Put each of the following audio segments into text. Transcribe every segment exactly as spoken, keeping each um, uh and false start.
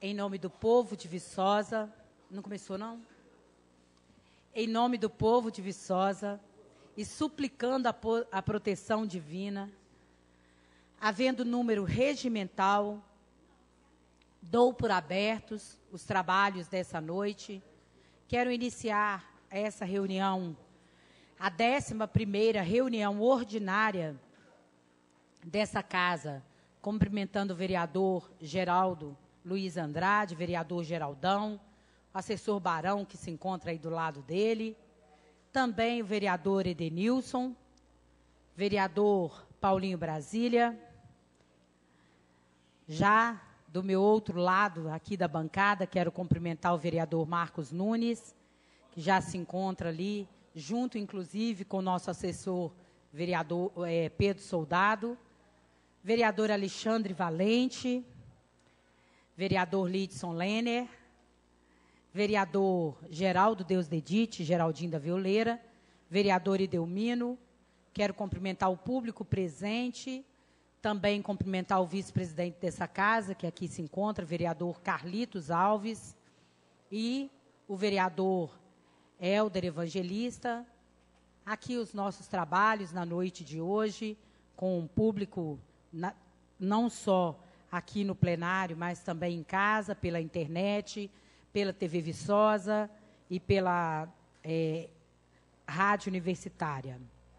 Em nome do povo de Viçosa, não começou não? Em nome do povo de Viçosa e suplicando a, a proteção divina, havendo número regimental, dou por abertos os trabalhos dessa noite. Quero iniciar essa reunião, a décima primeira reunião ordinária dessa casa, cumprimentando o vereador Geraldo Luiz Andrade, vereador Geraldão, o assessor Barão, que se encontra aí do lado dele, também o vereador Edenilson, vereador Paulinho Brasília, já do meu outro lado aqui da bancada, quero cumprimentar o vereador Marcos Nunes, que já se encontra ali, junto inclusive com o nosso assessor vereador é, Pedro Soldado, vereador Alexandre Valente, vereador Lidson Lenner, vereador Geraldo Deus Dedite, Geraldinho da Violeira, vereador Idelmino, quero cumprimentar o público presente, também cumprimentar o vice-presidente dessa casa, que aqui se encontra, vereador Carlitos Alves, e o vereador Helder Evangelista. Aqui os nossos trabalhos na noite de hoje, com um público na, não só aqui no plenário, mas também em casa, pela internet, pela T V Viçosa e pela é, Rádio Universitária.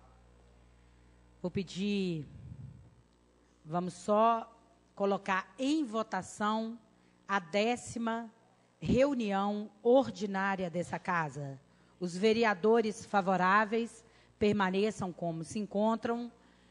Vou pedir, vamos só colocar em votação a décima reunião ordinária dessa casa. Os vereadores favoráveis permaneçam como se encontram.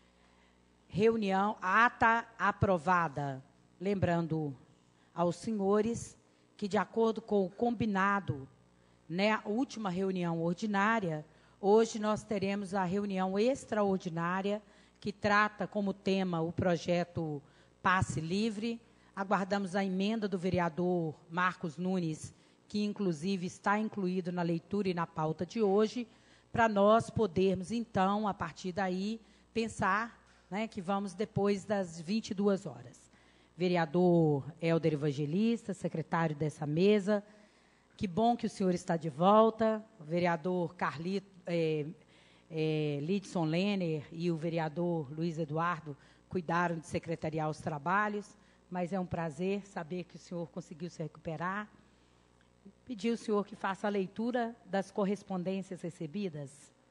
Reunião, ata aprovada. Lembrando aos senhores que, de acordo com o combinado, na última reunião ordinária, hoje nós teremos a reunião extraordinária, que trata como tema o projeto Passe Livre. Aguardamos a emenda do vereador Marcos Nunes, que inclusive está incluído na leitura e na pauta de hoje, para nós podermos, então, a partir daí, pensar, né, que vamos depois das vinte e duas horas. Vereador Helder Evangelista, secretário dessa mesa, que bom que o senhor está de volta. O vereador Carlito, é, é, Lidson Lenner e o vereador Luiz Eduardo cuidaram de secretariar os trabalhos, mas é um prazer saber que o senhor conseguiu se recuperar. Pedir ao senhor que faça a leitura das correspondências recebidas.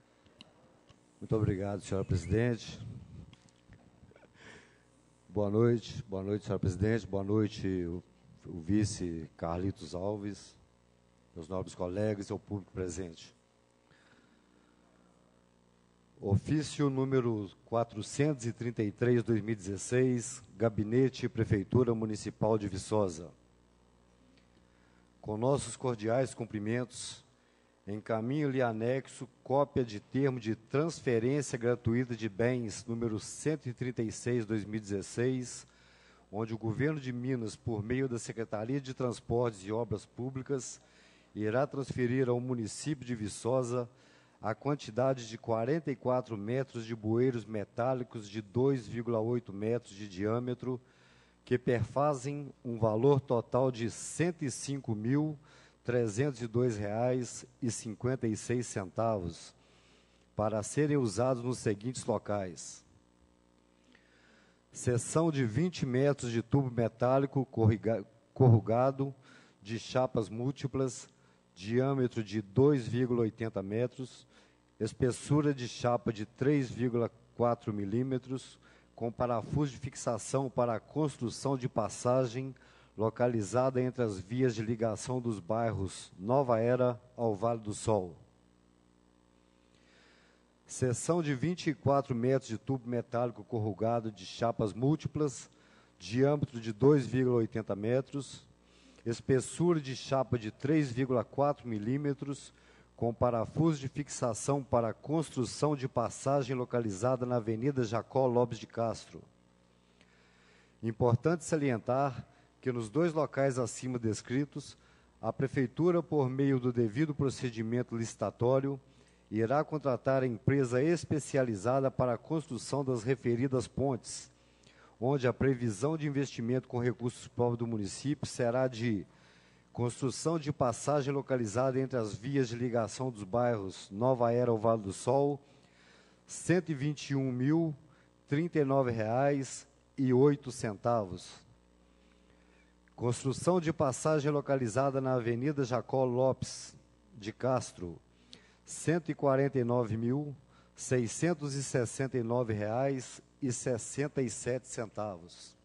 Muito obrigado, senhora presidente. Boa noite, boa noite, senhora presidente, boa noite, o, o vice Carlitos Alves, meus nobres colegas e o público presente. Ofício número quatrocentos e trinta e três, dois mil e dezesseis, Gabinete e Prefeitura Municipal de Viçosa. Com nossos cordiais cumprimentos, encaminho-lhe anexo cópia de termo de transferência gratuita de bens número cento e trinta e seis, dois mil e dezesseis, onde o Governo de Minas, por meio da Secretaria de Transportes e Obras Públicas, irá transferir ao município de Viçosa a quantidade de quarenta e quatro metros de bueiros metálicos de dois vírgula oito metros de diâmetro, que perfazem um valor total de cento e cinco mil, trezentos e dois reais e cinquenta e seis centavos, para serem usados nos seguintes locais: seção de vinte metros de tubo metálico corrugado de chapas múltiplas, diâmetro de dois vírgula oitenta metros, espessura de chapa de três vírgula quatro milímetros, com parafuso de fixação para a construção de passagem localizada entre as vias de ligação dos bairros Nova Era ao Vale do Sol. Seção de vinte e quatro metros de tubo metálico corrugado de chapas múltiplas, diâmetro de dois vírgula oitenta metros, espessura de chapa de três vírgula quatro milímetros, com parafuso de fixação para a construção de passagem localizada na Avenida Jacó Lopes de Castro. Importante salientar que nos dois locais acima descritos, a Prefeitura, por meio do devido procedimento licitatório, irá contratar a empresa especializada para a construção das referidas pontes, onde a previsão de investimento com recursos próprios do município será de construção de passagem localizada entre as vias de ligação dos bairros Nova Era ao Vale do Sol, cento e vinte e um mil, trinta e nove reais e oito centavos. Construção de passagem localizada na Avenida Jacó Lopes de Castro, cento e quarenta e nove mil, seiscentos e sessenta e nove reais e sessenta e sete centavos.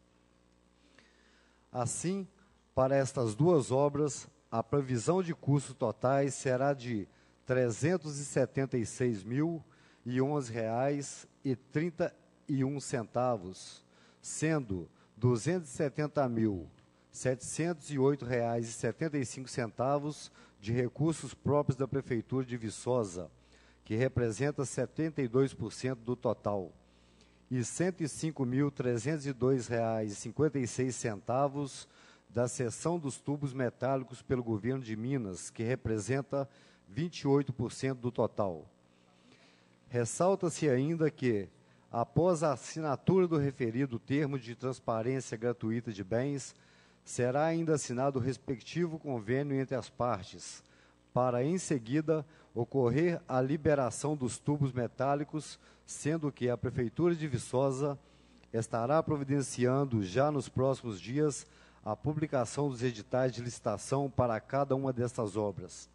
Assim, para estas duas obras, a previsão de custos totais será de trezentos e setenta e seis mil e onze reais e trinta e um centavos, sendo duzentos e setenta mil setecentos e oito reais e setenta e cinco centavos de recursos próprios da Prefeitura de Viçosa, que representa setenta e dois por cento do total, e cento e cinco mil trezentos e dois reais e cinquenta e seis centavos da cessão dos tubos metálicos pelo Governo de Minas, que representa vinte e oito por cento do total. Ressalta-se ainda que, após a assinatura do referido termo de transparência gratuita de bens, será ainda assinado o respectivo convênio entre as partes, para, em seguida, ocorrer a liberação dos tubos metálicos, sendo que a Prefeitura de Viçosa estará providenciando, já nos próximos dias, a publicação dos editais de licitação para cada uma destas obras.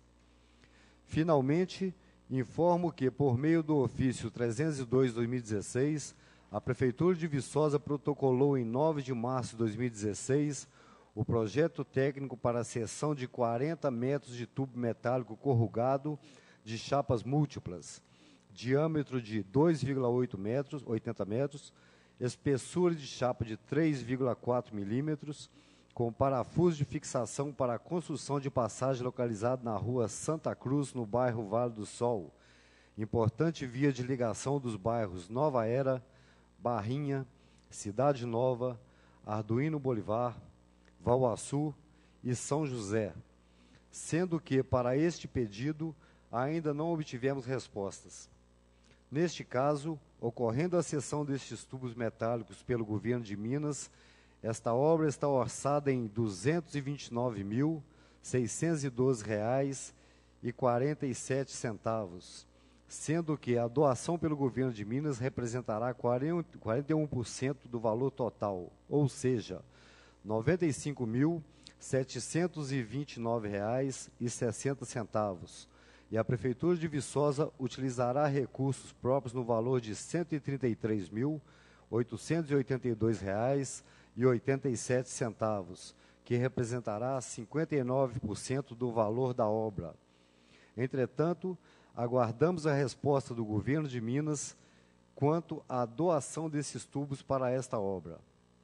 Finalmente, informo que, por meio do ofício trezentos e dois barra dois mil e dezesseis, a Prefeitura de Viçosa protocolou em nove de março de dois mil e dezesseis o projeto técnico para a cessão de quarenta metros de tubo metálico corrugado de chapas múltiplas, diâmetro de dois vírgula oito metros, oitenta metros, espessura de chapa de três vírgula quatro milímetros, com parafuso de fixação para a construção de passagem localizada na rua Santa Cruz, no bairro Vale do Sol, importante via de ligação dos bairros Nova Era, Barrinha, Cidade Nova, Arduino Bolivar, Valvaçu e São José, sendo que, para este pedido, ainda não obtivemos respostas. Neste caso, ocorrendo a cessão destes tubos metálicos pelo Governo de Minas, esta obra está orçada em duzentos e vinte e nove mil, seiscentos e doze reais e quarenta e sete centavos, sendo que a doação pelo Governo de Minas representará quarenta e um por cento do valor total, ou seja, noventa e cinco mil, setecentos e vinte e nove reais e sessenta centavos. E a Prefeitura de Viçosa utilizará recursos próprios no valor de cento e trinta e três mil, oitocentos e oitenta e dois reais e oitenta e sete centavos, que representará cinquenta e nove por cento do valor da obra. Entretanto, aguardamos a resposta do Governo de Minas quanto à doação desses tubos para esta obra.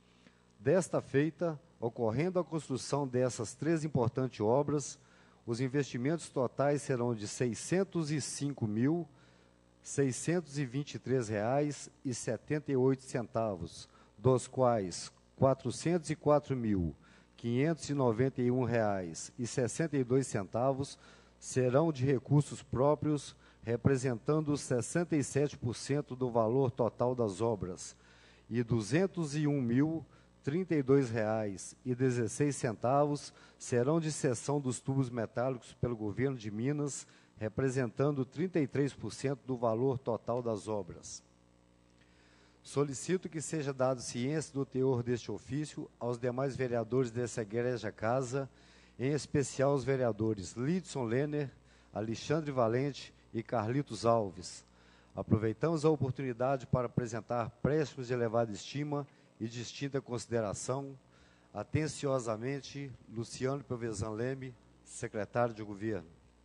Desta feita, ocorrendo a construção dessas três importantes obras, os investimentos totais serão de seiscentos e cinco mil, seiscentos e vinte e três reais e setenta e oito centavos, dos quais quatrocentos e quatro mil, quinhentos e noventa e um reais e sessenta e dois centavos serão de recursos próprios, representando sessenta e sete por cento do valor total das obras, e duzentos e um mil, trinta e dois reais e dezesseis centavos serão de cessão dos tubos metálicos pelo Governo de Minas, representando trinta e três por cento do valor total das obras. Solicito que seja dado ciência do teor deste ofício aos demais vereadores dessa egrégia casa, em especial aos vereadores Lidson Lenner, Alexandre Valente e Carlitos Alves. Aproveitamos a oportunidade para apresentar préstimos de elevada estima e distinta consideração. Atenciosamente, Luciano Pelvezan Leme, secretário de Governo.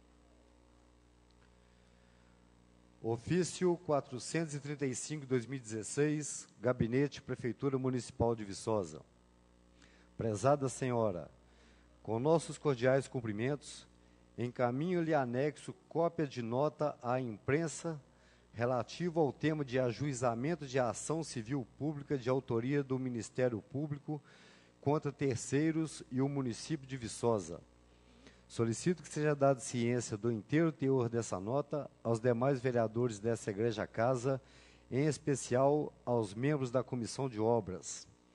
Ofício quatrocentos e trinta e cinco, dois mil e dezesseis, Gabinete Prefeitura Municipal de Viçosa. Prezada Senhora, com nossos cordiais cumprimentos, encaminho-lhe anexo cópia de nota à imprensa relativo ao tema de ajuizamento de ação civil pública de autoria do Ministério Público contra terceiros e o município de Viçosa. Solicito que seja dado ciência do inteiro teor dessa nota aos demais vereadores dessa egrégia casa, em especial aos membros da Comissão de Obras.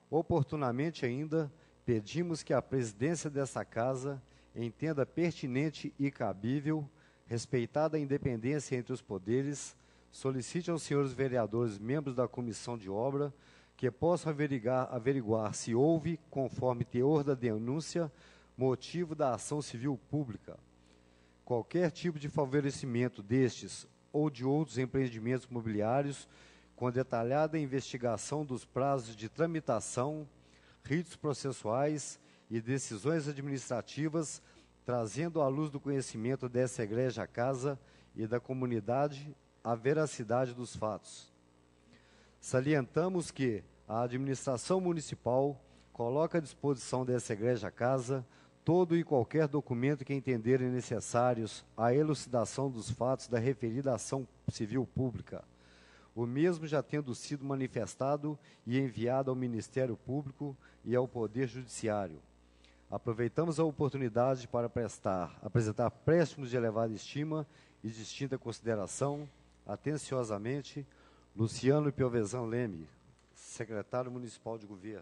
Oportunamente ainda, pedimos que a presidência dessa Casa entenda pertinente e cabível, respeitada a independência entre os poderes, solicite aos senhores vereadores, membros da Comissão de Obra, que possam averiguar, averiguar se houve, conforme teor da denúncia, motivo da ação civil pública, qualquer tipo de favorecimento destes ou de outros empreendimentos imobiliários, com detalhada investigação dos prazos de tramitação, ritos processuais e decisões administrativas, trazendo à luz do conhecimento dessa egrégia Casa e da comunidade a veracidade dos fatos. Salientamos que a administração municipal coloca à disposição dessa egrégia Casa todo e qualquer documento que entenderem necessários à elucidação dos fatos da referida ação civil pública, o mesmo já tendo sido manifestado e enviado ao Ministério Público e ao Poder Judiciário. Aproveitamos a oportunidade para prestar, apresentar préstimos de elevada estima e distinta consideração, atenciosamente, Luciano Piovesan Leme, secretário municipal de governo.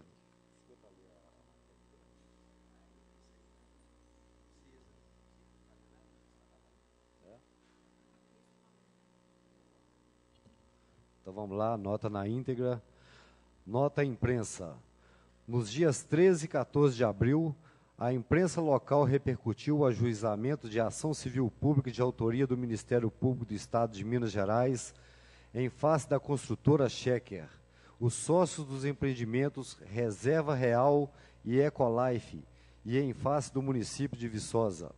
Então vamos lá, nota na íntegra. Nota à imprensa. Nos dias treze e quatorze de abril, a imprensa local repercutiu o ajuizamento de ação civil pública de autoria do Ministério Público do Estado de Minas Gerais, em face da construtora Schecker, os sócios dos empreendimentos Reserva Real e Ecolife, e em face do município de Viçosa.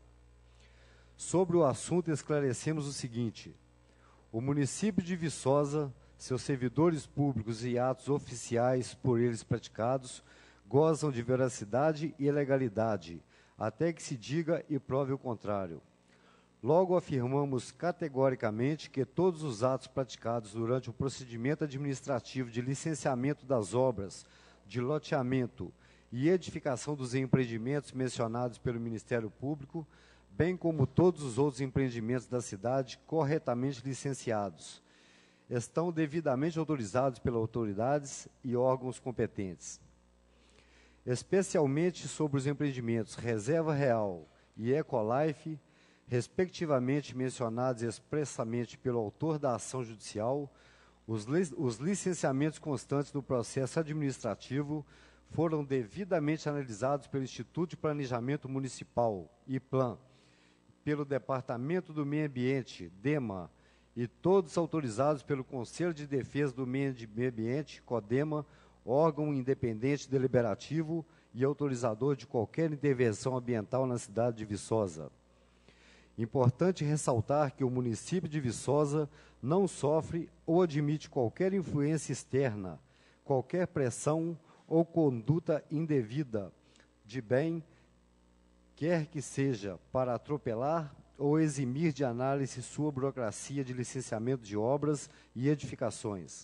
Sobre o assunto, esclarecemos o seguinte: o município de Viçosa, seus servidores públicos e atos oficiais por eles praticados, gozam de veracidade e legalidade, até que se diga e prove o contrário. Logo, afirmamos categoricamente que todos os atos praticados durante o procedimento administrativo de licenciamento das obras, de loteamento e edificação dos empreendimentos mencionados pelo Ministério Público, bem como todos os outros empreendimentos da cidade corretamente licenciados, estão devidamente autorizados pelas autoridades e órgãos competentes. Especialmente sobre os empreendimentos Reserva Real e Ecolife, respectivamente mencionados expressamente pelo autor da ação judicial, os, li os licenciamentos constantes do processo administrativo foram devidamente analisados pelo Instituto de Planejamento Municipal, IPLAN, pelo Departamento do Meio Ambiente, DEMA, e todos autorizados pelo Conselho de Defesa do Meio Ambiente, CODEMA, órgão independente deliberativo e autorizador de qualquer intervenção ambiental na cidade de Viçosa. Importante ressaltar que o município de Viçosa não sofre ou admite qualquer influência externa, qualquer pressão ou conduta indevida de bem, quer que seja para atropelar ou eximir de análise sua burocracia de licenciamento de obras e edificações,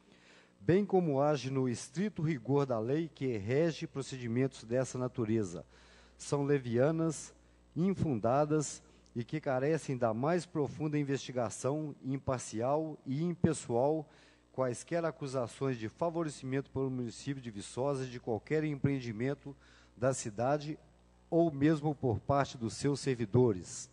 bem como age no estrito rigor da lei que rege procedimentos dessa natureza, são levianas, infundadas e que carecem da mais profunda investigação imparcial e impessoal, quaisquer acusações de favorecimento pelo município de Viçosa de qualquer empreendimento da cidade ou mesmo por parte dos seus servidores.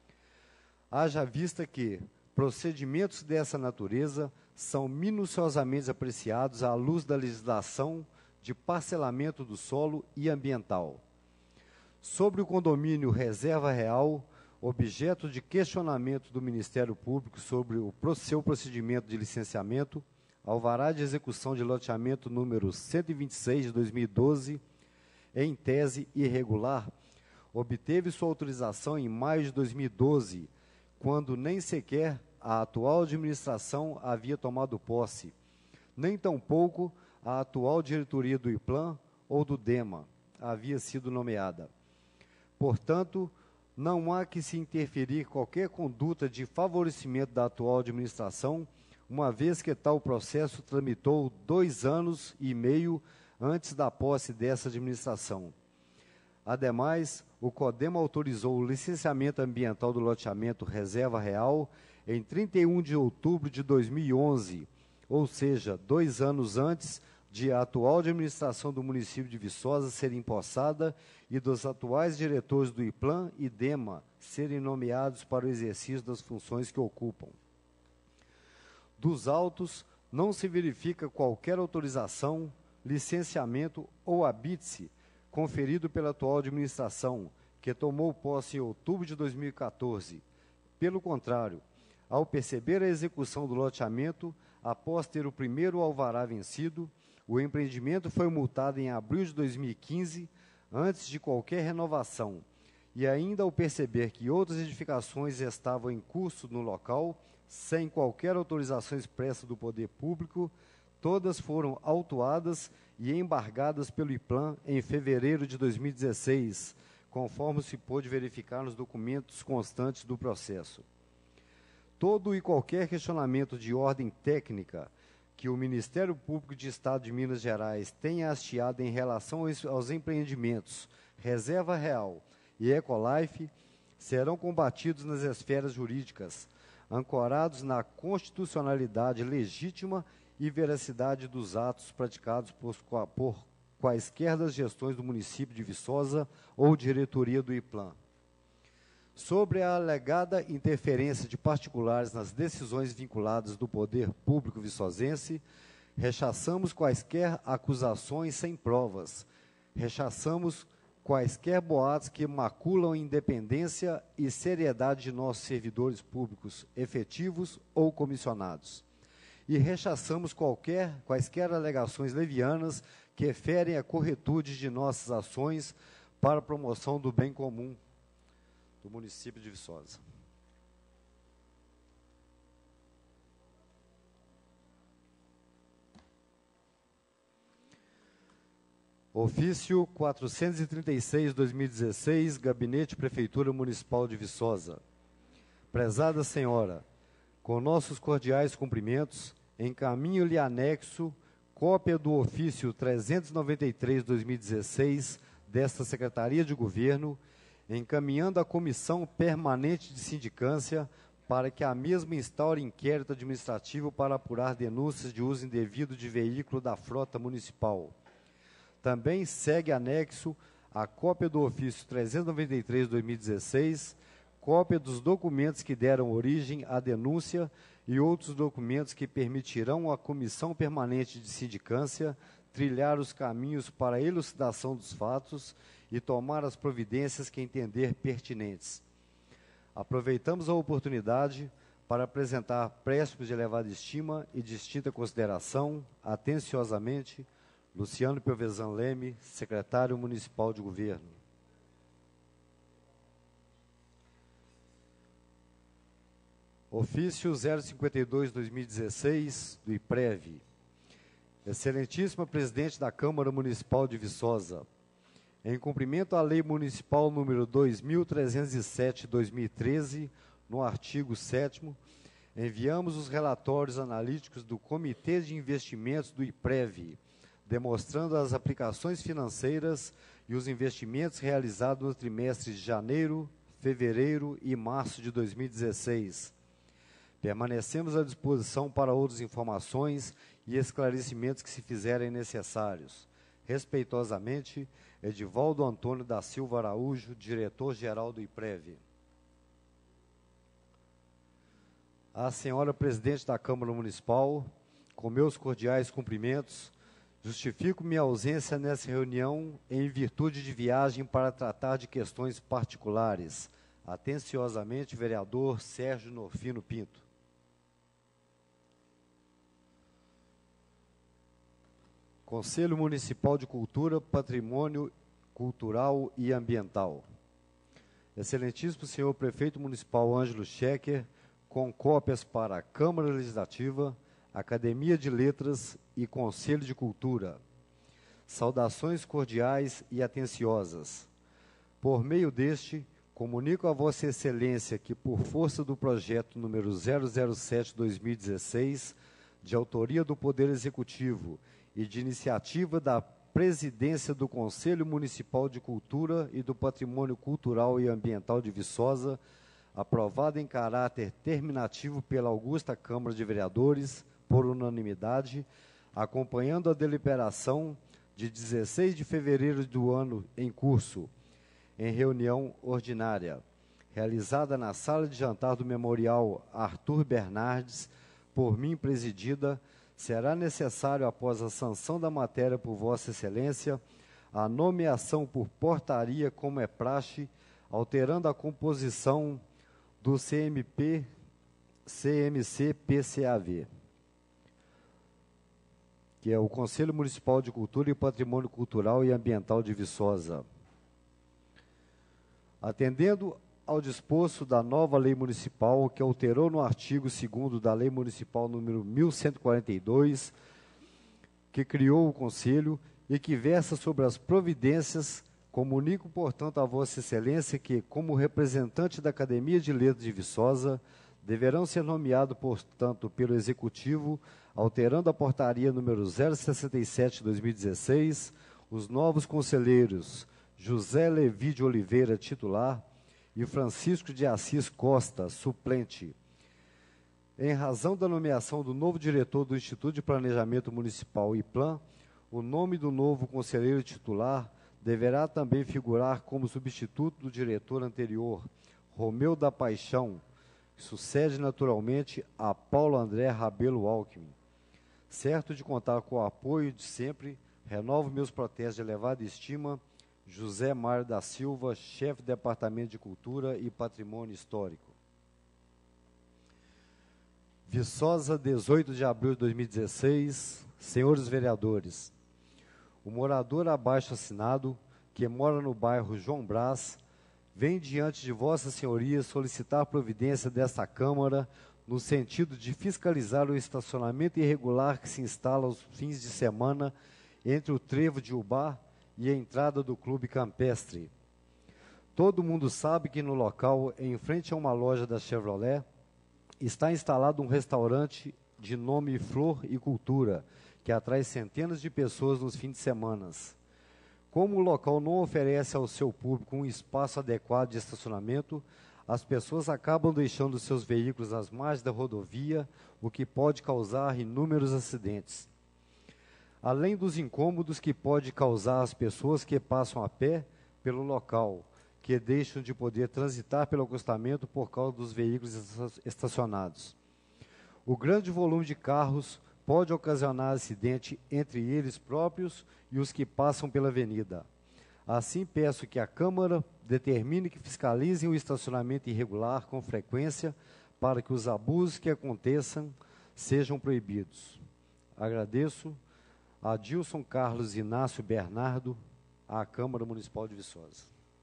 Haja vista que procedimentos dessa natureza são minuciosamente apreciados à luz da legislação de parcelamento do solo e ambiental. Sobre o condomínio Reserva Real, objeto de questionamento do Ministério Público sobre o seu procedimento de licenciamento, alvará de execução de loteamento número cento e vinte e seis de dois mil e doze, em tese irregular, obteve sua autorização em maio de dois mil e doze, quando nem sequer a atual administração havia tomado posse, nem tampouco a atual diretoria do IPLAN ou do DEMA havia sido nomeada. Portanto, não há que se interferir qualquer conduta de favorecimento da atual administração, uma vez que tal processo tramitou dois anos e meio antes da posse dessa administração. Ademais, o CODEMA autorizou o licenciamento ambiental do loteamento Reserva Real em trinta e um de outubro de dois mil e onze, ou seja, dois anos antes de a atual administração do município de Viçosa ser empossada e dos atuais diretores do IPLAN e DEMA serem nomeados para o exercício das funções que ocupam. Dos autos, não se verifica qualquer autorização, licenciamento ou habite-se conferido pela atual administração, que tomou posse em outubro de dois mil e quatorze. Pelo contrário, ao perceber a execução do loteamento, após ter o primeiro alvará vencido, o empreendimento foi multado em abril de dois mil e quinze, antes de qualquer renovação, e ainda ao perceber que outras edificações estavam em curso no local, sem qualquer autorização expressa do poder público, todas foram autuadas e embargadas pelo IPLAN em fevereiro de dois mil e dezesseis, conforme se pôde verificar nos documentos constantes do processo. Todo e qualquer questionamento de ordem técnica que o Ministério Público de Estado de Minas Gerais tenha hasteado em relação aos, aos empreendimentos Reserva Real e Ecolife serão combatidos nas esferas jurídicas, ancorados na constitucionalidade legítima e veracidade dos atos praticados por, por quaisquer das gestões do município de Viçosa ou diretoria do IPLAN. Sobre a alegada interferência de particulares nas decisões vinculadas do poder público viçosense, rechaçamos quaisquer acusações sem provas, rechaçamos quaisquer boatos que maculam a independência e seriedade de nossos servidores públicos efetivos ou comissionados. E rechaçamos qualquer, quaisquer alegações levianas que ferem a corretude de nossas ações para a promoção do bem comum do município de Viçosa. Ofício quatrocentos e trinta e seis, dois mil e dezesseis, Gabinete Prefeitura Municipal de Viçosa. Prezada senhora, com nossos cordiais cumprimentos, encaminho-lhe anexo cópia do ofício trezentos e noventa e três, dois mil e dezesseis, desta Secretaria de Governo, encaminhando à Comissão Permanente de Sindicância para que a mesma instaure inquérito administrativo para apurar denúncias de uso indevido de veículo da frota municipal. Também segue anexo a cópia do ofício trezentos e noventa e três, dois mil e dezesseis, cópia dos documentos que deram origem à denúncia e outros documentos que permitirão à Comissão Permanente de Sindicância trilhar os caminhos para a elucidação dos fatos e tomar as providências que entender pertinentes. Aproveitamos a oportunidade para apresentar préstimos de elevada estima e distinta consideração, atenciosamente, Luciano Piovesan Leme, Secretário Municipal de Governo. Ofício zero cinquenta e dois, dois mil e dezesseis, do IPREV. Excelentíssima Presidente da Câmara Municipal de Viçosa, em cumprimento à Lei Municipal número dois mil trezentos e sete, dois mil e treze, no artigo sétimo, enviamos os relatórios analíticos do Comitê de Investimentos do IPREV, demonstrando as aplicações financeiras e os investimentos realizados no trimestre de janeiro, fevereiro e março de dois mil e dezesseis. Permanecemos à disposição para outras informações e esclarecimentos que se fizerem necessários. Respeitosamente, Edivaldo Antônio da Silva Araújo, diretor-geral do IPREV. À senhora Presidente da Câmara Municipal, com meus cordiais cumprimentos, justifico minha ausência nessa reunião em virtude de viagem para tratar de questões particulares. Atenciosamente, vereador Sérgio Norfino Pinto. Conselho Municipal de Cultura, Patrimônio Cultural e Ambiental. Excelentíssimo senhor Prefeito Municipal Ângelo Schecker, com cópias para a Câmara Legislativa, Academia de Letras e Conselho de Cultura. Saudações cordiais e atenciosas. Por meio deste, comunico a Vossa Excelência que, por força do projeto número zero zero sete, dois mil e dezesseis, de autoria do Poder Executivo e de iniciativa da Presidência do Conselho Municipal de Cultura e do Patrimônio Cultural e Ambiental de Viçosa, aprovada em caráter terminativo pela Augusta Câmara de Vereadores, por unanimidade, acompanhando a deliberação de dezesseis de fevereiro do ano em curso, em reunião ordinária, realizada na sala de jantar do Memorial Arthur Bernardes, por mim presidida, será necessário, após a sanção da matéria por Vossa Excelência, a nomeação por portaria, como é praxe, alterando a composição do C M P, C M C P C A V, que é o Conselho Municipal de Cultura e Patrimônio Cultural e Ambiental de Viçosa. Atendendo ao disposto da nova lei municipal, que alterou no artigo segundo da Lei Municipal número mil cento e quarenta e dois, que criou o Conselho e que versa sobre as providências, comunico, portanto, a Vossa Excelência que, como representante da Academia de Letras de Viçosa, deverão ser nomeados, portanto, pelo Executivo, alterando a portaria número zero sessenta e sete de dois mil e dezesseis, os novos conselheiros José Levi de Oliveira, titular, e Francisco de Assis Costa, suplente. Em razão da nomeação do novo diretor do Instituto de Planejamento Municipal, IPLAN, o nome do novo conselheiro titular deverá também figurar como substituto do diretor anterior, Romeu da Paixão, que sucede naturalmente a Paulo André Rabelo Alckmin. Certo de contar com o apoio de sempre, renovo meus protestos de elevada estima, José Mário da Silva, chefe do Departamento de Cultura e Patrimônio Histórico. Viçosa, dezoito de abril de dois mil e dezesseis. Senhores vereadores, o morador abaixo assinado, que mora no bairro João Brás, vem diante de Vossa Senhoria solicitar providência desta Câmara no sentido de fiscalizar o estacionamento irregular que se instala aos fins de semana entre o trevo de Ubá e a entrada do Clube Campestre. Todo mundo sabe que no local, em frente a uma loja da Chevrolet, está instalado um restaurante de nome Flor e Cultura, que atrai centenas de pessoas nos fins de semana. Como o local não oferece ao seu público um espaço adequado de estacionamento, as pessoas acabam deixando seus veículos às margens da rodovia, o que pode causar inúmeros acidentes. Além dos incômodos que pode causar às pessoas que passam a pé pelo local, que deixam de poder transitar pelo acostamento por causa dos veículos estacionados. O grande volume de carros pode ocasionar acidente entre eles próprios e os que passam pela avenida. Assim, peço que a Câmara determine que fiscalizem o estacionamento irregular com frequência para que os abusos que aconteçam sejam proibidos. Agradeço. Adilson Carlos Inácio Bernardo, à Câmara Municipal de Viçosa.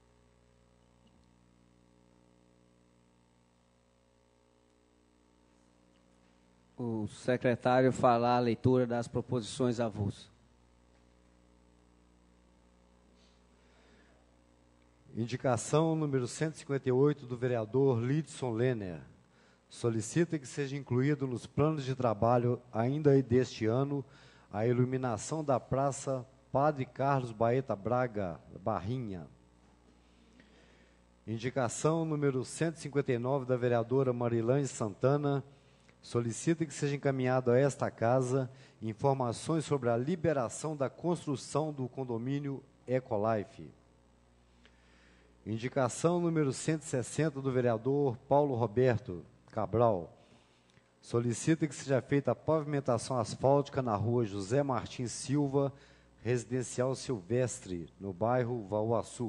O secretário fará a leitura das proposições avulsas. Indicação número cento e cinquenta e oito do vereador Lidson Lenner. Solicita que seja incluído nos planos de trabalho ainda deste ano a iluminação da Praça Padre Carlos Baeta Braga, Barrinha. Indicação número cento e cinquenta e nove da vereadora Marilane Santana, solicita que seja encaminhado a esta casa informações sobre a liberação da construção do condomínio Ecolife. Indicação número cento e sessenta do vereador Paulo Roberto Cabral, solicita que seja feita a pavimentação asfáltica na rua José Martins Silva, residencial Silvestre, no bairro Vauaçu.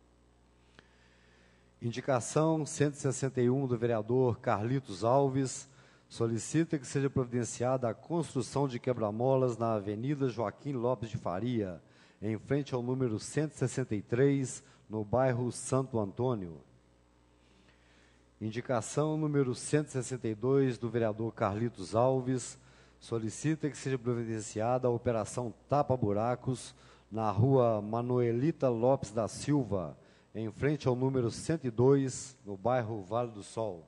Indicação cento e sessenta e um do vereador Carlitos Alves, solicita que seja providenciada a construção de quebra-molas na Avenida Joaquim Lopes de Faria, em frente ao número cento e sessenta e três, no bairro Santo Antônio. Indicação número cento e sessenta e dois do vereador Carlitos Alves, solicita que seja providenciada a operação tapa-buracos na rua Manuelita Lopes da Silva, em frente ao número cento e dois, no bairro Vale do Sol.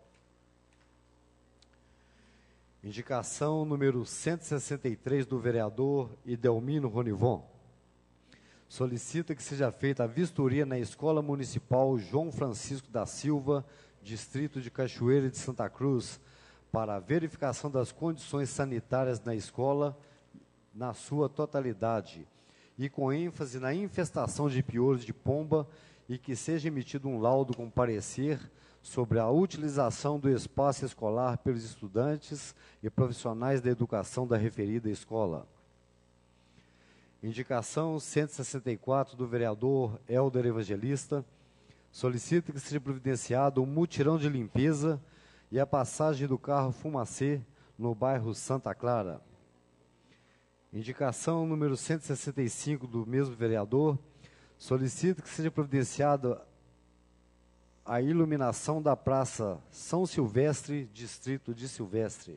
Indicação número cento e sessenta e três do vereador Idelmino Ronivon, solicita que seja feita a vistoria na Escola Municipal João Francisco da Silva, Distrito de Cachoeira de Santa Cruz, para a verificação das condições sanitárias na escola na sua totalidade, e com ênfase na infestação de piolhos de pomba, e que seja emitido um laudo com parecer sobre a utilização do espaço escolar pelos estudantes e profissionais da educação da referida escola. Indicação cento e sessenta e quatro do vereador Helder Evangelista, solicita que seja providenciado um mutirão de limpeza e a passagem do carro Fumacê no bairro Santa Clara. Indicação número cento e sessenta e cinco do mesmo vereador, solicita que seja providenciada a iluminação da Praça São Silvestre, distrito de Silvestre.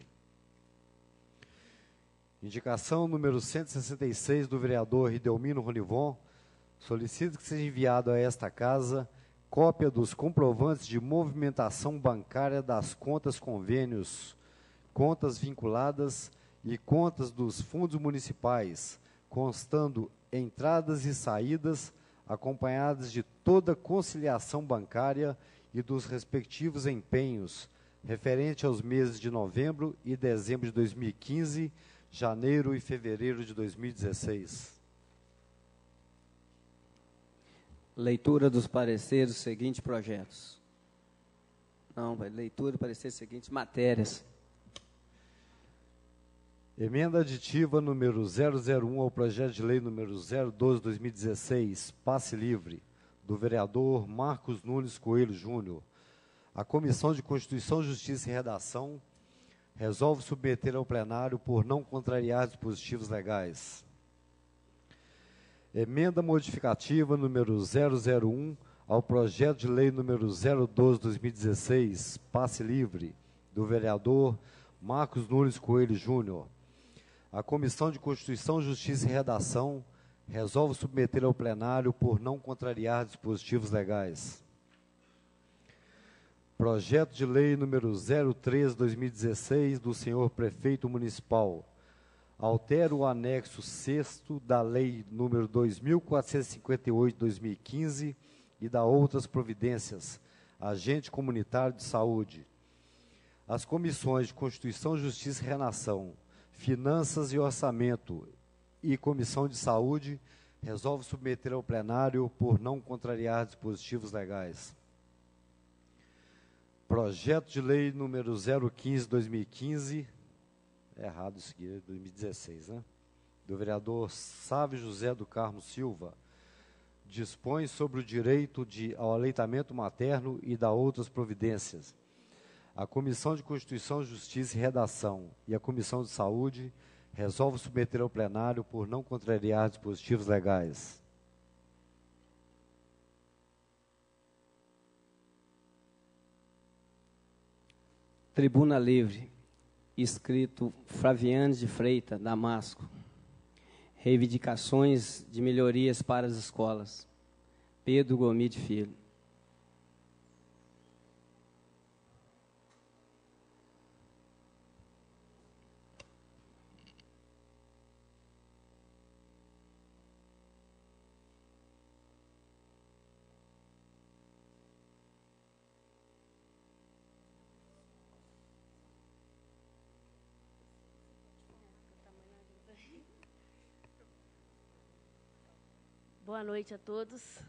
Indicação número cento e sessenta e seis do vereador Ridelmino Ronivon, solicita que seja enviado a esta casa cópia dos comprovantes de movimentação bancária das contas convênios, contas vinculadas e contas dos fundos municipais, constando entradas e saídas acompanhadas de toda conciliação bancária e dos respectivos empenhos, referente aos meses de novembro e dezembro de dois mil e quinze, janeiro e fevereiro de dois mil e dezesseis. Leitura dos pareceres dos seguintes projetos. Não, leitura do parecer dos seguintes matérias. Emenda aditiva número zero zero um ao projeto de lei número zero doze, dois mil e dezesseis, passe livre, do vereador Marcos Nunes Coelho Júnior. A Comissão de Constituição, Justiça e Redação resolve submeter ao plenário por não contrariar dispositivos legais. Emenda modificativa número zero zero um ao projeto de lei número zero doze, dois mil e dezesseis, passe livre, do vereador Marcos Nunes Coelho Júnior. A Comissão de Constituição, Justiça e Redação resolve submeter ao plenário por não contrariar dispositivos legais. Projeto de lei número zero três, dois mil e dezesseis, do senhor Prefeito Municipal. Altera o anexo sexto da Lei número dois mil quatrocentos e cinquenta e oito, dois mil e quinze e da outras providências, agente comunitário de saúde. As comissões de Constituição, Justiça e Redação, Finanças e Orçamento e Comissão de Saúde resolve submeter ao plenário por não contrariar dispositivos legais. Projeto de lei número zero quinze, dois mil e quinze, é errado isso aqui, dois mil e dezesseis, né? Do vereador Sávio José do Carmo Silva, dispõe sobre o direito de, ao aleitamento materno e da outras providências. A Comissão de Constituição, Justiça e Redação e a Comissão de Saúde resolve submeter ao plenário por não contrariar dispositivos legais. Tribuna Livre, escrito Flavianes de Freitas, Damasco. Reivindicações de melhorias para as escolas. Pedro Gomide Filho. Boa noite a todos.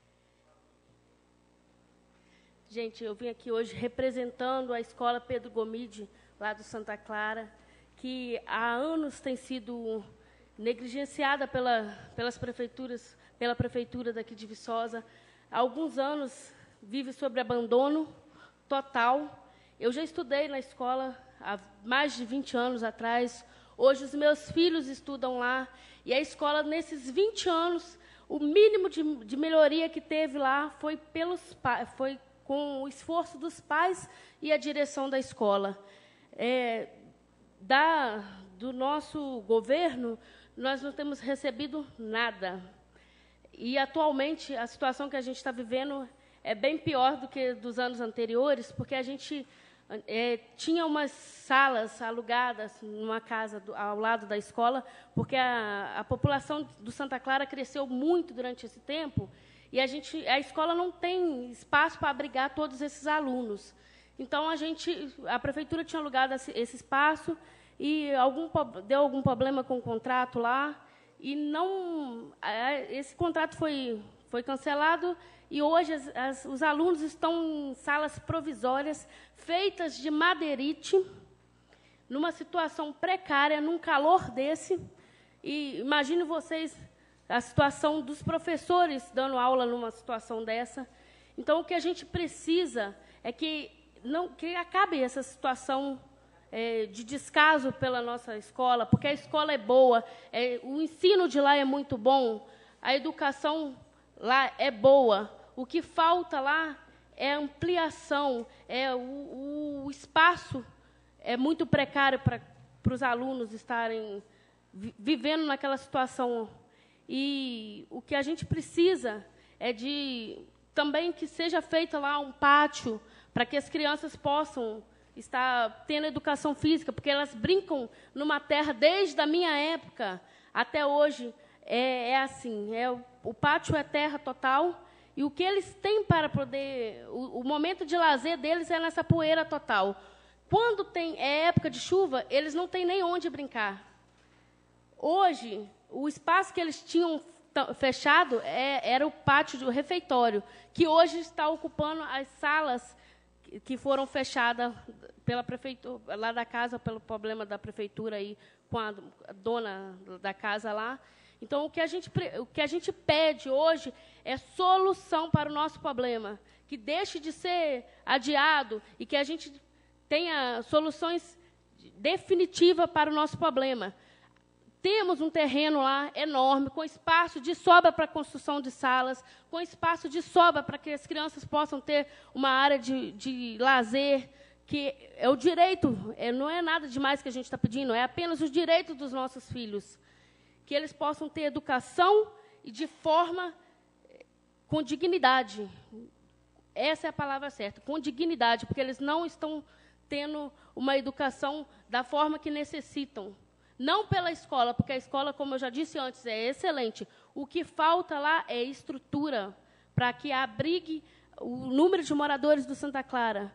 Gente, eu vim aqui hoje representando a Escola Pedro Gomide, lá do Santa Clara, que há anos tem sido negligenciada pela, pelas prefeituras, pela prefeitura daqui de Viçosa. Há alguns anos vive sob abandono total. Eu já estudei na escola há mais de vinte anos atrás. Hoje os meus filhos estudam lá. E a escola, nesses vinte anos, o mínimo de, de melhoria que teve lá foi, pelos, foi com o esforço dos pais e a direção da escola. É, da, do nosso governo, nós não temos recebido nada. E, atualmente, a situação que a gente está vivendo é bem pior do que dos anos anteriores, porque a gente é, tinha umas salas alugadas numa casa do, ao lado da escola, porque a, a população do Santa Clara cresceu muito durante esse tempo, e a, gente, a escola não tem espaço para abrigar todos esses alunos. Então, a, gente, a prefeitura tinha alugado esse, esse espaço, e algum, deu algum problema com o contrato lá, e não, esse contrato foi, foi cancelado, e hoje as, as, os alunos estão em salas provisórias, feitas de madeirite, numa situação precária, num calor desse, e imagine vocês a situação dos professores dando aula numa situação dessa. Então, o que a gente precisa é que, não, que acabe essa situação é, de descaso pela nossa escola, porque a escola é boa, é, o ensino de lá é muito bom, a educação lá é boa. O que falta lá é ampliação, é o, o espaço é muito precário para, para os alunos estarem vi, vivendo naquela situação. E o que a gente precisa é de também que seja feito lá um pátio para que as crianças possam estar tendo educação física, porque elas brincam numa terra desde a minha época até hoje. É, é assim, é, o, o pátio é terra total, e o que eles têm para poder... O, o momento de lazer deles é nessa poeira total. Quando tem, é época de chuva, eles não têm nem onde brincar. Hoje, o espaço que eles tinham fechado é, era o pátio do refeitório, que hoje está ocupando as salas que foram fechadas pela prefeitura, lá da casa, pelo problema da prefeitura aí, com a dona da casa lá. Então, o que a gente, o que a gente pede hoje é solução para o nosso problema, que deixe de ser adiado e que a gente tenha soluções definitivas para o nosso problema. Temos um terreno lá enorme, com espaço de sobra para a construção de salas, com espaço de sobra para que as crianças possam ter uma área de, de lazer, que é o direito, é, não é nada demais que a gente está pedindo, é apenas o direito dos nossos filhos, que eles possam ter educação e de forma com dignidade. Essa é a palavra certa, com dignidade, porque eles não estão tendo uma educação da forma que necessitam. Não pela escola, porque a escola, como eu já disse antes, é excelente. O que falta lá é estrutura para que abrigue o número de moradores do Santa Clara.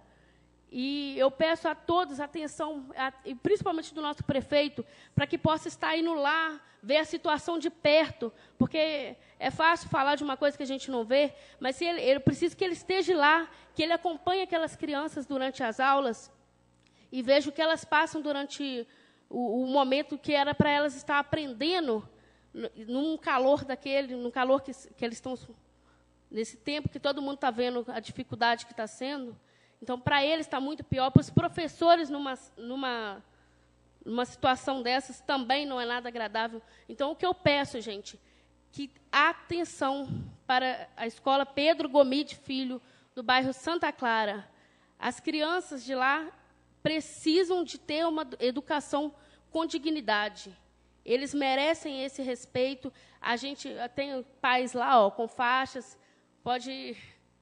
E eu peço a todos atenção, a, e principalmente do nosso prefeito, para que possa estar indo lá, ver a situação de perto, porque é fácil falar de uma coisa que a gente não vê, mas se ele, eu preciso que ele esteja lá, que ele acompanhe aquelas crianças durante as aulas e veja o que elas passam durante o, o momento que era para elas estar aprendendo, num calor daquele, num calor que, que eles estão, nesse tempo que todo mundo está vendo a dificuldade que está sendo. Então, para eles está muito pior, para os professores, numa, numa, numa situação dessas, também não é nada agradável. Então, o que eu peço, gente, que atenção para a escola Pedro Gomide Filho, do bairro Santa Clara. As crianças de lá precisam de ter uma educação com dignidade. Eles merecem esse respeito. A gente tem pais lá, ó, com faixas, pode...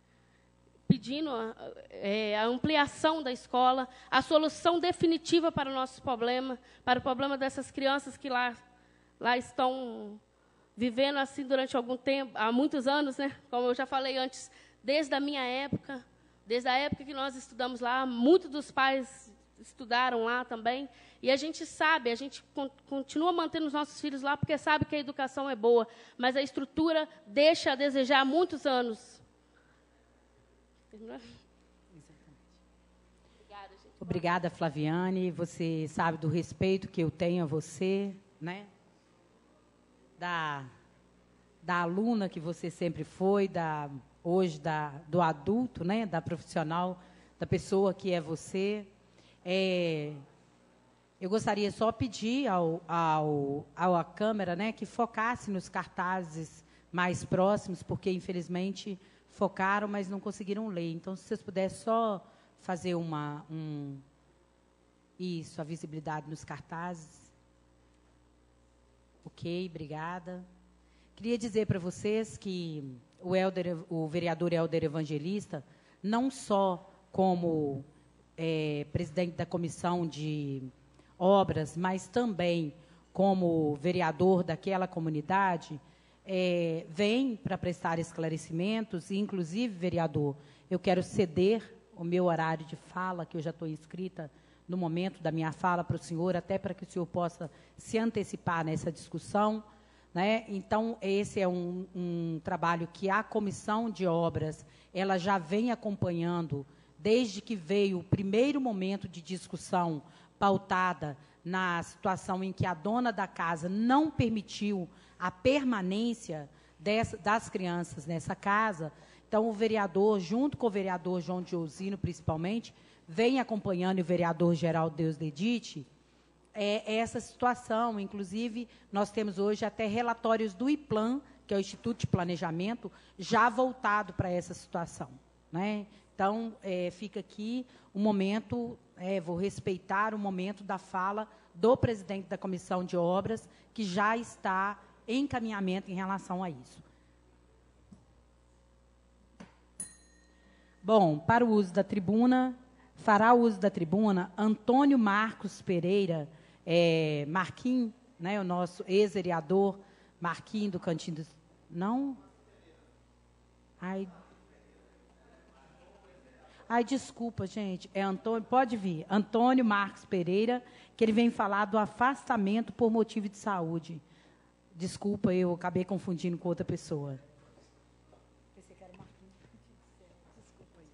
pedindo a, é, a ampliação da escola, a solução definitiva para o nosso problema, para o problema dessas crianças que lá, lá estão vivendo assim durante algum tempo, há muitos anos, né? Como eu já falei antes, desde a minha época, desde a época que nós estudamos lá, muitos dos pais estudaram lá também, e a gente sabe, a gente continua mantendo os nossos filhos lá, porque sabe que a educação é boa, mas a estrutura deixa a desejar há muitos anos. Obrigada, gente. Obrigada, Flaviane. Você sabe do respeito que eu tenho a você, né? Da, da aluna que você sempre foi, da, hoje da, do adulto, né? Da profissional, da pessoa que é você. É, eu gostaria só pedir ao, ao, ao à Câmara, né, que focasse nos cartazes mais próximos, porque, infelizmente, focaram, mas não conseguiram ler. Então, se vocês pudessem só fazer uma... Um, isso, a visibilidade nos cartazes. Ok, obrigada. Queria dizer para vocês que o, Helder, o vereador Helder Evangelista, não só como é, presidente da Comissão de Obras, mas também como vereador daquela comunidade, É, vem para prestar esclarecimentos, e, inclusive, vereador, eu quero ceder o meu horário de fala, que eu já estou inscrita no momento da minha fala para o senhor, até para que o senhor possa se antecipar nessa discussão, né? Então, esse é um, um trabalho que a Comissão de Obras ela já vem acompanhando desde que veio o primeiro momento de discussão pautada na situação em que a dona da casa não permitiu a permanência dessa, das crianças nessa casa. Então, o vereador, junto com o vereador João Diosino, principalmente, vem acompanhando, e o vereador Geraldo Deus Dedite, é, essa situação. Inclusive, nós temos hoje até relatórios do IPLAN, que é o Instituto de Planejamento, já voltado para essa situação, né? Então, é, fica aqui o momento, é, vou respeitar o momento da fala do presidente da Comissão de Obras, que já está em encaminhamento em relação a isso. Bom, para o uso da tribuna, fará o uso da tribuna Antônio Marcos Pereira, é, Marquinhos, né, o nosso ex-vereador, Marquinhos do Cantinho dos... Não? Ai... Ai, desculpa, gente. É Antônio, pode vir. Antônio Marcos Pereira, que ele vem falar do afastamento por motivo de saúde. Desculpa, eu acabei confundindo com outra pessoa. Pensei que era Marquinhos. Desculpa aí.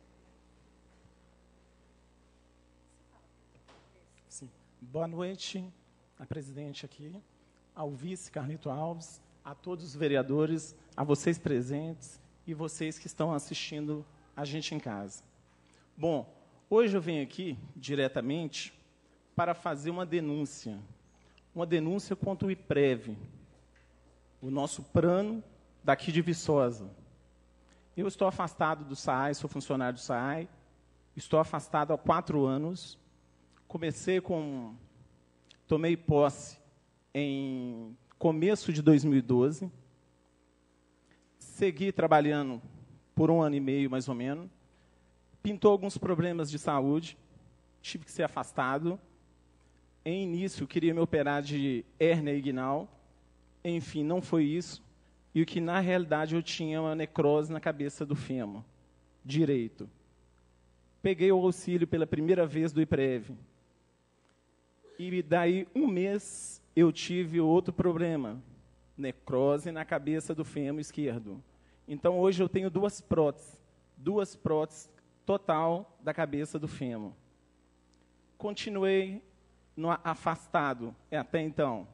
Sim. Boa noite, a presidente aqui, ao vice Carlito Alves, a todos os vereadores, a vocês presentes e vocês que estão assistindo a gente em casa. Bom, hoje eu venho aqui, diretamente, para fazer uma denúncia. Uma denúncia contra o IPREV, o nosso plano daqui de Viçosa. Eu estou afastado do S A I, sou funcionário do S A I, estou afastado há quatro anos. Comecei com... Tomei posse em começo de dois mil e doze. Segui trabalhando por um ano e meio, mais ou menos. Pintou alguns problemas de saúde, tive que ser afastado. Em início, queria me operar de hérnia inguinal. Enfim, não foi isso. E o que, na realidade, eu tinha uma necrose na cabeça do fêmur direito. Peguei o auxílio pela primeira vez do IPREV. E daí, um mês, eu tive outro problema. Necrose na cabeça do fêmur esquerdo. Então, hoje, eu tenho duas próteses. Duas próteses total da cabeça do fêmur. Continuei no afastado até então.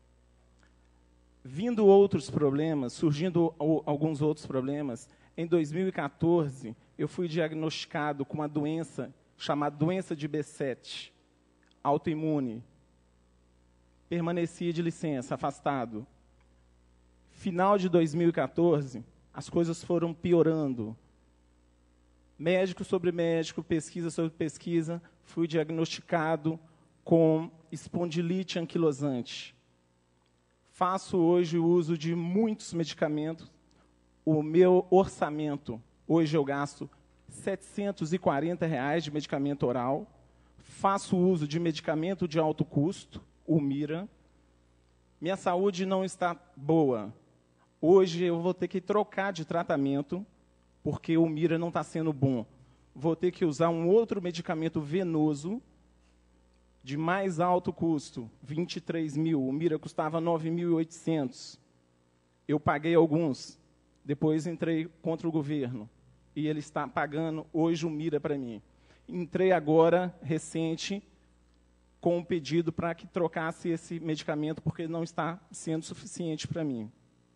Vindo outros problemas, surgindo alguns outros problemas, em dois mil e quatorze, eu fui diagnosticado com uma doença chamada doença de B sete, autoimune. Permaneci de licença, afastado. Final de dois mil e quatorze, as coisas foram piorando. Médico sobre médico, pesquisa sobre pesquisa, fui diagnosticado com espondilite anquilosante. Faço hoje o uso de muitos medicamentos. O meu orçamento, hoje eu gasto setecentos e quarenta reais de medicamento oral. Faço uso de medicamento de alto custo, o Mira. Minha saúde não está boa. Hoje eu vou ter que trocar de tratamento, porque o Mira não está sendo bom. Vou ter que usar um outro medicamento venoso, de mais alto custo, vinte e três mil. O Mira custava nove mil e oitocentos. Eu paguei alguns. Depois entrei contra o governo. E ele está pagando hoje o Mira para mim. Entrei agora, recente, com um pedido para que trocasse esse medicamento, porque não está sendo suficiente para mim.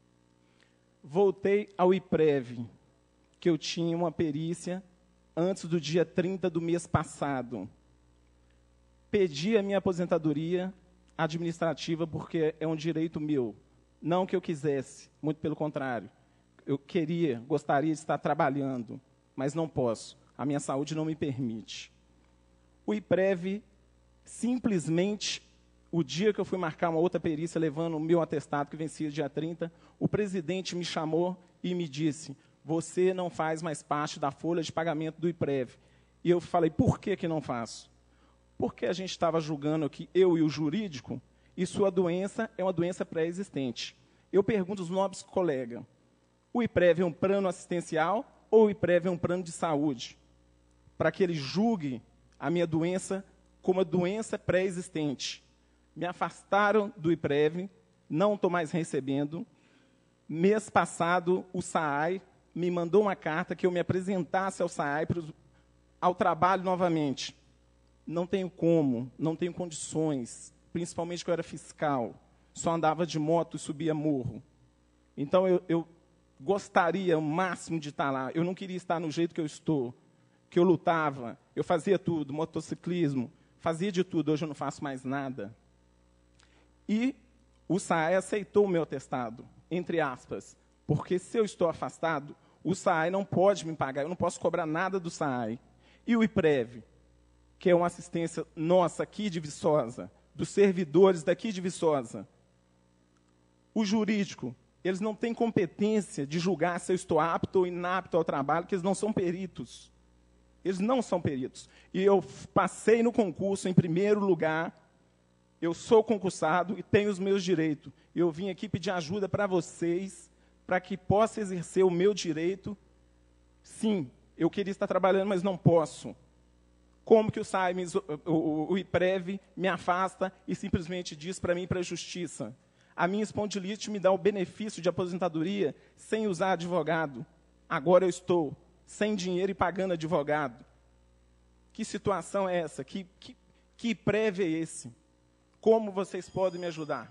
Voltei ao IPREV, que eu tinha uma perícia antes do dia trinta do mês passado. Pedi a minha aposentadoria administrativa porque é um direito meu. Não que eu quisesse, muito pelo contrário. Eu queria, gostaria de estar trabalhando, mas não posso. A minha saúde não me permite. O IPREV, simplesmente, o dia que eu fui marcar uma outra perícia, levando o meu atestado, que vencia dia trinta, o presidente me chamou e me disse: você não faz mais parte da folha de pagamento do IPREV. E eu falei: por que que não faço? Porque a gente estava julgando aqui, eu e o jurídico, e sua doença é uma doença pré-existente. Eu pergunto aos nobres colegas: o IPREV é um plano assistencial ou o IPREV é um plano de saúde? Para que ele julgue a minha doença com uma doença pré-existente. Me afastaram do IPREV, não estou mais recebendo. Mês passado, o S A A I me mandou uma carta que eu me apresentasse ao S A A I, pro, ao trabalho novamente. Não tenho como, não tenho condições, principalmente que eu era fiscal, só andava de moto e subia morro. Então, eu, eu gostaria o máximo de estar lá. Eu não queria estar no jeito que eu estou, que eu lutava, eu fazia tudo, motociclismo, fazia de tudo, hoje eu não faço mais nada. E o S A A I aceitou o meu atestado, entre aspas, porque se eu estou afastado, o S A A I não pode me pagar, eu não posso cobrar nada do S A A I. E o IPREV, que é uma assistência nossa aqui de Viçosa, dos servidores daqui de Viçosa, o jurídico, eles não têm competência de julgar se eu estou apto ou inapto ao trabalho, porque eles não são peritos. Eles não são peritos. E eu passei no concurso em primeiro lugar, eu sou concursado e tenho os meus direitos. Eu vim aqui pedir ajuda para vocês, para que possa exercer o meu direito. Sim, eu queria estar trabalhando, mas não posso. Como que o S A A I, o, o, o IPREV, me afasta e simplesmente diz para mim ir para a justiça? A minha espondilite me dá o benefício de aposentadoria sem usar advogado. Agora eu estou sem dinheiro e pagando advogado. Que situação é essa? Que, que, que IPREV é esse? Como vocês podem me ajudar?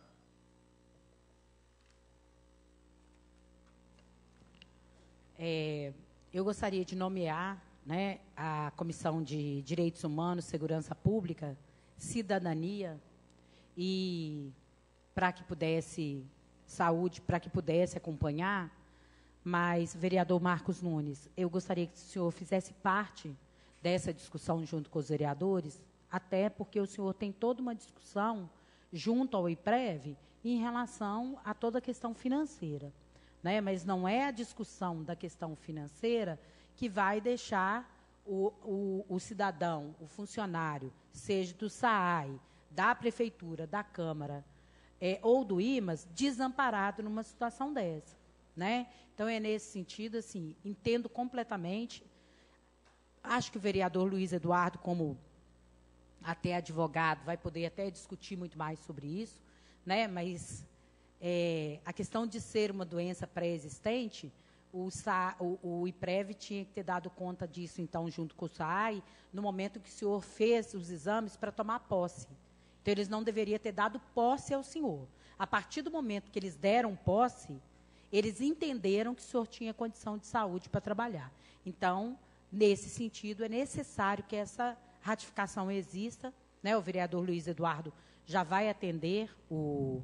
É, eu gostaria de nomear, né, a Comissão de Direitos Humanos, Segurança Pública, Cidadania e para que pudesse saúde, para que pudesse acompanhar, mas, vereador Marcos Nunes, eu gostaria que o senhor fizesse parte dessa discussão junto com os vereadores, até porque o senhor tem toda uma discussão junto ao IPREV em relação a toda a questão financeira, né? Mas não é a discussão da questão financeira que vai deixar o, o, o cidadão, o funcionário, seja do S A A I, da Prefeitura, da Câmara, é, ou do I M A S, desamparado numa situação dessa, né? Então, é nesse sentido, assim, entendo completamente. Acho que o vereador Luiz Eduardo, como até advogado, vai poder até discutir muito mais sobre isso, né? Mas é, a questão de ser uma doença pré-existente, o, o, o IPREV tinha que ter dado conta disso, então, junto com o S A A I, no momento que o senhor fez os exames para tomar posse. Então, eles não deveriam ter dado posse ao senhor. A partir do momento que eles deram posse, eles entenderam que o senhor tinha condição de saúde para trabalhar. Então, nesse sentido, é necessário que essa ratificação exista, né? O vereador Luiz Eduardo já vai atender o,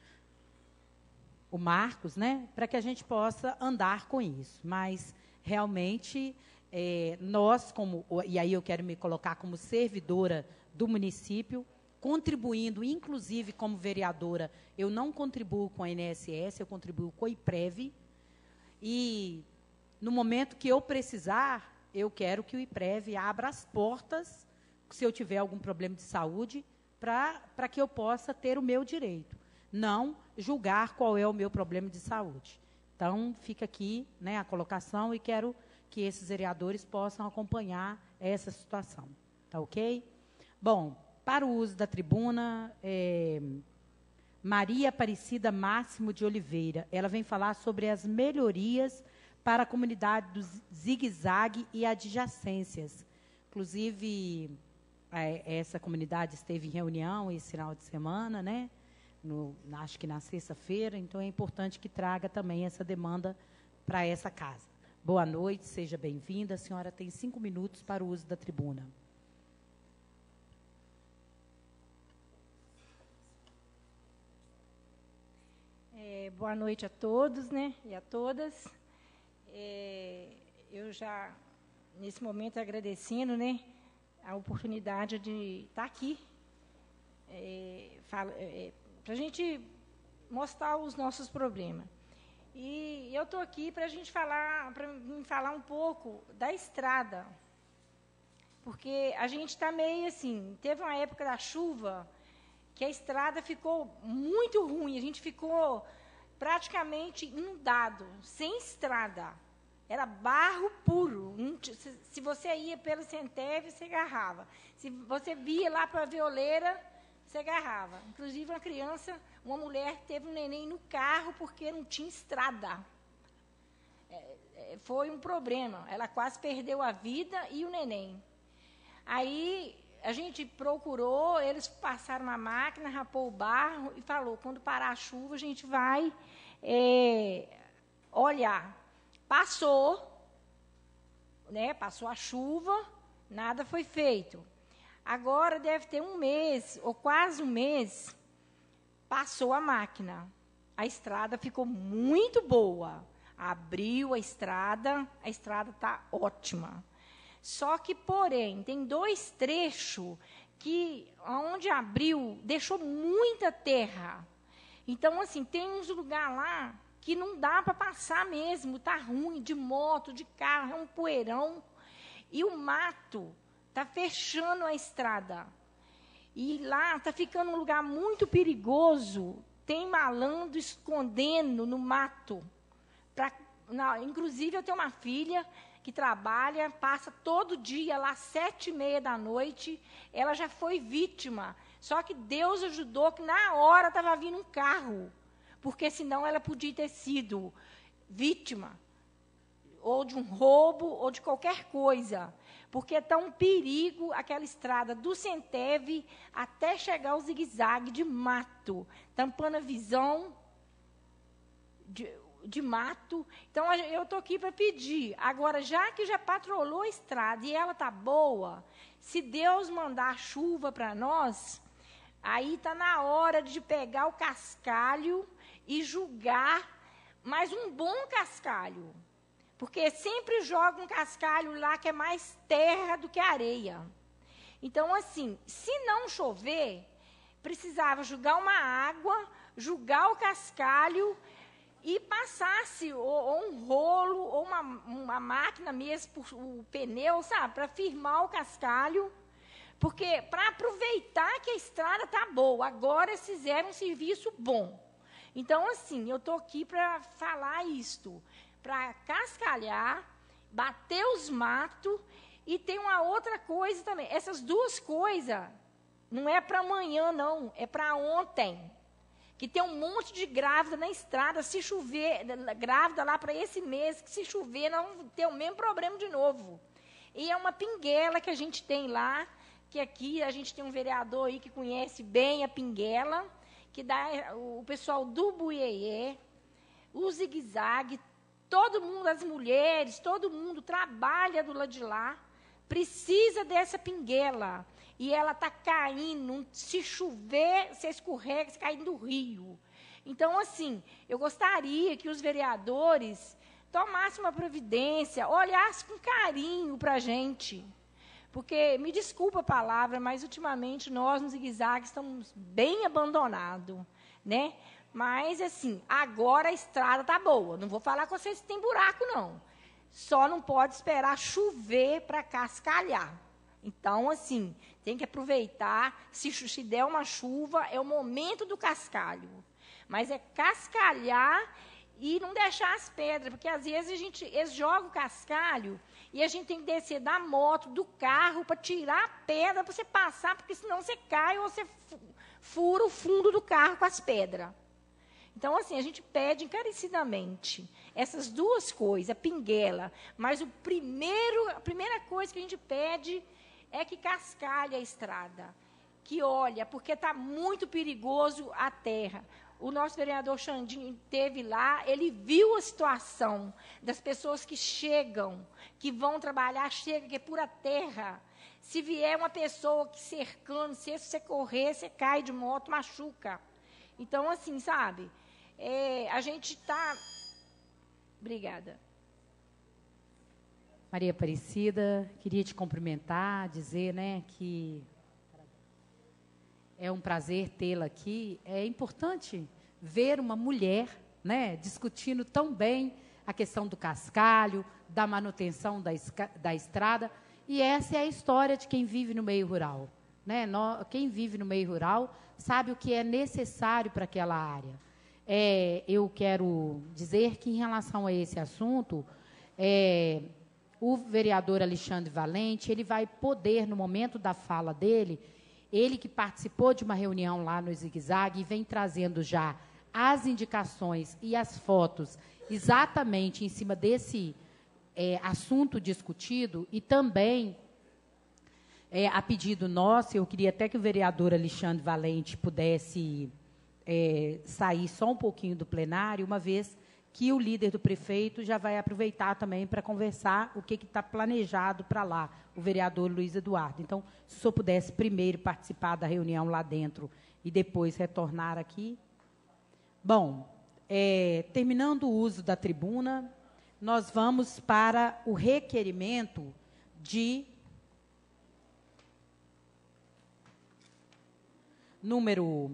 o Marcos, né? Para que a gente possa andar com isso. Mas, realmente, é, nós, como, e aí eu quero me colocar como servidora do município, contribuindo, inclusive, como vereadora, eu não contribuo com a I N S S, eu contribuo com a IPREV, e, no momento que eu precisar, eu quero que o IPREV abra as portas, se eu tiver algum problema de saúde, para que eu possa ter o meu direito, não julgar qual é o meu problema de saúde. Então, fica aqui, né, a colocação, e quero que esses vereadores possam acompanhar essa situação. Tá ok? Bom, para o uso da tribuna, é, Maria Aparecida Máximo de Oliveira. Ela vem falar sobre as melhorias para a comunidade do Zigue-Zague e adjacências. Inclusive, é, essa comunidade esteve em reunião esse final de semana, né? No, acho que na sexta-feira, então é importante que traga também essa demanda para essa casa. Boa noite, seja bem-vinda. A senhora tem cinco minutos para o uso da tribuna. É, boa noite a todos, né, e a todas. É, eu já, nesse momento, agradecendo, né, a oportunidade de estar aqui, é, é, para a gente mostrar os nossos problemas. E eu estou aqui para a gente falar, para me falar um pouco da estrada, porque a gente está meio assim, teve uma época da chuva que a estrada ficou muito ruim, a gente ficou praticamente inundado, sem estrada, Era barro puro. Se você ia pelo Centeve, você agarrava. Se você via lá para a Violeira, você agarrava. Inclusive, uma criança, uma mulher, teve um neném no carro porque não tinha estrada. É, foi um problema. Ela quase perdeu a vida e o neném. Aí, a gente procurou, eles passaram uma máquina, rapou o barro e falou, quando parar a chuva, a gente vai é, olhar. Passou, né, passou a chuva, nada foi feito. Agora deve ter um mês, ou quase um mês, passou a máquina. A estrada ficou muito boa. Abriu a estrada, a estrada está ótima. Só que, porém, tem dois trechos que, onde abriu, deixou muita terra. Então, assim, tem uns lugares lá que não dá para passar mesmo, está ruim, de moto, de carro, é um poeirão. E o mato está fechando a estrada. E lá está ficando um lugar muito perigoso, tem malandro escondendo no mato. Pra, na, inclusive, eu tenho uma filha que trabalha, passa todo dia lá, sete e meia da noite, ela já foi vítima. Só que Deus ajudou, que na hora estava vindo um carro, porque senão ela podia ter sido vítima, ou de um roubo, ou de qualquer coisa. Porque está um perigo aquela estrada do Centeve até chegar ao zigue-zague de mato, tampando a visão de, de mato. Então, eu estou aqui para pedir. Agora, já que já patrolou a estrada e ela está boa, se Deus mandar chuva para nós, aí está na hora de pegar o cascalho e julgar mais um bom cascalho. Porque sempre joga um cascalho lá que é mais terra do que areia. Então, assim, se não chover, precisava jogar uma água, jogar o cascalho e passasse ou, ou um rolo, ou uma, uma máquina mesmo, o pneu, sabe, para firmar o cascalho. Porque, para aproveitar que a estrada está boa, agora eles fizeram um serviço bom. Então, assim, eu estou aqui para falar isto, para cascalhar, bater os matos, e tem uma outra coisa também. Essas duas coisas não é para amanhã, não, é para ontem. Que tem um monte de grávida na estrada, se chover, grávida lá para esse mês, que se chover, nós vamos ter o mesmo problema de novo. E é uma pinguela que a gente tem lá, que aqui a gente tem um vereador aí que conhece bem a pinguela, que dá o pessoal do Buiê, o zigue-zague, todo mundo, as mulheres, todo mundo trabalha do lado de lá, precisa dessa pinguela. E ela está caindo, se chover, você escorrega, você cai no rio. Então, assim, eu gostaria que os vereadores tomassem uma providência, olhassem com carinho para a gente. Porque, me desculpa a palavra, mas ultimamente nós, no zigue-zague, estamos bem abandonados, né? Mas, assim, agora a estrada está boa. Não vou falar com vocês que tem buraco, não. Só não pode esperar chover para cascalhar. Então, assim, tem que aproveitar. Se, se der uma chuva, é o momento do cascalho. Mas é cascalhar e não deixar as pedras. Porque, às vezes, a gente, eles jogam o cascalho e a gente tem que descer da moto, do carro, para tirar a pedra, para você passar, porque senão você cai ou você fura o fundo do carro com as pedras. Então, assim, a gente pede encarecidamente essas duas coisas, a pinguela. Mas o primeiro, a primeira coisa que a gente pede é que cascalhe a estrada, que olha, porque está muito perigoso a terra. O nosso vereador Xandinho esteve lá, ele viu a situação das pessoas que chegam, que vão trabalhar, chega, que é pura terra. Se vier uma pessoa que cercando, se você correr, você cai de moto, machuca. Então, assim, sabe, é, a gente está... Obrigada. Maria Aparecida, queria te cumprimentar, dizer, né, que é um prazer tê-la aqui. É importante ver uma mulher, né, discutindo tão bem a questão do cascalho, da manutenção da, da estrada. E essa é a história de quem vive no meio rural, né? Quem vive no meio rural sabe o que é necessário para aquela área. É, eu quero dizer que, em relação a esse assunto, é, o vereador Alexandre Valente, ele vai poder, no momento da fala dele, ele que participou de uma reunião lá no Zigue-Zague e vem trazendo já as indicações e as fotos exatamente em cima desse é, assunto discutido, e também, é, a pedido nosso, eu queria até que o vereador Alexandre Valente pudesse é, sair só um pouquinho do plenário, uma vez que o líder do prefeito já vai aproveitar também para conversar o que está planejado para lá, o vereador Luiz Eduardo. Então, se o senhor pudesse primeiro participar da reunião lá dentro e depois retornar aqui. Bom, é, terminando o uso da tribuna, nós vamos para o requerimento de número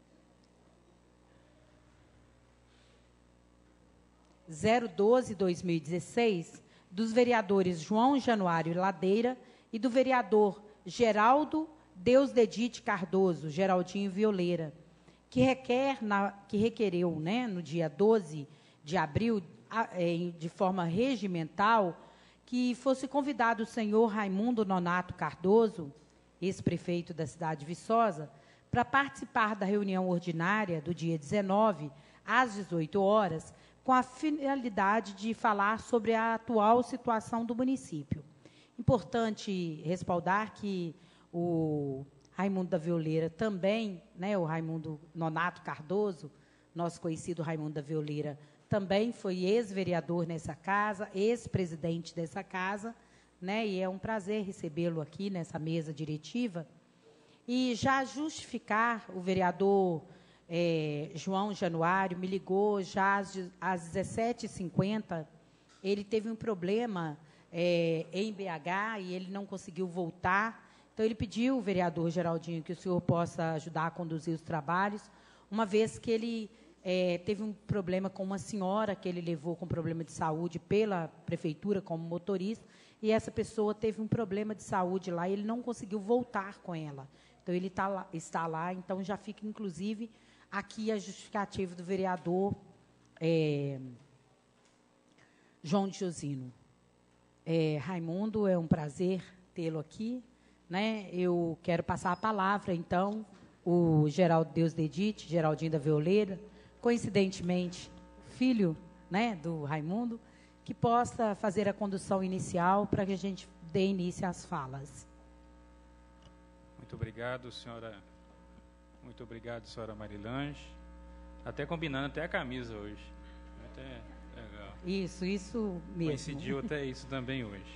zero doze, dois mil e dezesseis, dos vereadores João Januário Ladeira e do vereador Geraldo Deusdedite Cardoso, Geraldinho Violeira, que, requer na, que requereu, né, no dia doze de abril, a, é, de forma regimental, que fosse convidado o senhor Raimundo Nonato Cardoso, ex-prefeito da cidade de Viçosa, para participar da reunião ordinária do dia dezenove, às dezoito horas, com a finalidade de falar sobre a atual situação do município. Importante respaldar que o Raimundo da Violeira também, né, o Raimundo Nonato Cardoso, nosso conhecido Raimundo da Violeira, também foi ex-vereador nessa casa, ex-presidente dessa casa, né, e é um prazer recebê-lo aqui nessa mesa diretiva. E já justificar, o vereador é, João Januário me ligou já às, às dezessete e cinquenta, ele teve um problema é, em B H e ele não conseguiu voltar. Então, ele pediu, o vereador Geraldinho, que o senhor possa ajudar a conduzir os trabalhos, uma vez que ele é, teve um problema com uma senhora que ele levou com problema de saúde pela prefeitura como motorista, e essa pessoa teve um problema de saúde lá e ele não conseguiu voltar com ela. Então, ele tá lá, está lá, então já fica, inclusive, aqui a justificativa do vereador é, João de Josino. É, Raimundo, é um prazer tê-lo aqui. Né? Eu quero passar a palavra, então, o Geraldo Deusdedite, Geraldinho da Violeira, coincidentemente, filho, né, do Raimundo, que possa fazer a condução inicial para que a gente dê início às falas. Muito obrigado, senhora. Muito obrigado, senhora Marilange. Até combinando até a camisa hoje. Até legal. Isso, isso mesmo. Coincidiu até isso também hoje.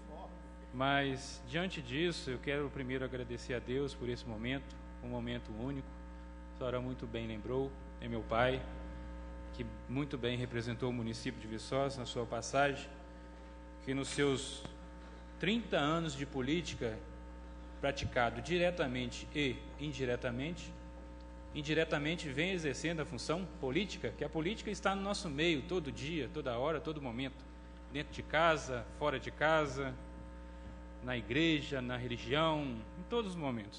Mas, diante disso, eu quero primeiro agradecer a Deus por esse momento, um momento único. A senhora muito bem lembrou, é meu pai, que muito bem representou o município de Viçosa na sua passagem, que nos seus trinta anos de política, praticado diretamente e indiretamente, indiretamente vem exercendo a função política, que a política está no nosso meio, todo dia, toda hora, todo momento, dentro de casa, fora de casa, na igreja, na religião, em todos os momentos.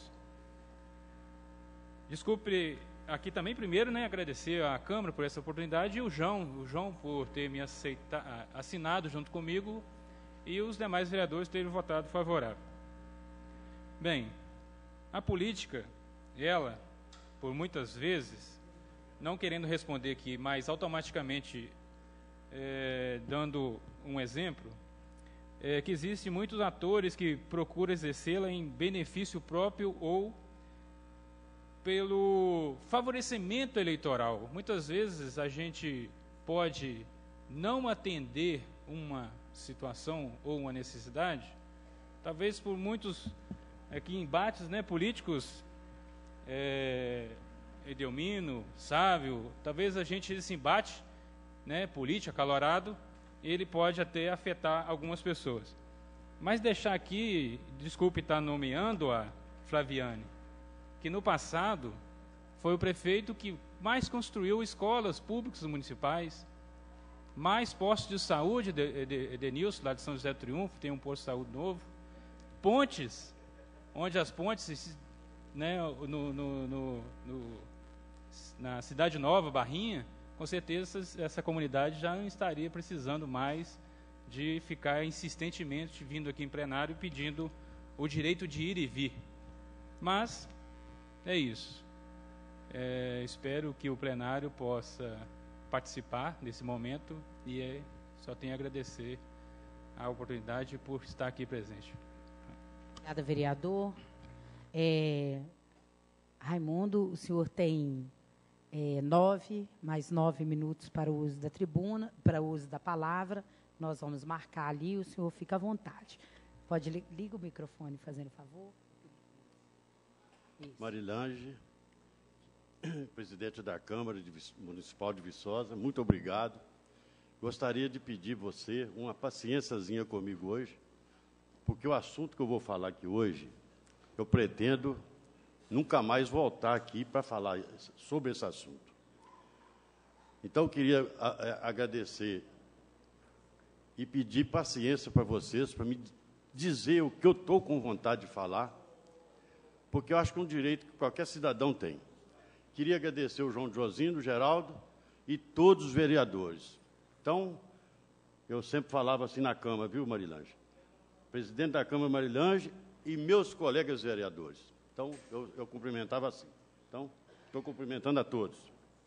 Desculpe, aqui também primeiro, né, agradecer à Câmara por essa oportunidade e o João, o João por ter me aceita, assinado junto comigo e os demais vereadores terem votado favorável. Bem, a política, ela, por muitas vezes, não querendo responder aqui, mas automaticamente é, dando um exemplo, É, que existem muitos atores que procuram exercê-la em benefício próprio ou pelo favorecimento eleitoral. Muitas vezes a gente pode não atender uma situação ou uma necessidade, talvez por muitos aqui embates, né, políticos, é, Edelmino, Sávio, talvez a gente esse embate, né, político acalorado, ele pode até afetar algumas pessoas. Mas deixar aqui, desculpe estar nomeando a Flaviane, que no passado foi o prefeito que mais construiu escolas públicas municipais, mais postos de saúde, Edenilson, lá de São José do Triunfo, tem um posto de saúde novo, pontes, onde as pontes, né, no, no, no, no, na Cidade Nova, Barrinha, com certeza essa, essa comunidade já não estaria precisando mais de ficar insistentemente vindo aqui em plenário pedindo o direito de ir e vir. Mas é isso. É, espero que o plenário possa participar desse momento e é, só tenho a agradecer a oportunidade por estar aqui presente. Obrigada, vereador. É, Raimundo, o senhor tem é, nove, mais nove minutos para o uso da tribuna, para o uso da palavra. Nós vamos marcar ali, o senhor fica à vontade. Pode li liga o microfone, fazendo favor. Isso. Marilange, presidente da Câmara de Municipal de Viçosa, muito obrigado. Gostaria de pedir você uma paciênciazinha comigo hoje, porque o assunto que eu vou falar aqui hoje, eu pretendo nunca mais voltar aqui para falar sobre esse assunto. Então, eu queria a, a, agradecer e pedir paciência para vocês, para me dizer o que eu estou com vontade de falar, porque eu acho que é um direito que qualquer cidadão tem. Queria agradecer o João Josino, o Geraldo e todos os vereadores. Então, eu sempre falava assim na Câmara, viu, Marilange? Presidente da Câmara, Marilange, e meus colegas vereadores. Então, eu, eu cumprimentava assim. Então, estou cumprimentando a todos.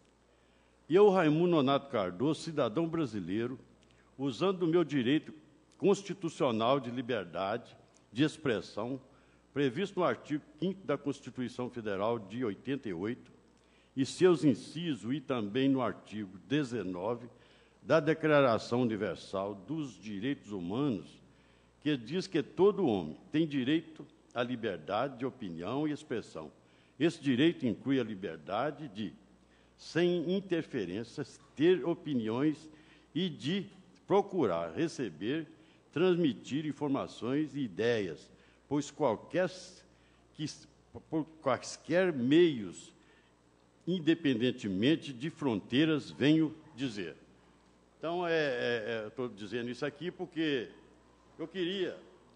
E eu, Raimundo Nonato Cardoso, cidadão brasileiro, usando o meu direito constitucional de liberdade de expressão, previsto no artigo quinto da Constituição Federal de oitenta e oito, e seus incisos, e também no artigo dezenove da Declaração Universal dos Direitos Humanos, que diz que todo homem tem direito à liberdade de opinião e expressão. Esse direito inclui a liberdade de, sem interferências, ter opiniões e de procurar, receber, transmitir informações e ideias, pois qualquer, que, por quaisquer meios, independentemente de fronteiras, venho dizer. Então, é, é, é, estou dizendo isso aqui porque eu queria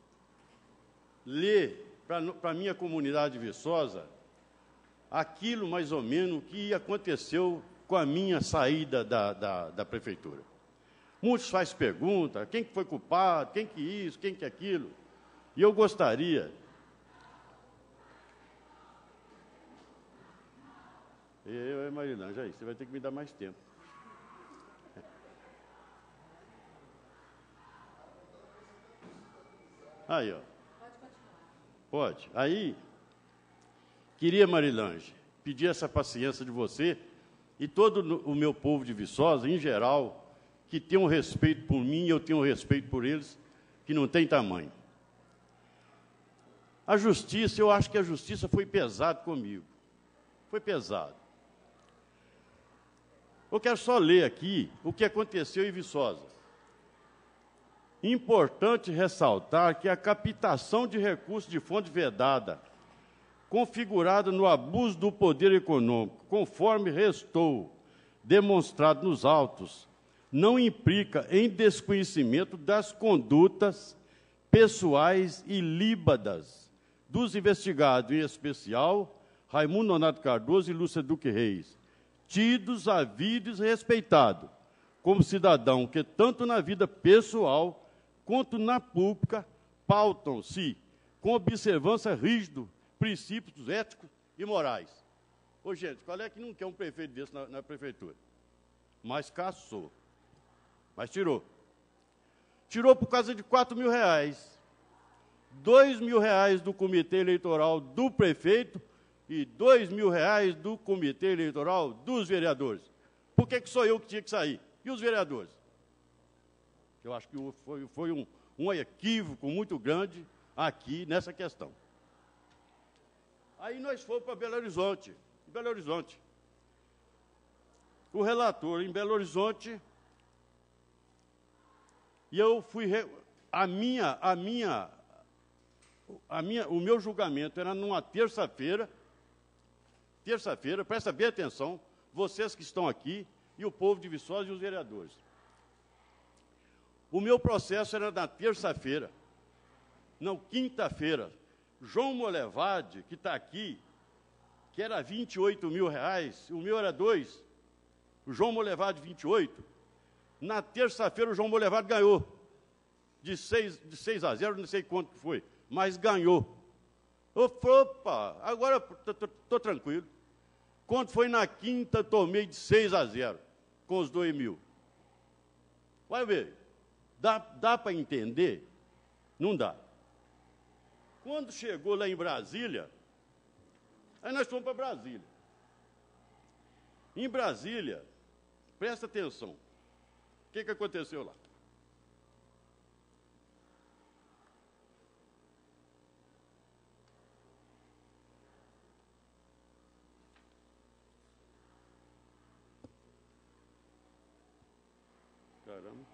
ler para a minha comunidade viçosa aquilo, mais ou menos, que aconteceu com a minha saída da, da, da prefeitura. Muitos fazem pergunta, quem que foi culpado, quem que isso, quem que aquilo. E eu gostaria... Eu, Marilange, aí, você vai ter que me dar mais tempo. Aí, ó. Pode continuar. Pode. Aí, queria, Marilange, pedir essa paciência de você e todo o meu povo de Viçosa, em geral, que tem um respeito por mim e eu tenho um respeito por eles, que não tem tamanho. A justiça, eu acho que a justiça foi pesada comigo. Foi pesado. Eu quero só ler aqui o que aconteceu em Viçosa. Importante ressaltar que a captação de recursos de fonte vedada, configurada no abuso do poder econômico, conforme restou demonstrado nos autos, não implica em desconhecimento das condutas pessoais ilíbadas dos investigados, em especial Raimundo Nonato Cardoso e Lúcia Duque Reis, tidos, havidos e respeitados como cidadão que, tanto na vida pessoal quanto na pública, pautam-se com observância rígida princípios éticos e morais. Ô, gente, qual é que não quer um prefeito desse na, na prefeitura? Mas caçou. Mas tirou. Tirou por causa de quatro mil reais. Dois mil reais do comitê eleitoral do prefeito e dois mil reais do comitê eleitoral dos vereadores. Por que que sou eu que tinha que sair? E os vereadores? Eu acho que foi, foi um, um equívoco muito grande aqui nessa questão. Aí nós fomos para Belo Horizonte. Belo Horizonte. O relator em Belo Horizonte, e eu fui... Re... A minha, a minha, a minha, o meu julgamento era numa terça-feira, terça-feira, presta bem atenção, vocês que estão aqui, e o povo de Viçosa e os vereadores. O meu processo era na terça-feira, não, quinta-feira. João Molevade, que está aqui, que era vinte e oito mil reais, o meu era dois, o João Molevade, vinte e oito. Na terça-feira, o João Molevade ganhou. de seis, de seis a zero, não sei quanto que foi, mas ganhou. Eu falei, opa, agora estou tranquilo. Quando foi na quinta, tomei de seis a zero, com os dois mil. Vai ver, dá, dá para entender? Não dá. Quando chegou lá em Brasília, aí nós fomos para Brasília. Em Brasília, presta atenção, o que, que aconteceu lá? Caramba.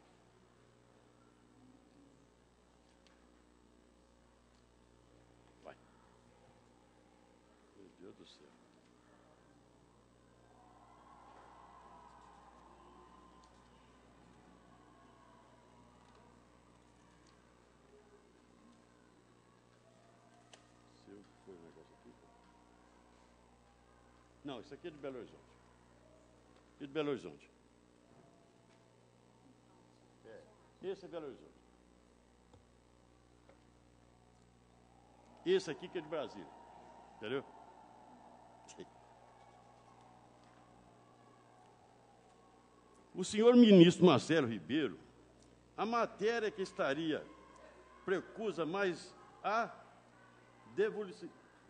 Vai. Meu Deus do céu. Seu foi o negócio aqui? Não, isso aqui é de Belo Horizonte. E de Belo Horizonte. Esse é Belo Horizonte. Esse aqui que é de Brasília. Entendeu? O senhor ministro Marcelo Ribeiro, a matéria que estaria precusa mais a devolução.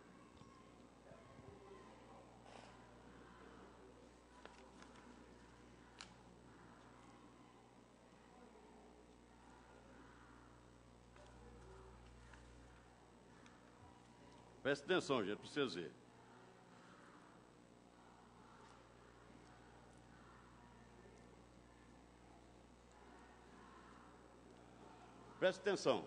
Presta atenção, gente, para vocês verem. Presta atenção.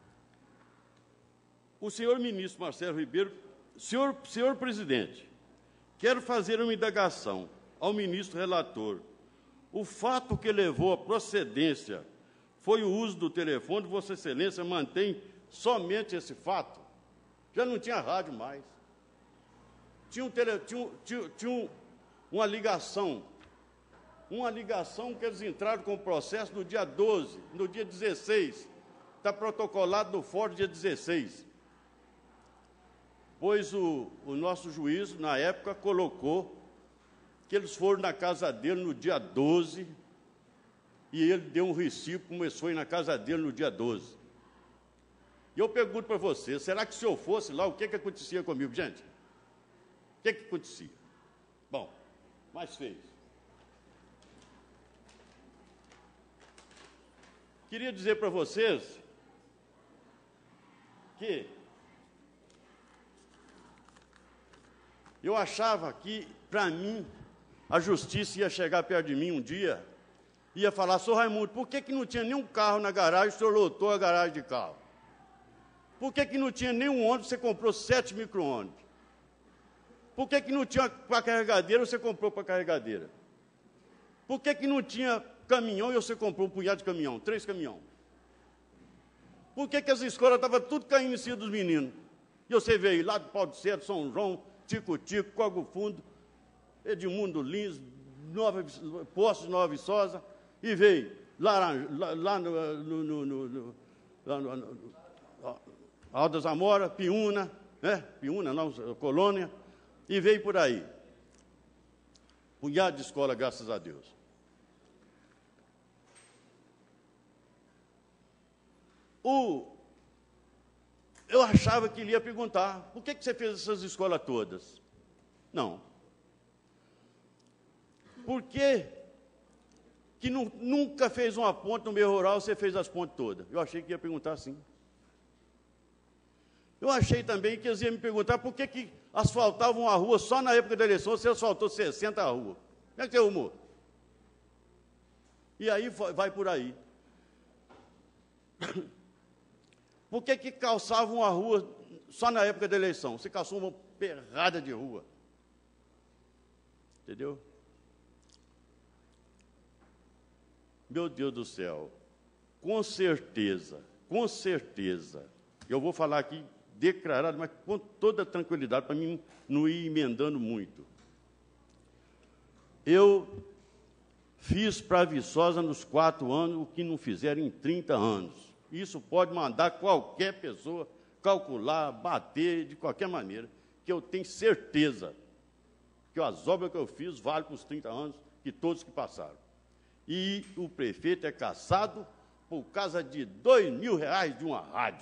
O senhor ministro Marcelo Ribeiro, senhor, senhor presidente, quero fazer uma indagação ao ministro relator. O fato que levou à procedência foi o uso do telefone, Vossa Excelência mantém somente esse fato? Já não tinha rádio mais. Tinha, um tele, tinha, um, tinha, tinha um, uma ligação, uma ligação que eles entraram com o processo no dia doze, no dia dezesseis. Está protocolado no fórum dia dezesseis. Pois o, o nosso juiz, na época, colocou que eles foram na casa dele no dia doze e ele deu um recibo, começou a ir na casa dele no dia doze. E eu pergunto para você, será que se eu fosse lá, o que, que acontecia comigo, gente? O que, que acontecia? Bom, mas fez. Queria dizer para vocês que eu achava que, para mim, a justiça ia chegar perto de mim um dia, ia falar, senhor Raimundo, por que, que não tinha nenhum carro na garagem, o senhor lotou a garagem de carro? Por que, que não tinha nenhum ônibus, você comprou sete micro-ônibus? Por que, que não tinha para carregadeira, você comprou para carregadeira? Por que, que não tinha caminhão e você comprou um punhado de caminhão, três caminhões? Por que, que as escolas estavam tudo caindo em cima dos meninos? E você veio lá do Pau de Cedo, São João, Tico-Tico, Cogo Fundo, Edmundo Lins, Nova, Poços Nova Viçosa, e veio lá, lá, lá no, no, no, no, lá no, no Alda Zamora, Piúna, né? Piúna, não, Colônia, e veio por aí. Punhado de escola, graças a Deus. O, eu achava que ele ia perguntar, por que, que você fez essas escolas todas? Não. Por que, que nu, nunca fez uma ponte no meio rural, você fez as pontes todas? Eu achei que ia perguntar assim. Eu achei também que eles iam me perguntar por que, que asfaltavam a rua só na época da eleição, você asfaltou sessenta a rua. Como é que você arrumou? E aí vai por aí. Por que, que calçavam a rua só na época da eleição? Você calçou uma perrada de rua. Entendeu? Meu Deus do céu. Com certeza, com certeza, eu vou falar aqui declarado, mas com toda tranquilidade, para mim não ir emendando muito. Eu fiz para a Viçosa nos quatro anos o que não fizeram em trinta anos. Isso pode mandar qualquer pessoa calcular, bater, de qualquer maneira, que eu tenho certeza que as obras que eu fiz valem para os trinta anos que todos que passaram. E o prefeito é caçado por causa de dois mil reais de uma rádio.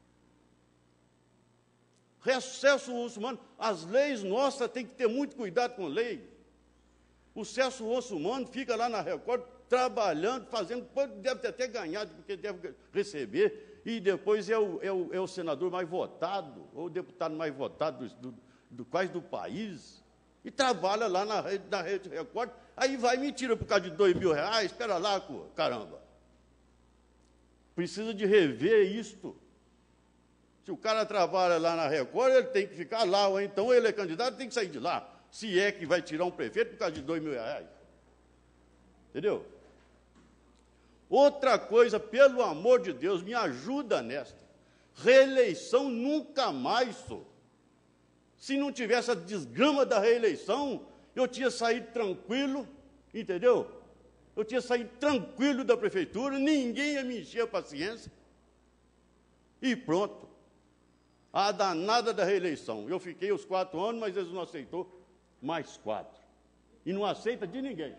Celso Russomano, as leis nossas têm que ter muito cuidado com a lei. O Celso Russomano fica lá na Record trabalhando, fazendo, deve ter até ganhado, porque deve receber, e depois é o, é o, é o senador mais votado, ou o deputado mais votado do, do, do quase do país, e trabalha lá na rede, na rede Record, aí vai me tira por causa de dois mil reais, espera lá, caramba. Precisa de rever isto. Se o cara trabalha lá na Record, ele tem que ficar lá, ou então ele é candidato, tem que sair de lá, se é que vai tirar um prefeito por causa de dois mil reais. Entendeu? Outra coisa, pelo amor de Deus, me ajuda nesta. Reeleição nunca mais, sou. Se não tivesse a desgrama da reeleição, eu tinha saído tranquilo, entendeu? Eu tinha saído tranquilo da prefeitura, ninguém ia me encher a paciência. E pronto. A danada da reeleição. Eu fiquei os quatro anos, mas eles não aceitou mais quatro. E não aceita de ninguém.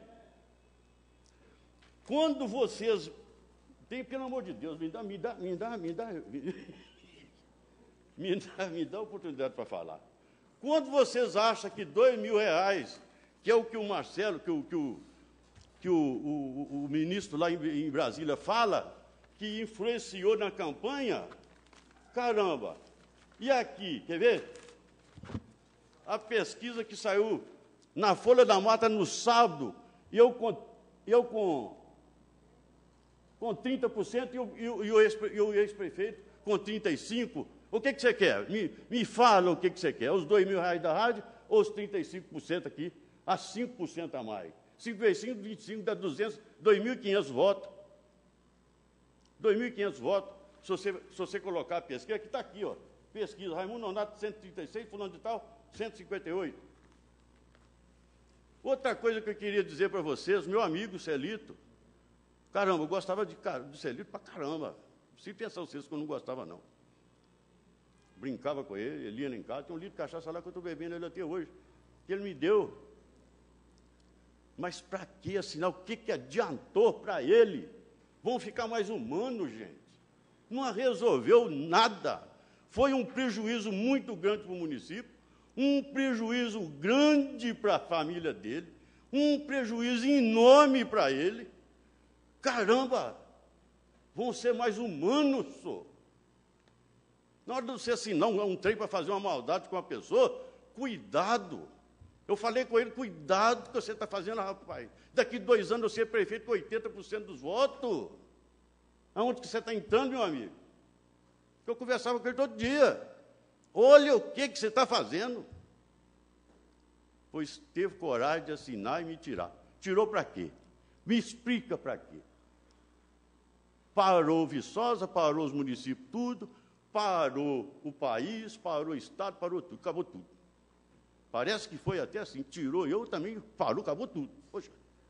Quando vocês... Tem, pelo amor de Deus, me dá, me dá, me dá, me dá, me dá, me dá oportunidade para falar. Quando vocês acham que dois mil reais, que é o que o Marcelo, que o, que o, que o, o, o ministro lá em, em Brasília fala, que influenciou na campanha, caramba, e aqui, quer ver? A pesquisa que saiu na Folha da Mata no sábado, e eu com, eu com, com trinta por cento e o, e o, e o ex-prefeito com trinta e cinco por cento. O que, que você quer? Me, me fala o que, que você quer. Os dois mil reais da rádio ou os trinta e cinco por cento aqui, a cinco por cento a mais. cinco vezes cinco, vinte e cinco, dá duzentos, dois mil e quinhentos votos. dois mil e quinhentos votos. Se você, se você colocar a pesquisa, que está aqui, ó. Pesquisa, Raimundo Nonato, cento e trinta e seis, fulano de tal, cento e cinquenta e oito. Outra coisa que eu queria dizer para vocês, meu amigo Celito, caramba, eu gostava de, de Celito para caramba. Se pensar vocês que eu não gostava, não. Brincava com ele, ele ia lá em casa, tem um litro de cachaça lá que eu estou bebendo ele até hoje, que ele me deu. Mas para que assinar? O que, que adiantou para ele? Vão ficar mais humanos, gente. Não resolveu nada. Foi um prejuízo muito grande para o município, um prejuízo grande para a família dele, um prejuízo enorme para ele. Caramba, vão ser mais humanos, só. Na hora de você assinar um, um trem para fazer uma maldade com uma pessoa, cuidado. Eu falei com ele, cuidado que você está fazendo, rapaz. Daqui dois anos você é prefeito com oitenta por cento dos votos. Aonde que você está entrando, meu amigo? Eu conversava com ele todo dia. Olha o que, que você está fazendo. Pois teve coragem de assinar e me tirar. Tirou para quê? Me explica para quê. Parou Viçosa, parou os municípios, tudo. Parou o país, parou o Estado, parou tudo, acabou tudo. Parece que foi até assim, tirou eu também, parou, acabou tudo. Poxa.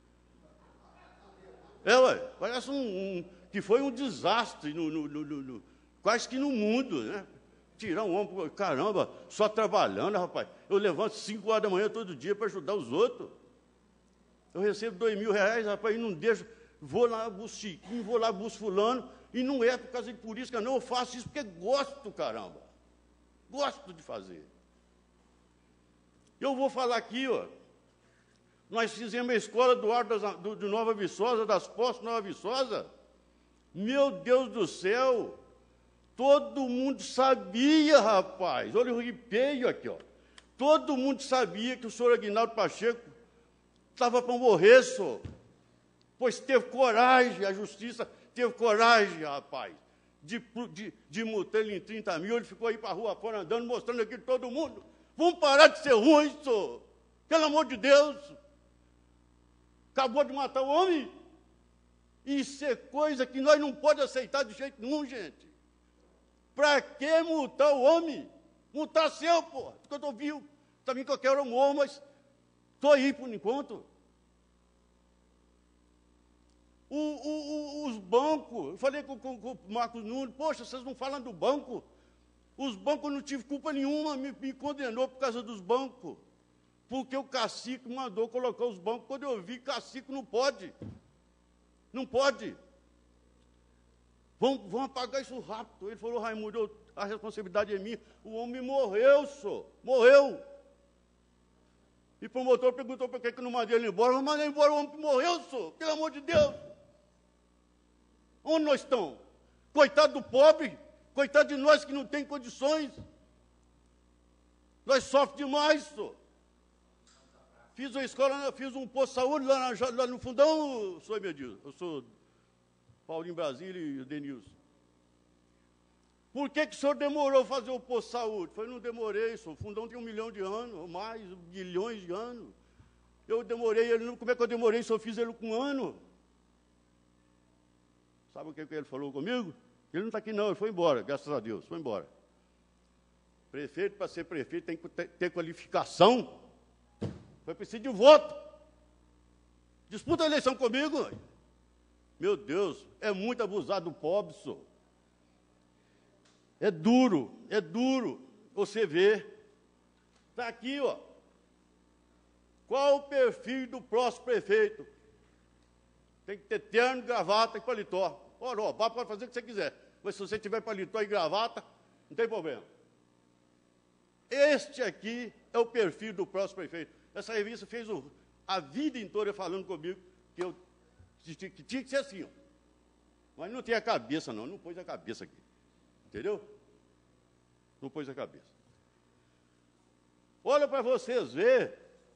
É, ué, parece um, um, que foi um desastre, no, no, no, no, quase que no mundo, né? Tirar um homem, caramba, só trabalhando, rapaz. Eu levanto cinco horas da manhã todo dia para ajudar os outros. Eu recebo dois mil reais, rapaz, e não deixo, vou lá, busco Chiquinho, vou lá, busco fulano, e não é por causa de política, não, eu faço isso porque gosto, caramba. Gosto de fazer. Eu vou falar aqui, ó. Nós fizemos a escola do ar das, do, de Nova Viçosa, das Postas Nova Viçosa. Meu Deus do céu! Todo mundo sabia, rapaz. Olha o ripeio aqui, ó. Todo mundo sabia que o senhor Aguinaldo Pacheco estava para morrer, só. Pois teve coragem, a justiça teve coragem, rapaz, de, de, de multar ele em trinta mil. Ele ficou aí para a rua fora andando, mostrando aqui de todo mundo. Vamos parar de ser ruins, senhor. Pelo amor de Deus. Acabou de matar o homem. Isso é coisa que nós não podemos aceitar de jeito nenhum, gente. Para que multar o homem? Multar seu, pô. Porque eu estou vivo. Também qualquer hora eu morro, mas estou aí por enquanto. O, o, o, os bancos, eu falei com, com, com o Marcos Nunes, poxa, vocês não falam do banco? Os bancos não tive culpa nenhuma, me, me condenou por causa dos bancos. Porque o cacique mandou colocar os bancos. Quando eu vi, cacique não pode. Não pode. Vão, vão apagar isso rápido. Ele falou, Raimundo, eu, a responsabilidade é minha. O homem morreu, senhor. Morreu. E o promotor perguntou por que que não mandei ele embora. Eu mandei embora o homem que morreu, senhor. Pelo amor de Deus. Onde nós estamos? Coitado do pobre. Coitado de nós que não tem condições. Nós sofremos demais, senhor. Fiz uma escola, fiz um posto de saúde lá, na, lá no fundão, senhor Emedilson. Eu sou Paulinho Brasília e Denilson. Por que, que o senhor demorou a fazer o posto de saúde? Eu falei, não demorei, senhor. O fundão tem um milhão de anos, ou mais, bilhões de anos. Eu demorei, ele, como é que eu demorei se eu fiz ele com um ano? Sabe o que, que ele falou comigo? Ele não está aqui não, ele foi embora, graças a Deus, foi embora. Prefeito, para ser prefeito, tem que ter, ter qualificação. Foi preciso de voto. Disputa a eleição comigo. Meu Deus, é muito abusado do pobre, senhor. É duro, é duro. Você vê. Está aqui, ó. Qual o perfil do próximo prefeito? Tem que ter terno, gravata e paletó. Ora, ó, pode fazer o que você quiser. Mas se você tiver paletó e gravata, não tem problema. Este aqui é o perfil do próximo prefeito. Essa revista fez o, a vida inteira falando comigo que, eu, que tinha que ser assim. Ó. Mas não tem a cabeça, não. Não pôs a cabeça aqui. Entendeu? Não pôs a cabeça. Olha para vocês verem.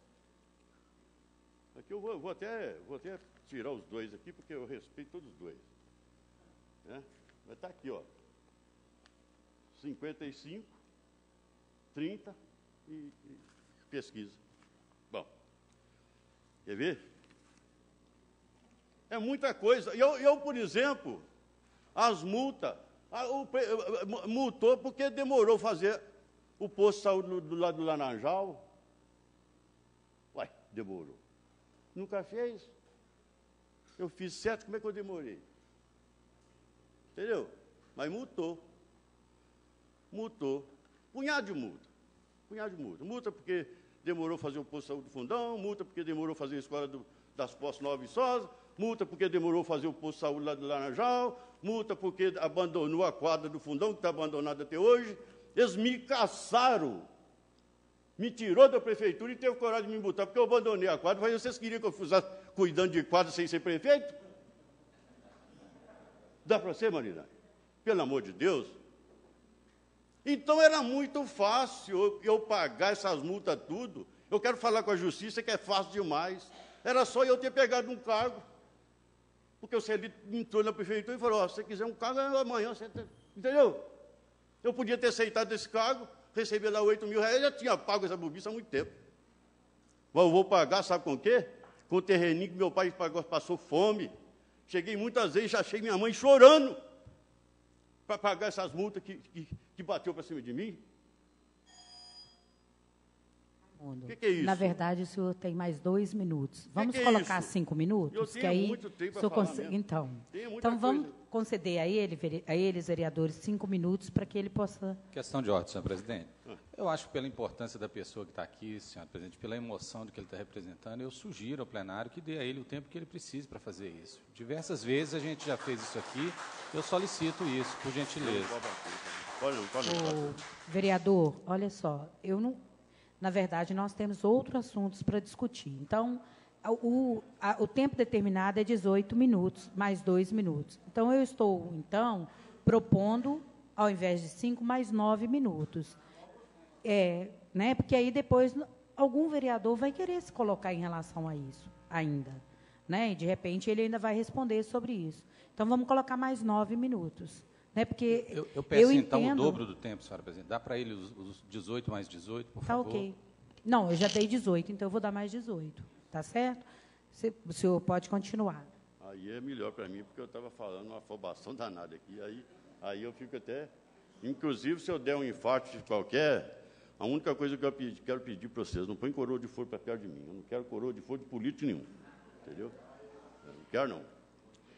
Aqui eu vou, vou, até, vou até tirar os dois aqui, porque eu respeito todos os dois. Né? Vai estar aqui, ó. cinquenta e cinco, trinta e, e pesquisa. Bom, quer ver? É muita coisa. Eu, eu por exemplo, as multas, a, o, multou porque demorou fazer o posto de saúde do, do lado do Laranjal. Uai, demorou. Nunca fez. Eu fiz certo, como é que eu demorei? Entendeu? Mas multou. Multou. Punhado de multa. Punhado de multa. Multa porque demorou fazer o posto de saúde do fundão, multa porque demorou fazer a escola do, das Postes Nova e Viçosa, multa porque demorou fazer o posto de saúde lá do Laranjal, multa porque abandonou a quadra do fundão, que está abandonada até hoje. Eles me caçaram. Me tirou da prefeitura e teve coragem de me multar, porque eu abandonei a quadra. Mas vocês queriam que eu fosse cuidando de quadra sem ser prefeito? Dá para ser, Marina? Pelo amor de Deus. Então, era muito fácil eu pagar essas multas tudo. Eu quero falar com a justiça que é fácil demais. Era só eu ter pegado um cargo. Porque o Celito entrou na prefeitura e falou, oh, se você quiser um cargo, amanhã você... Tem... Entendeu? Eu podia ter aceitado esse cargo, receber lá oito mil reais, eu já tinha pago essa bobiça há muito tempo. Mas eu vou pagar, sabe com o quê? Com o terreninho que meu pai pagou, passou fome. Cheguei muitas vezes, já achei minha mãe chorando para pagar essas multas que, que, que bateu para cima de mim. O que, que é isso? Na verdade, o senhor tem mais dois minutos. Vamos que que colocar é cinco minutos? Eu tenho que aí muito tempo para senhor falar cons... mesmo. Então, Tenho então vamos coisa. conceder a, ele, a eles, vereadores, cinco minutos para que ele possa... Questão de ordem, senhor presidente. Eu acho que pela importância da pessoa que está aqui, senhor presidente, pela emoção do que ele está representando, eu sugiro ao plenário que dê a ele o tempo que ele precise para fazer isso. Diversas vezes a gente já fez isso aqui, eu solicito isso, por gentileza. O vereador, olha só, eu não... Na verdade, nós temos outros assuntos para discutir. Então, o, a, o tempo determinado é dezoito minutos, mais dois minutos. Então, eu estou, então, propondo, ao invés de cinco, mais nove minutos. É, né, porque aí depois algum vereador vai querer se colocar em relação a isso ainda. Né, e, de repente, ele ainda vai responder sobre isso. Então, vamos colocar mais nove minutos. Né, porque eu, eu peço, eu então, entendo... o dobro do tempo, senhora presidente. Dá para ele os, os dezoito mais dezoito, por tá, favor? Tá ok. Não, eu já dei dezoito, então eu vou dar mais dezoito. Tá certo? Você, o senhor pode continuar. Aí é melhor para mim, porque eu estava falando uma afobação danada aqui. Aí, aí eu fico até... Inclusive, se eu der um infarto qualquer, a única coisa que eu pedi, quero pedir para vocês, não põe coroa de fogo para perto de mim. Eu não quero coroa de fogo de político nenhum. Entendeu? Eu não quero, não.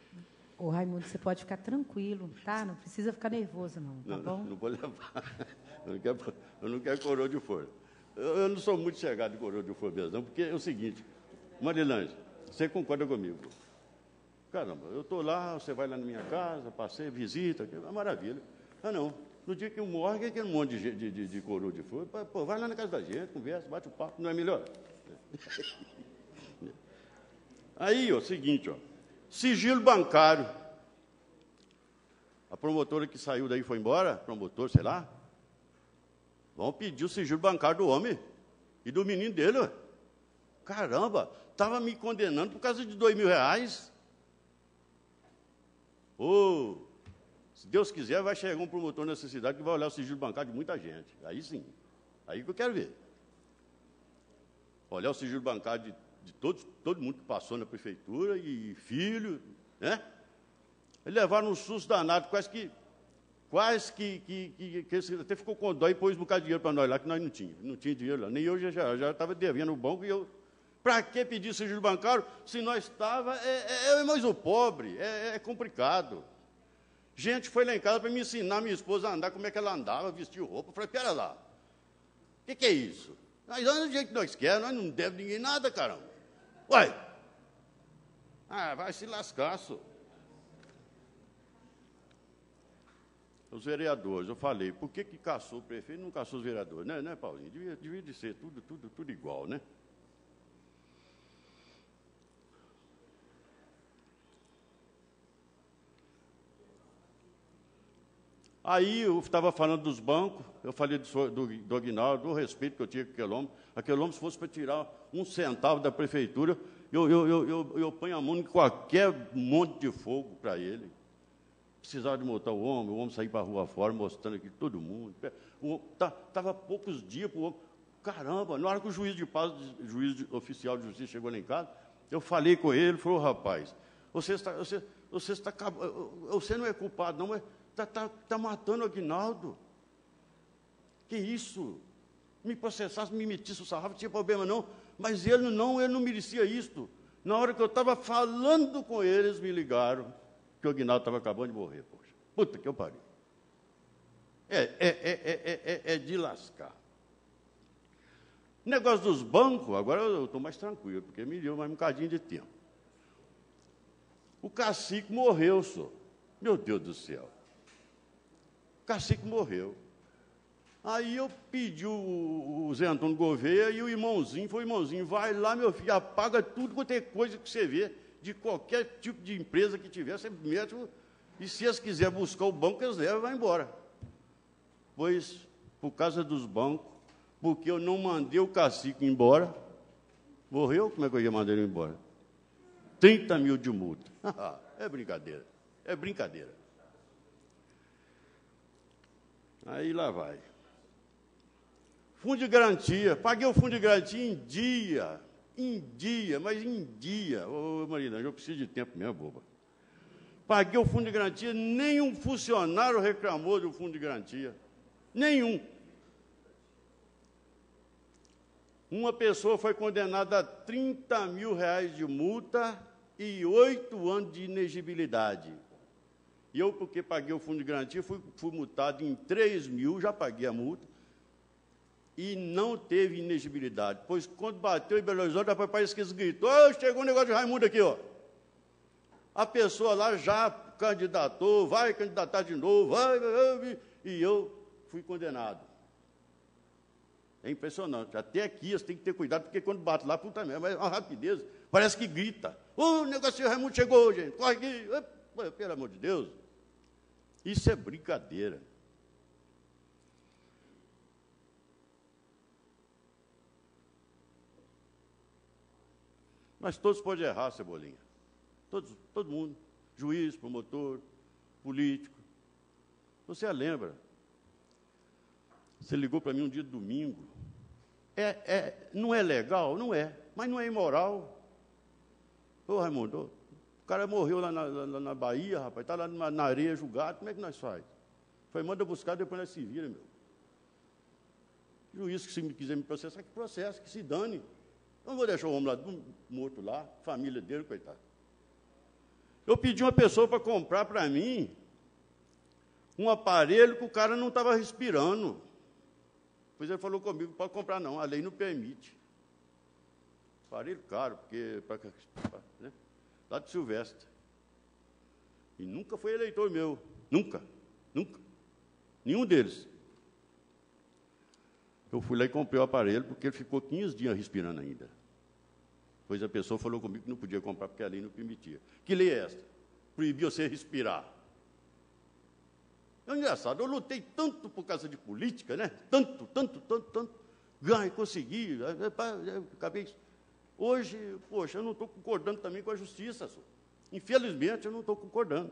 Ô, Raimundo, você pode ficar tranquilo, tá? Não precisa ficar nervoso, não, tá não, bom? Não, não vou levar. Eu não quero, eu não quero coroa de flor. Eu, eu não sou muito chegado de coroa de flor mesmo, não, porque é o seguinte, Marilândia, você concorda comigo? Caramba, eu estou lá, você vai lá na minha casa, passei, visita, é uma maravilha. Ah, não. No dia que eu morro, é aquele monte de, de, de, de coroa de flor. Pô, vai lá na casa da gente, conversa, bate o papo, não é melhor? Aí, ó, seguinte, ó. Sigilo bancário. A promotora que saiu daí foi embora, promotor, sei lá. Vamos pedir o sigilo bancário do homem e do menino dele, ó. Caramba, estava me condenando por causa de dois mil reais. Ô... Oh, se Deus quiser, vai chegar um promotor nessa cidade que vai olhar o sigilo bancário de muita gente. Aí sim. Aí que eu quero ver. Olhar o sigilo bancário de, de todos, todo mundo que passou na prefeitura e filho, né? Eles levaram um susto danado, quase que... Quase que... que, que, que até ficou com dó e pôs um bocado de dinheiro para nós lá, que nós não tínhamos. Não tinha dinheiro lá. Nem eu já já estava devendo o banco e eu... Para que pedir sigilo bancário se nós estava... É, é, é mais o pobre. É, é complicado. Gente foi lá em casa para me ensinar minha esposa a andar, como é que ela andava, vestia roupa. Eu falei, pera lá, o que, que é isso? Nós andamos do jeito que nós queremos, nós não devemos ninguém nada, caramba. Uai, ah, vai se lascar, só. Os vereadores, eu falei, por que que caçou o prefeito e não caçou os vereadores? Né, né Paulinho? Devia, devia de ser tudo, tudo, tudo igual, né? Aí eu estava falando dos bancos, eu falei do, do, do Aguinaldo, do respeito que eu tinha com aquele homem. Aquele homem, se fosse para tirar um centavo da prefeitura, eu, eu, eu, eu, eu ponho a mão em qualquer monte de fogo para ele. Precisava de montar o homem, o homem sair para a rua fora, mostrando aqui todo mundo. Estava poucos dias para o homem. Caramba, na hora que o juiz de paz, o juiz de, oficial de justiça chegou lá em casa, eu falei com ele, falou, rapaz, você está, você, você está, você não é culpado, não, mas Está tá, tá matando o Aguinaldo. Que isso? Me processasse, me metisse o sarrafo, não tinha problema não. Mas ele não, ele não merecia isto. Na hora que eu estava falando com eles, me ligaram que o Aguinaldo estava acabando de morrer. Poxa, puta que eu pariu. É, é, é, é, é, é de lascar. O negócio dos bancos, agora eu estou mais tranquilo, porque me deu mais um bocadinho de tempo. O cacique morreu, senhor. Meu Deus do céu. O cacique morreu. Aí eu pedi o, o Zé Antônio Gouveia e o irmãozinho, foi o irmãozinho, vai lá, meu filho, apaga tudo quanto é coisa que você vê, de qualquer tipo de empresa que tiver, você mete, e se eles quiserem buscar o banco, eles levam e vão embora. Pois, por causa dos bancos, porque eu não mandei o cacique embora, morreu, como é que eu ia mandar ele embora? trinta mil de multa. É brincadeira, é brincadeira. Aí lá vai. Fundo de garantia. Paguei o fundo de garantia em dia. Em dia, mas em dia. Ô, Marina, eu preciso de tempo mesmo, boba. Paguei o fundo de garantia, nenhum funcionário reclamou do fundo de garantia. Nenhum. Uma pessoa foi condenada a trinta mil reais de multa e oito anos de inegibilidade. E eu, porque paguei o fundo de garantia, fui, fui multado em três mil, já paguei a multa, e não teve inegibilidade. Pois, quando bateu em Belo Horizonte, parece que eles gritou, oh, chegou um negócio de Raimundo aqui, ó. A pessoa lá já candidatou, vai candidatar de novo, vai, vai, e eu fui condenado. É impressionante. Até aqui você tem que ter cuidado, porque quando bate lá, puta merda, mas é uma rapidez, parece que grita. Ô, oh, o negócio de Raimundo chegou, gente, corre aqui. Pelo amor de Deus, isso é brincadeira. Mas todos podem errar, Cebolinha. Todos, todo mundo. Juiz, promotor, político. Você a lembra? Você ligou para mim um dia de domingo. É, é, não é legal? Não é. Mas não é imoral. Ô, Raimundo, o cara morreu lá na, lá na Bahia, rapaz, está lá na, na areia julgado, como é que nós faz? Foi, manda buscar, depois nós se vira, meu. Juiz que se me quiser me processar, que processo, que se dane. Eu não vou deixar o homem lá, morto lá, família dele, coitado. Eu pedi uma pessoa para comprar para mim um aparelho que o cara não estava respirando. Pois ele falou comigo, pode comprar não, a lei não permite. Aparelho caro, porque... Pra, né? Lá de Silvestre. E nunca foi eleitor meu. Nunca. Nunca. Nenhum deles. Eu fui lá e comprei o aparelho, porque ele ficou quinze dias respirando ainda. Pois a pessoa falou comigo que não podia comprar, porque a lei não permitia. Que lei é esta? Proibiu você respirar. É engraçado, eu lutei tanto por causa de política, né? Tanto, tanto, tanto, tanto. Ganhei, consegui. Acabei. Hoje, poxa, eu não estou concordando também com a justiça, senhor. Infelizmente, eu não estou concordando.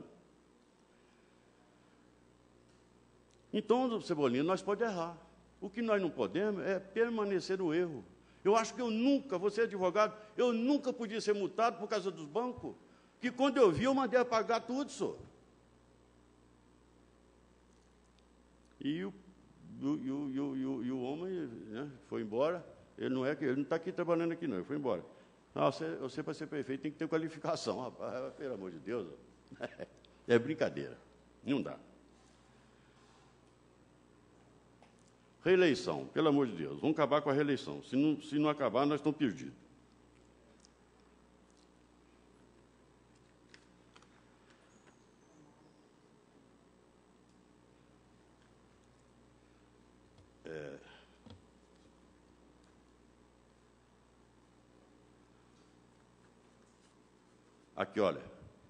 Então, Cebolinha, nós podemos errar. O que nós não podemos é permanecer no erro. Eu acho que eu nunca, você é advogado, eu nunca podia ser multado por causa dos bancos, que quando eu vi, eu mandei apagar tudo, senhor. E o, o, o, o, o, o homem, né, foi embora. Ele não é que ele não está aqui trabalhando aqui, não. Ele foi embora. Não, você, você para ser prefeito tem que ter qualificação. Rapaz, pelo amor de Deus. É brincadeira. Não dá. Reeleição, pelo amor de Deus. Vamos acabar com a reeleição. Se não, se não acabar, nós estamos perdidos. É... Aqui, olha.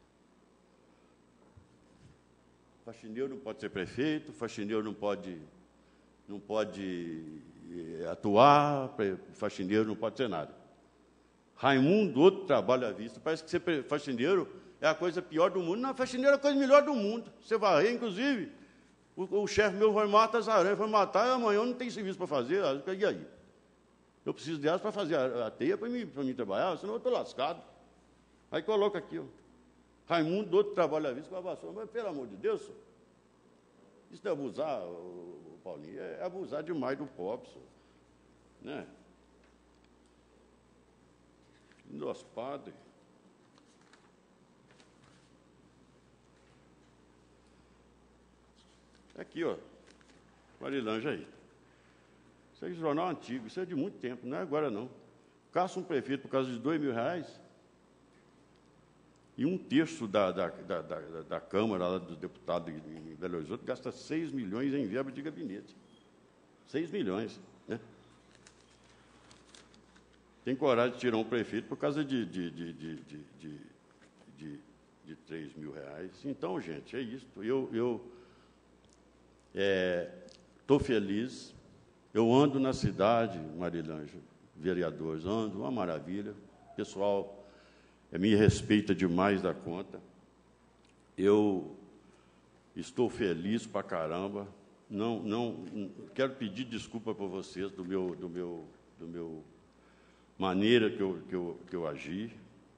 Faxineiro não pode ser prefeito, faxineiro não pode, não pode atuar, faxineiro não pode ser nada. Raimundo, outro trabalho à vista. Parece que ser faxineiro é a coisa pior do mundo. Não, faxineiro é a coisa melhor do mundo. Você varrer, inclusive, o, o chefe meu vai matar as aranhas, vai matar, e amanhã não tem serviço para fazer. E aí? Eu preciso delas para fazer a, a teia para mim, para mim trabalhar, senão eu estou lascado. Aí coloca aqui, ó. Raimundo, outro trabalho à vista com a vassoura. Mas, pelo amor de Deus, senhor, isso é abusar, o Paulinho, é abusar demais do pobre, senhor. Né? Nosso padre. Aqui, ó. Marilanja aí. Isso é jornal antigo, isso é de muito tempo, não é agora não. Caça um prefeito por causa de dois mil reais. E um terço da, da, da, da, da Câmara, lá, dos deputados em Belo Horizonte, gasta seis milhões em verba de gabinete. seis milhões, né? Tem coragem de tirar um prefeito por causa de, de, de, de, de, de, de, de três mil reais. Então, gente, é isso. Eu eu estou é, feliz. Eu ando na cidade, Marilanja, vereadores, ando, uma maravilha. Pessoal... me respeita demais da conta. Eu estou feliz pra caramba. Não, não, quero pedir desculpa para vocês do meu, do meu, do meu maneira que eu, que eu, que eu agi,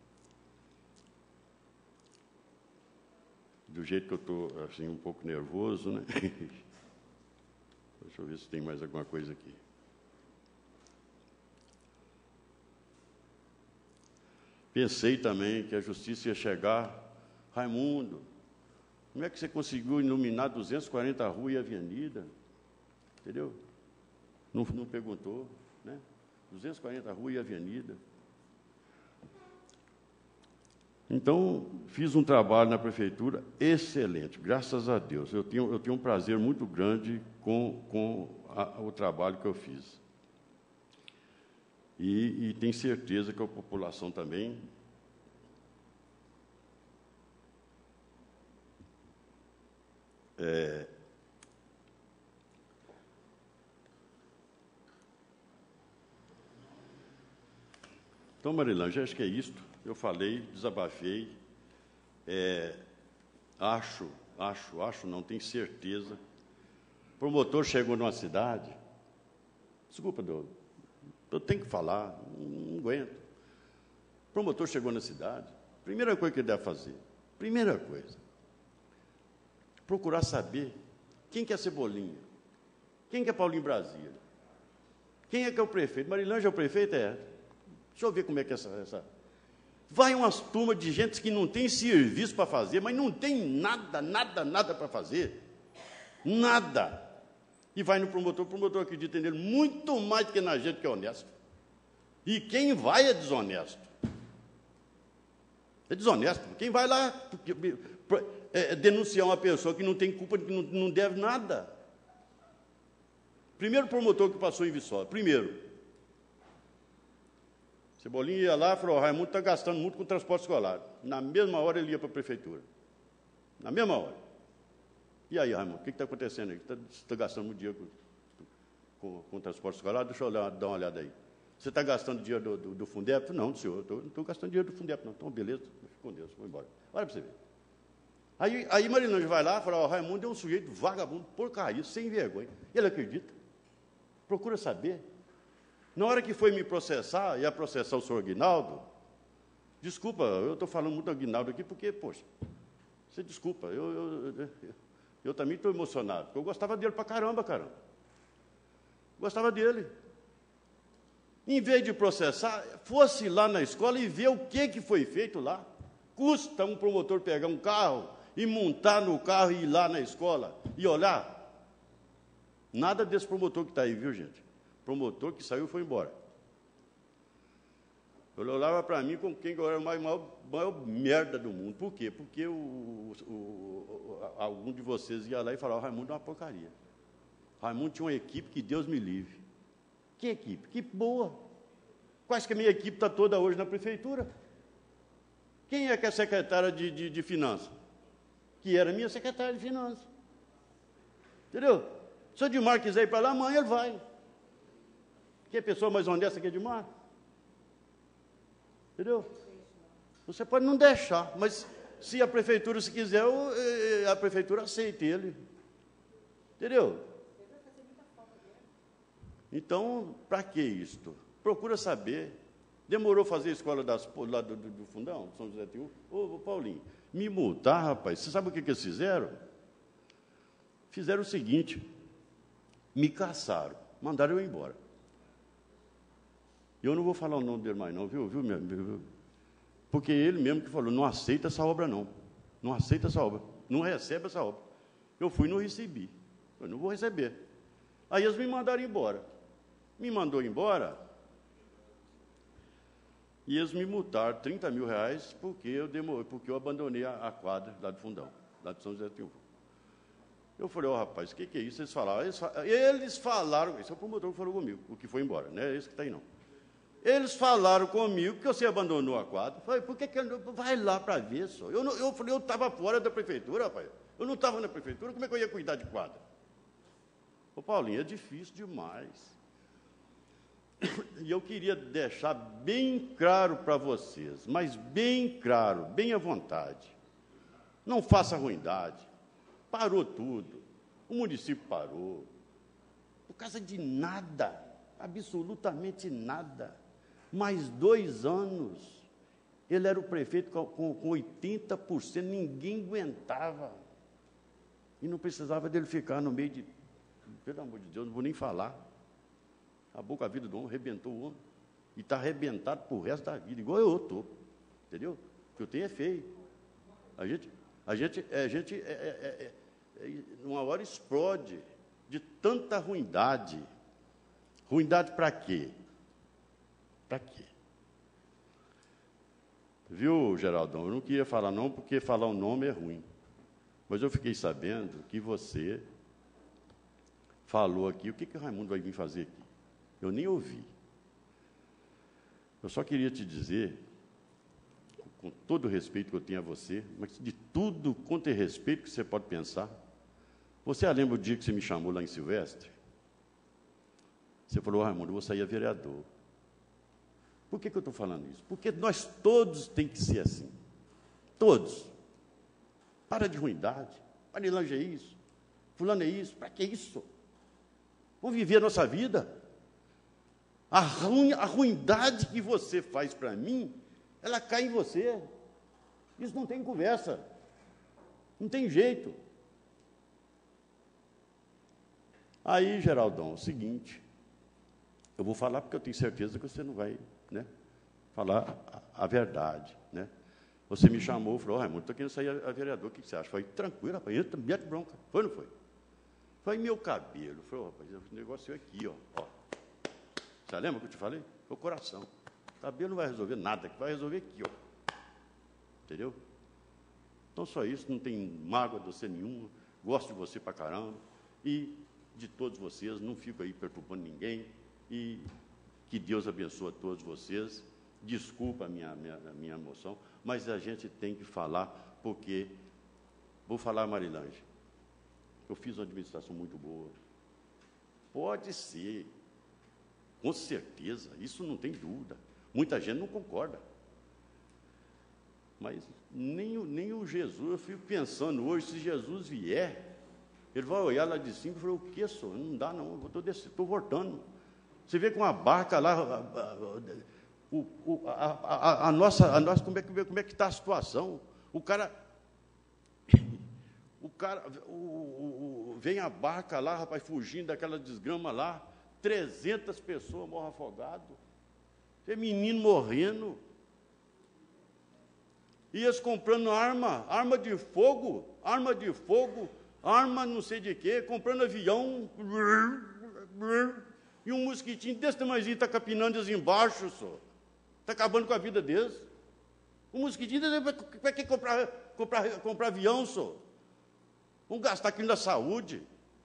do jeito que eu estou assim um pouco nervoso, né? Deixa eu ver se tem mais alguma coisa aqui. Pensei também que a justiça ia chegar. Raimundo, como é que você conseguiu iluminar duzentas e quarenta ruas e avenida? Entendeu? Não, não perguntou, né? duzentas e quarenta ruas e avenida. Então, fiz um trabalho na prefeitura excelente, graças a Deus. Eu tenho, eu tenho um prazer muito grande com, com a, o trabalho que eu fiz. E, e tenho certeza que a população também é, então, Marilanja, acho que é isto. Eu falei, desabafei, é, acho, acho, acho, não tenho certeza. O promotor chegou numa cidade, desculpa, Deus, eu tenho que falar, não, não aguento. O promotor chegou na cidade, primeira coisa que ele deve fazer, primeira coisa, procurar saber quem que é Cebolinha, quem que é Paulinho Brasília, quem é que é o prefeito. Marilanja é o prefeito? É. Deixa eu ver como é que é essa, essa, Vai umas turmas de gente que não tem serviço para fazer, mas não tem nada, nada, nada para fazer. Nada. E vai no promotor, o promotor acredita nele muito mais do que na gente que é honesto. E quem vai é desonesto. É desonesto. Quem vai lá é, denunciar uma pessoa que não tem culpa, que não, não deve nada. Primeiro promotor que passou em Viçosa. Primeiro. Cebolinha ia lá e falou, o Raimundo está gastando muito com transporte escolar. Na mesma hora ele ia para a prefeitura. Na mesma hora. E aí, Raimundo, o que está acontecendo aí? Você está tá gastando muito dinheiro com, com, com transporte escolar? Deixa eu olhar, dar uma olhada aí. Você está gastando dinheiro do, do, do Fundep? Não, senhor, eu não estou gastando dinheiro do Fundep, não. Então, beleza, fica com Deus, vou embora. Olha para você ver. Aí, aí Marilândia vai lá e fala, o Raimundo é um sujeito vagabundo, porcaria, sem vergonha. Ele acredita. Procura saber. Na hora que foi me processar, ia processar o senhor Aguinaldo, desculpa, eu estou falando muito do Aguinaldo aqui, porque, poxa, você desculpa, eu, eu, eu, eu também estou emocionado, porque eu gostava dele pra caramba, caramba. Gostava dele. Em vez de processar, fosse lá na escola e ver o que, que foi feito lá. Custa um promotor pegar um carro e montar no carro e ir lá na escola e olhar. Nada desse promotor que está aí, viu, gente? Promotor que saiu e foi embora. Ele olhava para mim como quem era a maior, maior merda do mundo. Por quê? Porque o, o, o, algum de vocês ia lá e falava, Raimundo é uma porcaria. Raimundo tinha uma equipe que Deus me livre. Que equipe? Equipe boa. Quase que a minha equipe está toda hoje na prefeitura. Quem é que é a secretária de, de, de Finanças? Que era minha secretária de Finanças. Entendeu? Se o Edmar quiser ir para lá, amanhã ele vai. Que é a pessoa mais honesta que Edmar? Entendeu? Você pode não deixar, mas se a prefeitura, se quiser, a prefeitura aceita ele. Entendeu? Então, para que isto? Procura saber. Demorou fazer a escola das, lá do, do, do Fundão, São José Tiú? Ô, ô, Paulinho, me multar, rapaz. Você sabe o que, que eles fizeram? Fizeram o seguinte, me caçaram, mandaram eu embora. Eu não vou falar o nome dele mais não, viu? viu, viu? Porque ele mesmo que falou, não aceita essa obra não. Não aceita essa obra. Não recebe essa obra. Eu fui e não recebi. Eu não vou receber. Aí eles me mandaram embora. Me mandou embora. E eles me multaram trinta mil reais porque eu, demorei, porque eu abandonei a, a quadra lá do Fundão, lá de São José do Triunfo. Eu falei, ó, oh, rapaz, o que, que é isso? Eles falaram, eles, eles falaram, esse é o promotor que falou comigo, o que foi embora, não é esse que está aí não. Eles falaram comigo que você abandonou a quadra. Eu falei, por que que eu, vai lá para ver, só? Eu, não, eu falei, eu estava fora da prefeitura, rapaz. Eu não estava na prefeitura, como é que eu ia cuidar de quadra? Ô, Paulinho, é difícil demais. E eu queria deixar bem claro para vocês, mas bem claro, bem à vontade. Não faça ruindade. Parou tudo. O município parou. Por causa de nada, absolutamente nada. Mais dois anos, ele era o prefeito com, com, com oitenta por cento, ninguém aguentava. E não precisava dele ficar no meio de... Pelo amor de Deus, não vou nem falar. Acabou com a vida do homem, arrebentou o homem. E está arrebentado para o resto da vida, igual eu estou. Entendeu? O que eu tenho é feio. A gente, a gente, a gente é, é, é, é, uma hora explode de tanta ruindade. Ruindade para quê? Para quê? Viu, Geraldão? Eu não queria falar não, porque falar o nome é ruim. Mas eu fiquei sabendo que você falou aqui, o que, que o Raimundo vai vir fazer aqui? Eu nem ouvi. Eu só queria te dizer, com todo o respeito que eu tenho a você, mas de tudo quanto é respeito que você pode pensar, você lembra o dia que você me chamou lá em Silvestre? Você falou, oh, Raimundo, eu vou sair a vereador. Por que, que eu estou falando isso? Porque nós todos temos que ser assim. Todos. Para de ruindade. Marilândia é isso. Fulano é isso. Para que isso? Vamos viver a nossa vida. A, ruim, a ruindade que você faz para mim, ela cai em você. Isso não tem conversa. Não tem jeito. Aí, Geraldão, é o seguinte, eu vou falar porque eu tenho certeza que você não vai, né, falar a, a verdade, né? Você me chamou e falou, oh, Raimundo, estou querendo sair a, a vereador, o que, que você acha? Falei, tranquilo, rapaz, entra, mete bronca. Foi ou não foi? Foi meu cabelo. Falei, oh, rapaz, o negócio é aqui, ó. ó. Você lembra que eu te falei? Foi o coração. O cabelo não vai resolver nada, que vai resolver aqui, ó. Entendeu? Então, só isso, não tem mágoa de você nenhuma, gosto de você pra caramba, e de todos vocês, não fico aí perturbando ninguém, e que Deus abençoe a todos vocês. Desculpa a minha, minha, a minha emoção, mas a gente tem que falar, porque, vou falar, Marilange, eu fiz uma administração muito boa. Pode ser, com certeza, isso não tem dúvida. Muita gente não concorda. Mas nem o, nem o Jesus, eu fico pensando hoje, se Jesus vier, ele vai olhar lá de cima e falar, o que, senhor? Não dá não, eu estou estou voltando. Você vê com uma barca lá, a, a, o, o, a, a, a nossa, a nossa, como é que como é que está a situação? O cara, o cara, o, o, o, vem a barca lá, rapaz, fugindo daquela desgrama lá, trezentas pessoas morrem afogadas, tem menino morrendo, e eles comprando arma, arma de fogo, arma de fogo, arma não sei de quê, comprando avião, e um mosquitinho desse tamanhozinho está capinando eles embaixo, só. Está acabando com a vida deles. Um mosquitinho desse, para que comprar, comprar, comprar avião, só? Vamos gastar aquilo na saúde.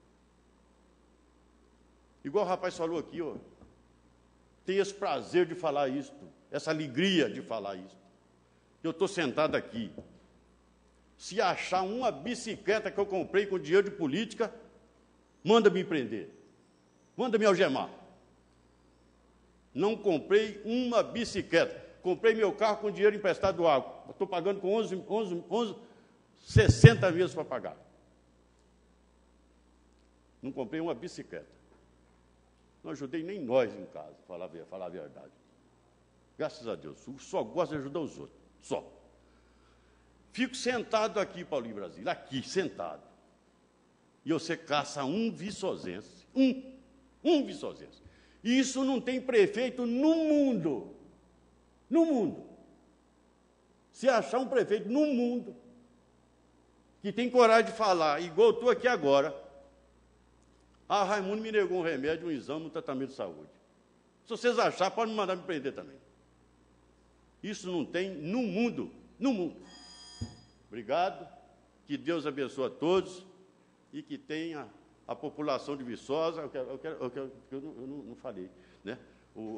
Igual o rapaz falou aqui, ó. Tem esse prazer de falar isto, essa alegria de falar isto. Eu estou sentado aqui. Se achar uma bicicleta que eu comprei com dinheiro de política, manda me prender. Manda me algemar. Não comprei uma bicicleta. Comprei meu carro com dinheiro emprestado do água. Estou pagando com onze, onze, onze, sessenta vezes para pagar. Não comprei uma bicicleta. Não ajudei nem nós em casa, falar, falar a verdade. Graças a Deus. Só gosto de ajudar os outros. Só. Fico sentado aqui, Paulinho Brasília, aqui, sentado. E você caça um viçosense. Um. Um viçosense. E isso não tem prefeito no mundo. No mundo. Se achar um prefeito no mundo que tem coragem de falar, igual eu estou aqui agora, ah, Raimundo me negou um remédio, um exame, um tratamento de saúde. Se vocês acharem, podem me mandar me prender também. Isso não tem no mundo. No mundo. Obrigado. Que Deus abençoe a todos e que tenha a população de Viçosa, eu, quero, eu, quero, eu, quero, eu, não, eu não, não falei, né? O,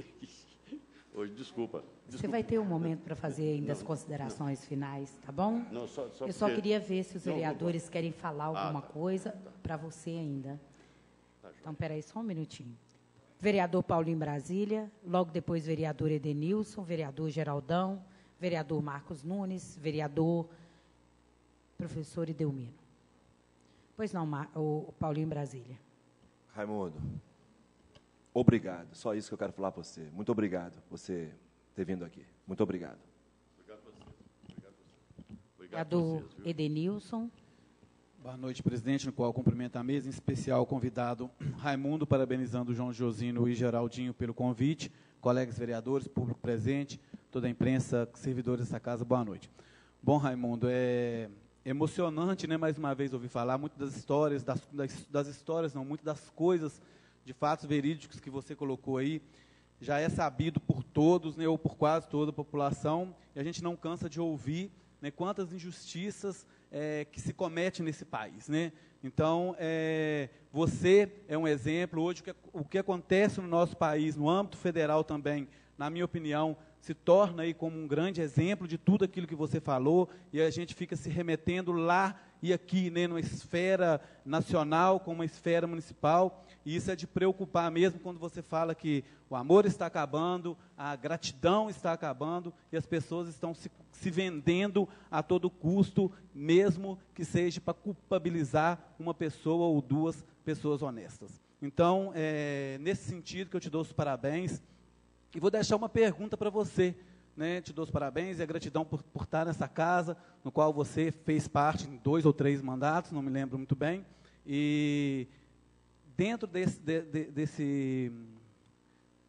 hoje, desculpa, desculpa. Você vai ter um momento para fazer ainda não, as considerações não. finais, tá bom? Não, só, só eu só porque... queria ver se os vereadores não, não querem falar alguma ah, tá, coisa tá, tá. para você ainda. Tá, então, espera aí só um minutinho. Vereador Paulinho Brasília, logo depois vereador Edenilson, vereador Geraldão, vereador Marcos Nunes, vereador professor Edelmino. Pois não, o Paulinho Brasília. Raimundo, obrigado. Só isso que eu quero falar para você. Muito obrigado por você ter vindo aqui. Muito obrigado. Obrigado a você. Obrigado a você. Vereador Edenilson. Boa noite, presidente, no qual cumprimento a mesa, em especial o convidado Raimundo, parabenizando o João Josino e Geraldinho pelo convite, colegas vereadores, público presente, toda a imprensa, servidores dessa casa, boa noite. Bom, Raimundo, é emocionante, né, mais uma vez, ouvir falar muito das histórias, das, das, das histórias, não, muito das coisas, de fatos verídicos que você colocou aí, já é sabido por todos, né, ou por quase toda a população, e a gente não cansa de ouvir, né, quantas injustiças é, que se comete nesse país, né? Então, é, você é um exemplo, hoje o que, o que acontece no nosso país, no âmbito federal também, na minha opinião, se torna aí como um grande exemplo de tudo aquilo que você falou, e a gente fica se remetendo lá e aqui, né, numa esfera nacional, com uma esfera municipal, e isso é de preocupar mesmo quando você fala que o amor está acabando, a gratidão está acabando, e as pessoas estão se, se vendendo a todo custo, mesmo que seja para culpabilizar uma pessoa ou duas pessoas honestas. Então, é nesse sentido que eu te dou os parabéns, e vou deixar uma pergunta para você, né? Te dou os parabéns e a gratidão por, por estar nessa casa, no qual você fez parte em dois ou três mandatos, não me lembro muito bem, e dentro desse, de, de, desse,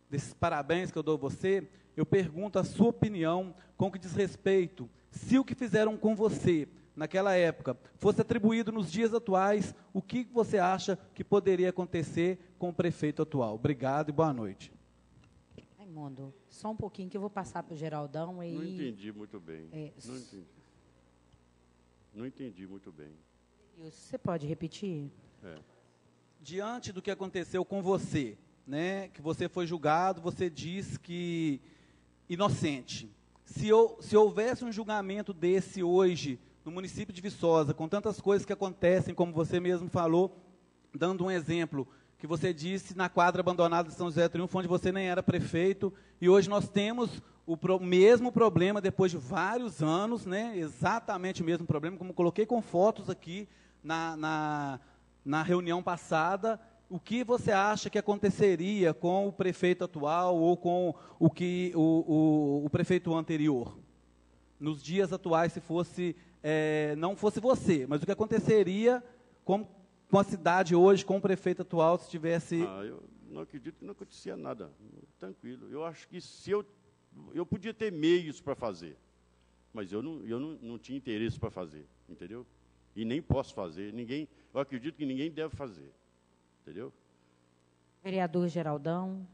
desses parabéns que eu dou a você, eu pergunto a sua opinião com o que diz respeito, se o que fizeram com você naquela época fosse atribuído nos dias atuais, o que você acha que poderia acontecer com o prefeito atual? Obrigado e boa noite. Raimundo, só um pouquinho que eu vou passar para o Geraldão. E... Não entendi muito bem. É, não, entendi. não entendi muito bem. Você pode repetir? É. Diante do que aconteceu com você, né, que você foi julgado, você diz que inocente. Se, eu, se houvesse um julgamento desse hoje no município de Viçosa, com tantas coisas que acontecem, como você mesmo falou, dando um exemplo, que você disse na quadra abandonada de São José do Triunfo, onde você nem era prefeito, e hoje nós temos o pro, mesmo problema, depois de vários anos, né, exatamente o mesmo problema, como coloquei com fotos aqui na, na, na reunião passada. O que você acha que aconteceria com o prefeito atual ou com o, que, o, o, o prefeito anterior? Nos dias atuais, se fosse, é, não fosse você, mas o que aconteceria com, com a cidade hoje, com o prefeito atual, se tivesse... Ah, eu não acredito que não acontecia nada, tranquilo. Eu acho que se eu... Eu podia ter meios para fazer, mas eu não, eu não, não tinha interesse para fazer, entendeu? E nem posso fazer, ninguém... Eu acredito que ninguém deve fazer. Entendeu? Vereador Geraldão.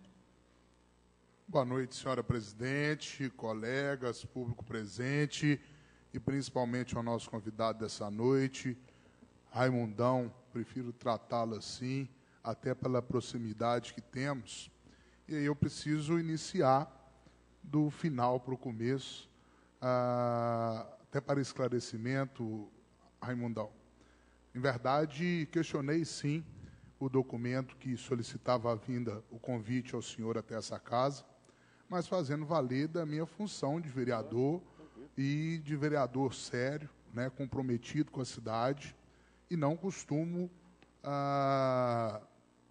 Boa noite, senhora presidente, colegas, público presente e principalmente ao nosso convidado dessa noite, Raimundão. Prefiro tratá-lo assim, até pela proximidade que temos. E aí eu preciso iniciar do final para o começo, ah, até para esclarecimento, Raimundão. Em verdade, questionei sim o documento que solicitava a vinda, o convite ao senhor até essa casa, mas fazendo valer da minha função de vereador e de vereador sério, né, comprometido com a cidade, e não costumo ah,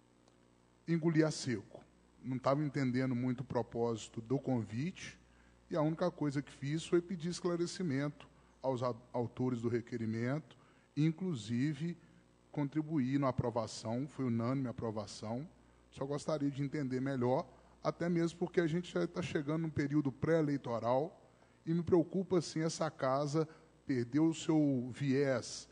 engolir a seco. Não estava entendendo muito o propósito do convite, e a única coisa que fiz foi pedir esclarecimento aos autores do requerimento, inclusive contribuir na aprovação, foi unânime a aprovação. Só gostaria de entender melhor, até mesmo porque a gente já está chegando num período pré-eleitoral e me preocupa, sim, essa casa perder o seu viés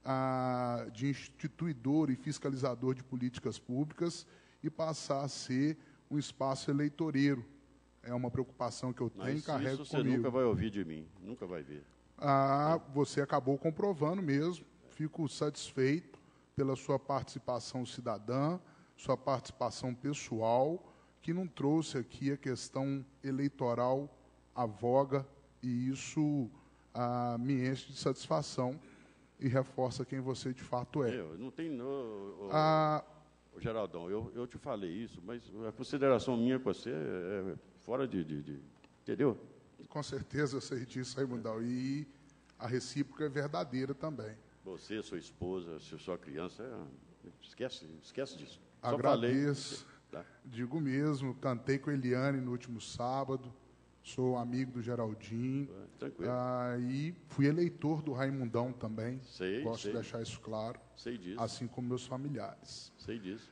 ah, de instituidor e fiscalizador de políticas públicas e passar a ser um espaço eleitoreiro. É uma preocupação que eu tenho e carrego isso você comigo. Nunca vai ouvir de mim, nunca vai ver. Ah, você acabou comprovando mesmo, fico satisfeito pela sua participação cidadã, sua participação pessoal, que não trouxe aqui a questão eleitoral à voga, e isso ah, me enche de satisfação e reforça quem você de fato é. Eu não tenho... No, ah, o, Geraldão, eu, eu te falei isso, mas a consideração minha com você é, é fora de, de, de... Entendeu? Com certeza eu sei disso, Raimundão, e a recíproca é verdadeira também. Você, sua esposa, sua criança, é... esquece, esquece disso. Só agradeço, falei. Tá. Digo mesmo, cantei com a Eliane no último sábado, sou amigo do Geraldinho, É, tranquilo. Ah, e fui eleitor do Raimundão também, sei, gosto sei. de deixar isso claro, sei disso. assim como meus familiares. Sei disso.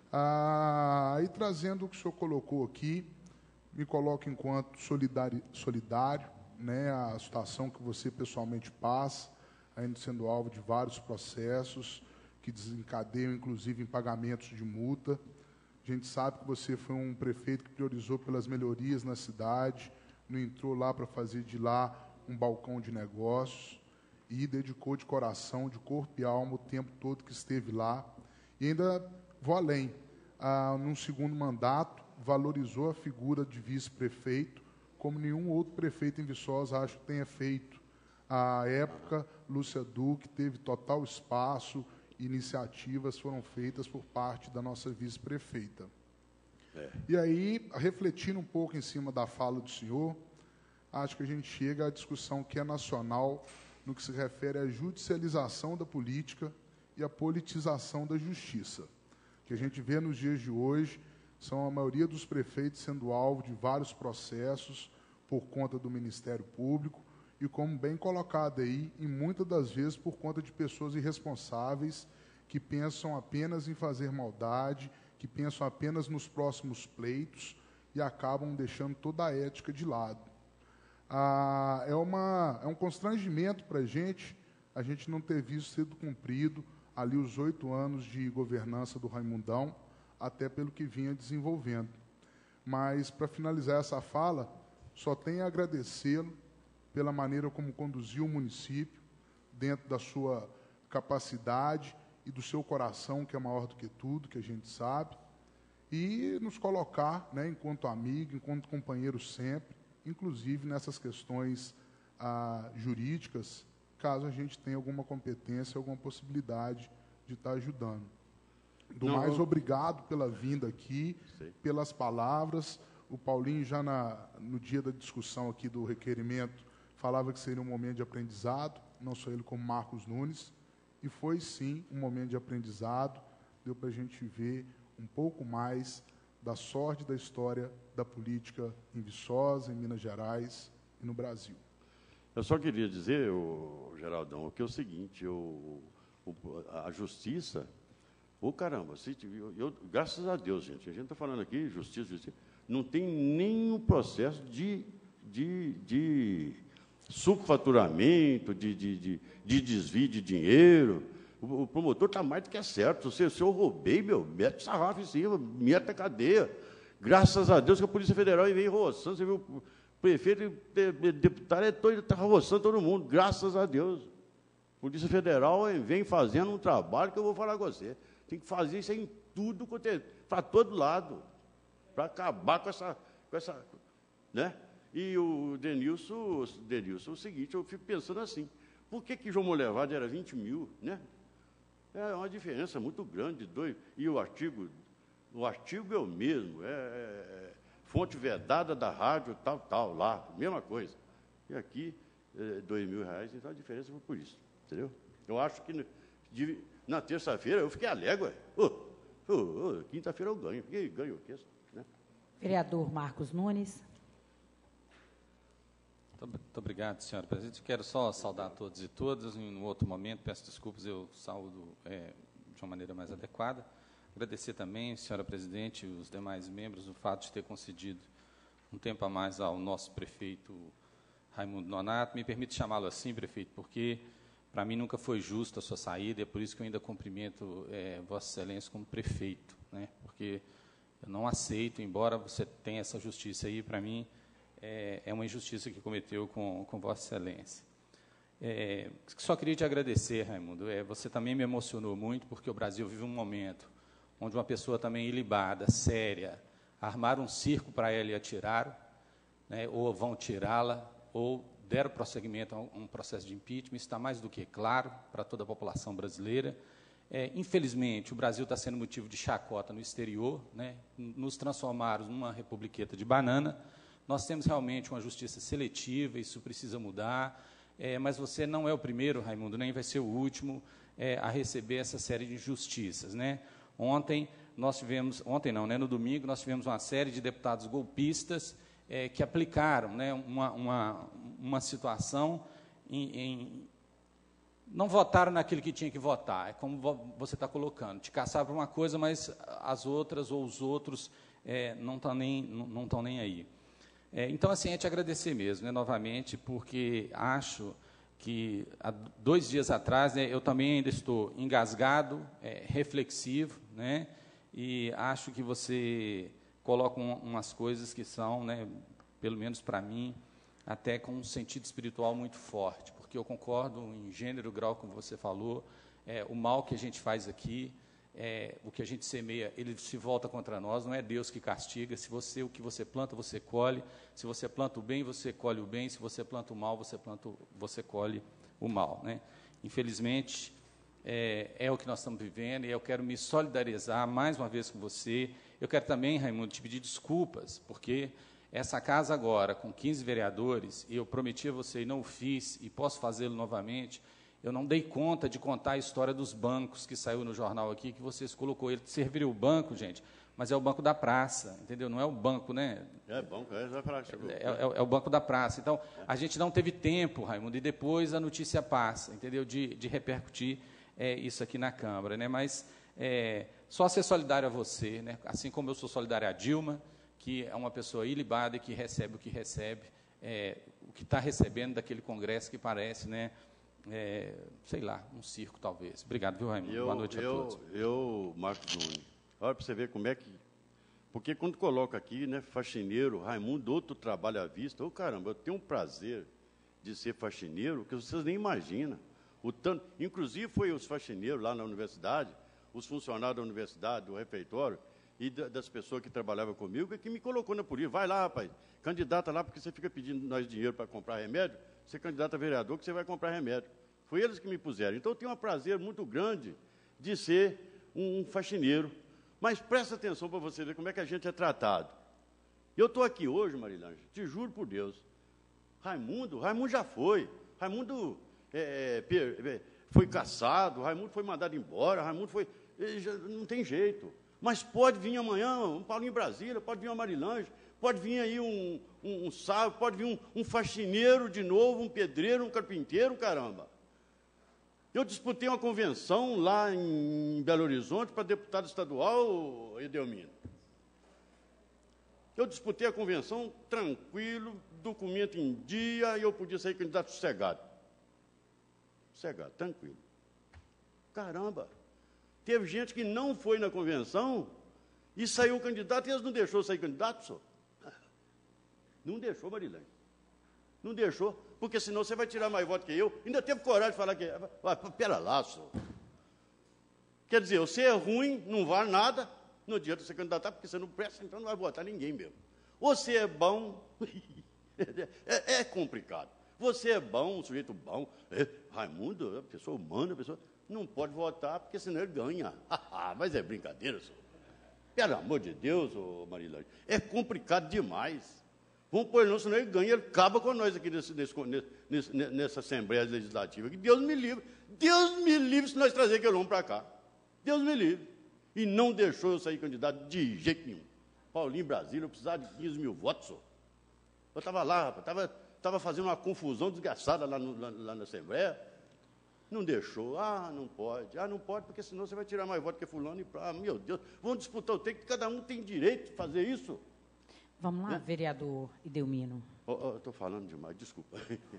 Ah, e trazendo o que o senhor colocou aqui, me coloco enquanto solidário, solidário, né, a situação que você pessoalmente passa, ainda sendo alvo de vários processos que desencadeiam, inclusive, em pagamentos de multa. A gente sabe que você foi um prefeito que priorizou pelas melhorias na cidade, não entrou lá para fazer de lá um balcão de negócios e dedicou de coração, de corpo e alma, o tempo todo que esteve lá. E ainda vou além. Ah, num segundo mandato, valorizou a figura de vice-prefeito, como nenhum outro prefeito em Viçosa acho que tenha feito. À época, Lúcia Duque teve total espaço, iniciativas foram feitas por parte da nossa vice-prefeita. É. E aí, refletindo um pouco em cima da fala do senhor, acho que a gente chega à discussão que é nacional no que se refere à judicialização da política e à politização da justiça. O que a gente vê nos dias de hoje são a maioria dos prefeitos sendo alvo de vários processos por conta do Ministério Público, e como bem colocado aí, e muitas das vezes por conta de pessoas irresponsáveis que pensam apenas em fazer maldade, que pensam apenas nos próximos pleitos e acabam deixando toda a ética de lado. Ah, é, uma, é um constrangimento para a gente, a gente não ter visto sido cumprido ali os oito anos de governança do Raimundão, até pelo que vinha desenvolvendo. Mas, para finalizar essa fala, só tenho a agradecê-lo pela maneira como conduziu o município, dentro da sua capacidade e do seu coração, que é maior do que tudo, que a gente sabe, e nos colocar, né, enquanto amigo, enquanto companheiro sempre, inclusive nessas questões ah, jurídicas, caso a gente tenha alguma competência, alguma possibilidade de estar ajudando. Do Não, mais, eu... obrigado pela vinda aqui, Sei. pelas palavras. O Paulinho, já na, no dia da discussão aqui do requerimento, falava que seria um momento de aprendizado, não só ele como Marcos Nunes, e foi, sim, um momento de aprendizado, deu para a gente ver um pouco mais da sorte da história da política em Viçosa, em Minas Gerais e no Brasil. Eu só queria dizer, o Geraldão, que é o seguinte, o, o, a justiça, ô oh, caramba, se, eu, eu, graças a Deus, gente, a gente está falando aqui, justiça, justiça, não tem nenhum processo de, de, de subfaturamento, de, de, de, de desvio de dinheiro. O, o promotor está mais do que certo. Se, se eu roubei, meu, mete sarrafo em cima, mete a cadeia. Graças a Deus que a Polícia Federal vem roçando, você viu, o prefeito e deputado está roçando todo mundo, graças a Deus. A Polícia Federal vem fazendo um trabalho que eu vou falar com você. Tem que fazer isso em tudo, para todo lado, para acabar com essa, com essa, né? E o Denilson, Denilson, é o seguinte, eu fico pensando assim, por que que João Molevade era vinte mil, né? É uma diferença muito grande, dois, e o artigo, o artigo é o mesmo, é, é fonte vedada da rádio, tal, tal, lá, mesma coisa. E aqui, é, dois mil reais, então a diferença foi por isso, entendeu? Eu acho que de, na terça-feira eu fiquei alegre, oh, oh, oh, quinta-feira eu ganho, e ganho o quê? Né? Vereador Marcos Nunes. Muito obrigado, senhora presidente. Quero só saudar todos e todas. Em um outro momento, peço desculpas, eu saúdo é, de uma maneira mais adequada. Agradecer também, senhora presidente, e os demais membros, o fato de ter concedido um tempo a mais ao nosso prefeito Raimundo Nonato. Me permite chamá-lo assim, prefeito, porque para mim nunca foi justo a sua saída, e é por isso que eu ainda cumprimento é, Vossa Excelência como prefeito, né? Porque eu não aceito, embora você tenha essa justiça aí, para mim, É, é uma injustiça que cometeu com, com Vossa Excelência. É, só queria te agradecer, Raimundo. É, você também me emocionou muito, porque o Brasil vive um momento onde uma pessoa também ilibada, séria, armaram um circo para ela e atiraram, né, ou vão tirá-la, ou deram prosseguimento a um, um processo de impeachment. Isso está mais do que claro para toda a população brasileira. É, infelizmente, o Brasil está sendo motivo de chacota no exterior, né, nos transformaram numa republiqueta de banana. Nós temos realmente uma justiça seletiva, isso precisa mudar, é, mas você não é o primeiro, Raimundo, nem vai ser o último é, a receber essa série de injustiças, né? Ontem, nós tivemos, ontem não, né, no domingo, nós tivemos uma série de deputados golpistas é, que aplicaram, né, uma, uma, uma situação em, em... não votaram naquilo que tinha que votar, é como você está colocando, te caçaram por uma coisa, mas as outras ou os outros é, não estão nem, não, não estão nem aí. É, então, assim, é te agradecer mesmo, né, novamente, porque acho que há dois dias atrás, né, eu também ainda estou engasgado, é, reflexivo, né, e acho que você coloca um, umas coisas que são, né, pelo menos para mim, até com um sentido espiritual muito forte, porque eu concordo em gênero e grau, como você falou, é, o mal que a gente faz aqui, É, o que a gente semeia, ele se volta contra nós, não é Deus que castiga. Se você, o que você planta, você colhe. Se você planta o bem, você colhe o bem. Se você planta o mal, você, planta o, você colhe o mal, né? Infelizmente, é, é o que nós estamos vivendo, e eu quero me solidarizar mais uma vez com você. Eu quero também, Raimundo, te pedir desculpas, porque essa casa agora, com quinze vereadores, e eu prometi a você e não o fiz, e posso fazê-lo novamente. Eu não dei conta de contar a história dos bancos que saiu no jornal aqui, que vocês colocou. Ele serviria o banco, gente, mas é o banco da praça, entendeu? Não é o banco, né? É banco, é da praça. É, é, é o banco da praça. Então, a gente não teve tempo, Raimundo, e depois a notícia passa, entendeu? De, de repercutir é, isso aqui na Câmara, né? Mas é, só ser solidário a você, né? Assim como eu sou solidário a Dilma, que é uma pessoa ilibada e que recebe o que recebe, é, o que está recebendo daquele congresso que parece, né, é, sei lá, um circo, talvez. Obrigado, viu, Raimundo? Eu, Boa noite a eu, todos. Eu, Marcos Nunes, olha para você ver como é que... Porque quando coloca aqui, né, faxineiro, Raimundo, outro trabalho à vista, ô, caramba, eu tenho um prazer de ser faxineiro que vocês nem imaginam. O tanto, inclusive, foi os faxineiros lá na universidade, os funcionários da universidade, do refeitório, e da, das pessoas que trabalhavam comigo, que me colocou na polícia. Vai lá, rapaz, candidata lá, porque você fica pedindo nós dinheiro para comprar remédio, você candidata a vereador, que você vai comprar remédio. Foi eles que me puseram. Então, eu tenho um prazer muito grande de ser um, um faxineiro. Mas presta atenção para você ver como é que a gente é tratado. Eu estou aqui hoje, Marilândia, te juro por Deus. Raimundo, Raimundo já foi. Raimundo é, é, foi caçado, Raimundo foi mandado embora, Raimundo foi... Já, não tem jeito. Mas pode vir amanhã um Paulinho Brasília, pode vir uma Marilândia, pode vir aí um, um, um sábio, pode vir um, um faxineiro de novo, um pedreiro, um carpinteiro, caramba. Eu disputei uma convenção lá em Belo Horizonte para deputado estadual, Edelmino. Eu disputei a convenção tranquilo, documento em dia, e eu podia sair candidato sossegado. Sossegado, tranquilo. Caramba! Teve gente que não foi na convenção e saiu candidato, e eles não deixou sair candidato, só. Não deixou, Marilene. Não deixou, porque senão você vai tirar mais voto que eu. Ainda teve coragem de falar que... Ah, pera lá, senhor. Quer dizer, você é ruim, não vale nada, não adianta você candidatar, porque você não presta, então não vai votar ninguém mesmo. Você é bom, é, é complicado. Você é bom, um sujeito bom, é, Raimundo, é uma pessoa humana, uma pessoa... Não pode votar, porque senão ele ganha. Mas é brincadeira, senhor. Pelo amor de Deus, ô Marilândia. É complicado demais. Vamos pôr não, senão ele ganha, ele acaba com nós aqui nesse, nesse, nesse, nessa Assembleia Legislativa. Que Deus me livre. Deus me livre se nós trazer aquele homem para cá. Deus me livre. E não deixou eu sair candidato de jeito nenhum. Paulinho Brasília, eu precisava de quinze mil votos, senhor. Eu estava lá, rapaz, estava, estava fazendo uma confusão desgraçada lá, no, lá, lá na Assembleia. Não deixou. Ah, não pode. Ah, não pode, porque senão você vai tirar mais voto que fulano. E, ah, meu Deus, vamos disputar o tempo, que cada um tem direito de fazer isso. Vamos lá, né? Vereador Edelmino. Oh, estou oh, falando demais, desculpa.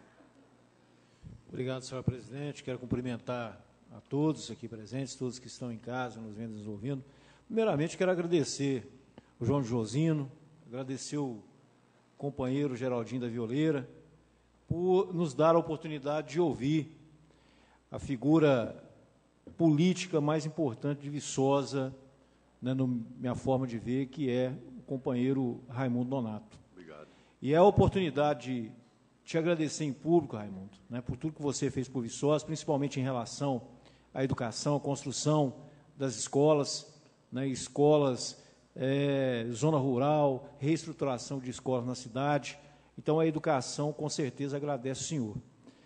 Obrigado, senhora presidente. Quero cumprimentar a todos aqui presentes, todos que estão em casa, nos vendo e nos ouvindo. Primeiramente, quero agradecer o João Josino, agradecer o companheiro Geraldinho da Violeira, por nos dar a oportunidade de ouvir a figura política mais importante de Viçosa, né, na minha forma de ver, que é o companheiro Raimundo Nonato. Obrigado. E é a oportunidade de te agradecer em público, Raimundo, né, por tudo que você fez por Viçosa, principalmente em relação à educação, à construção das escolas, né, escolas, é, zona rural, reestruturação de escolas na cidade. Então, a educação, com certeza, agradece o senhor.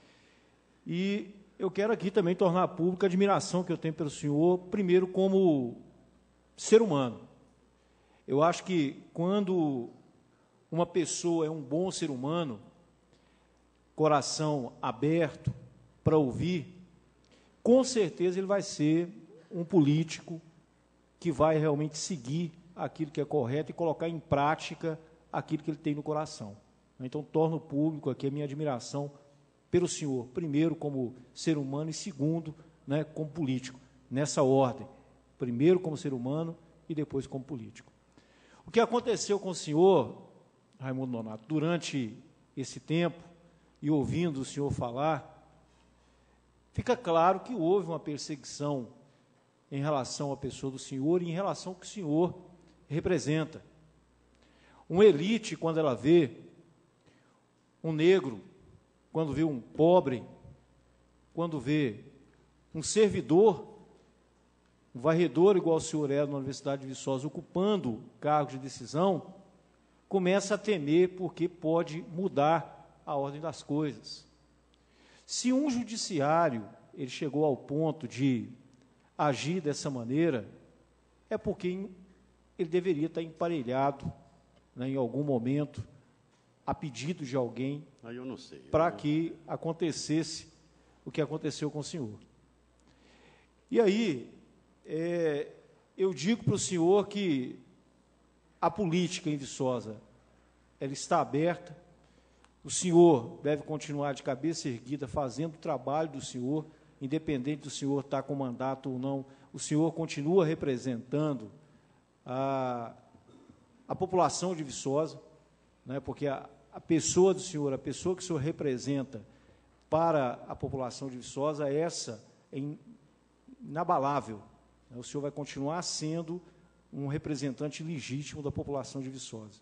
E eu quero aqui também tornar pública a admiração que eu tenho pelo senhor, primeiro como ser humano. Eu acho que quando uma pessoa é um bom ser humano, coração aberto para ouvir, com certeza ele vai ser um político que vai realmente seguir aquilo que é correto e colocar em prática aquilo que ele tem no coração. Então, torno público aqui a minha admiração pelo senhor, primeiro como ser humano e segundo, né, como político, nessa ordem. Primeiro como ser humano e depois como político. O que aconteceu com o senhor, Raimundo Nonato, durante esse tempo, e ouvindo o senhor falar, fica claro que houve uma perseguição em relação à pessoa do senhor e em relação ao que o senhor representa. Uma elite, quando ela vê um negro, quando vê um pobre, quando vê um servidor, um varredor igual o senhor era na Universidade de Viçosa, ocupando cargos de decisão, começa a temer porque pode mudar a ordem das coisas. Se um judiciário ele chegou ao ponto de agir dessa maneira, é porque ele deveria estar emparelhado, né, em algum momento, a pedido de alguém, para que acontecesse o que aconteceu com o senhor. E aí, é, eu digo para o senhor que a política em Viçosa, ela está aberta. O senhor deve continuar de cabeça erguida, fazendo o trabalho do senhor, independente do senhor estar com mandato ou não. O senhor continua representando a, a população de Viçosa, né, porque a, a pessoa do senhor, a pessoa que o senhor representa para a população de Viçosa, essa é inabalável. O senhor vai continuar sendo um representante legítimo da população de Viçosa.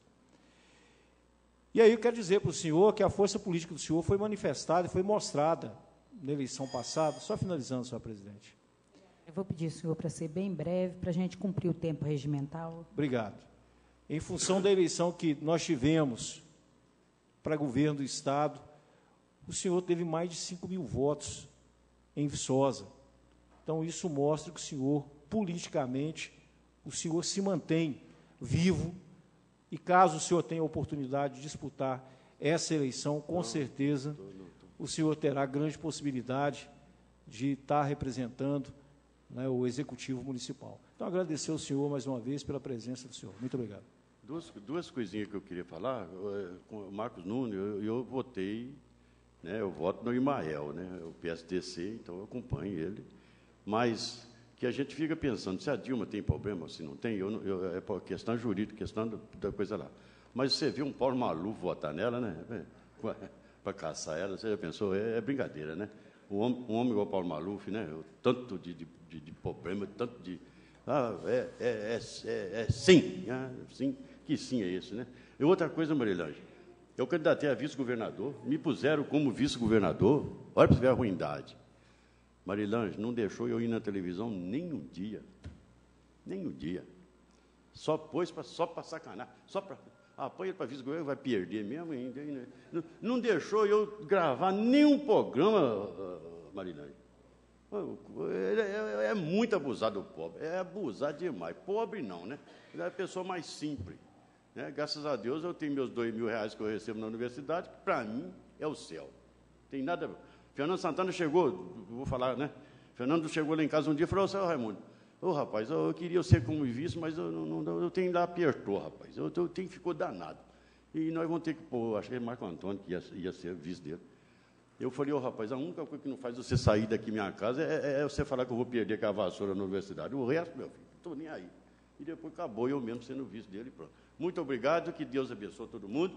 E aí eu quero dizer para o senhor que a força política do senhor foi manifestada e foi mostrada na eleição passada. Só finalizando, senhor presidente. Eu vou pedir ao senhor para ser bem breve, para a gente cumprir o tempo regimental. Obrigado. Em função da eleição que nós tivemos para governo do Estado, o senhor teve mais de cinco mil votos em Viçosa. Então, isso mostra que o senhor, politicamente, o senhor se mantém vivo. E caso o senhor tenha a oportunidade de disputar essa eleição, com certeza o senhor terá grande possibilidade de estar representando, né, o Executivo Municipal. Então, agradecer ao senhor mais uma vez pela presença do senhor. Muito obrigado. Duas, duas coisinhas que eu queria falar. Com o Marcos Nunes, eu, eu votei, né, eu voto no Imael, né, o P S D C, então eu acompanho ele. Mas que a gente fica pensando, se a Dilma tem problema ou se não tem, eu, eu, é por questão jurídica, questão da, da coisa lá. Mas você viu um Paulo Maluf votar nela, né? Para caçar ela, você já pensou? É, é brincadeira, né? Um homem, um homem igual Paulo Maluf, né? O tanto de, de, de, de problema, tanto de... Ah, é, é, é, é, é sim, ah, sim, que sim é esse, né? E outra coisa, Marilange, eu candidatei a vice-governador, me puseram como vice-governador, olha para você ver a ruindade. Marilange não deixou eu ir na televisão nem um dia, nem um dia. Só pôs pra, só para sacanar, só para... Ah, põe ele para vice-governador, vai perder mesmo ainda. Né? Não, não deixou eu gravar nenhum programa, uh, Marilange. É, é, é muito abusado o pobre, é abusar demais. Pobre não, né? Ele é a pessoa mais simples. Né? Graças a Deus eu tenho meus dois mil reais que eu recebo na universidade, que para mim é o céu. Tem nada... Fernando Santana chegou, vou falar, né? Fernando chegou lá em casa um dia e falou, seu Raimundo, ô, rapaz, eu, eu queria ser como vice, mas eu, não, não, eu tenho lá, apertou, rapaz, eu, eu tenho que ficou danado. E nós vamos ter que pôr, acho que é Marco Antônio que ia, ia ser vice dele. Eu falei, ô, rapaz, a única coisa que não faz você sair daqui minha casa é, é, é você falar que eu vou perder com a vassoura na universidade. O resto, meu filho, não estou nem aí. E depois acabou eu mesmo sendo vice dele e pronto. Muito obrigado, que Deus abençoe todo mundo.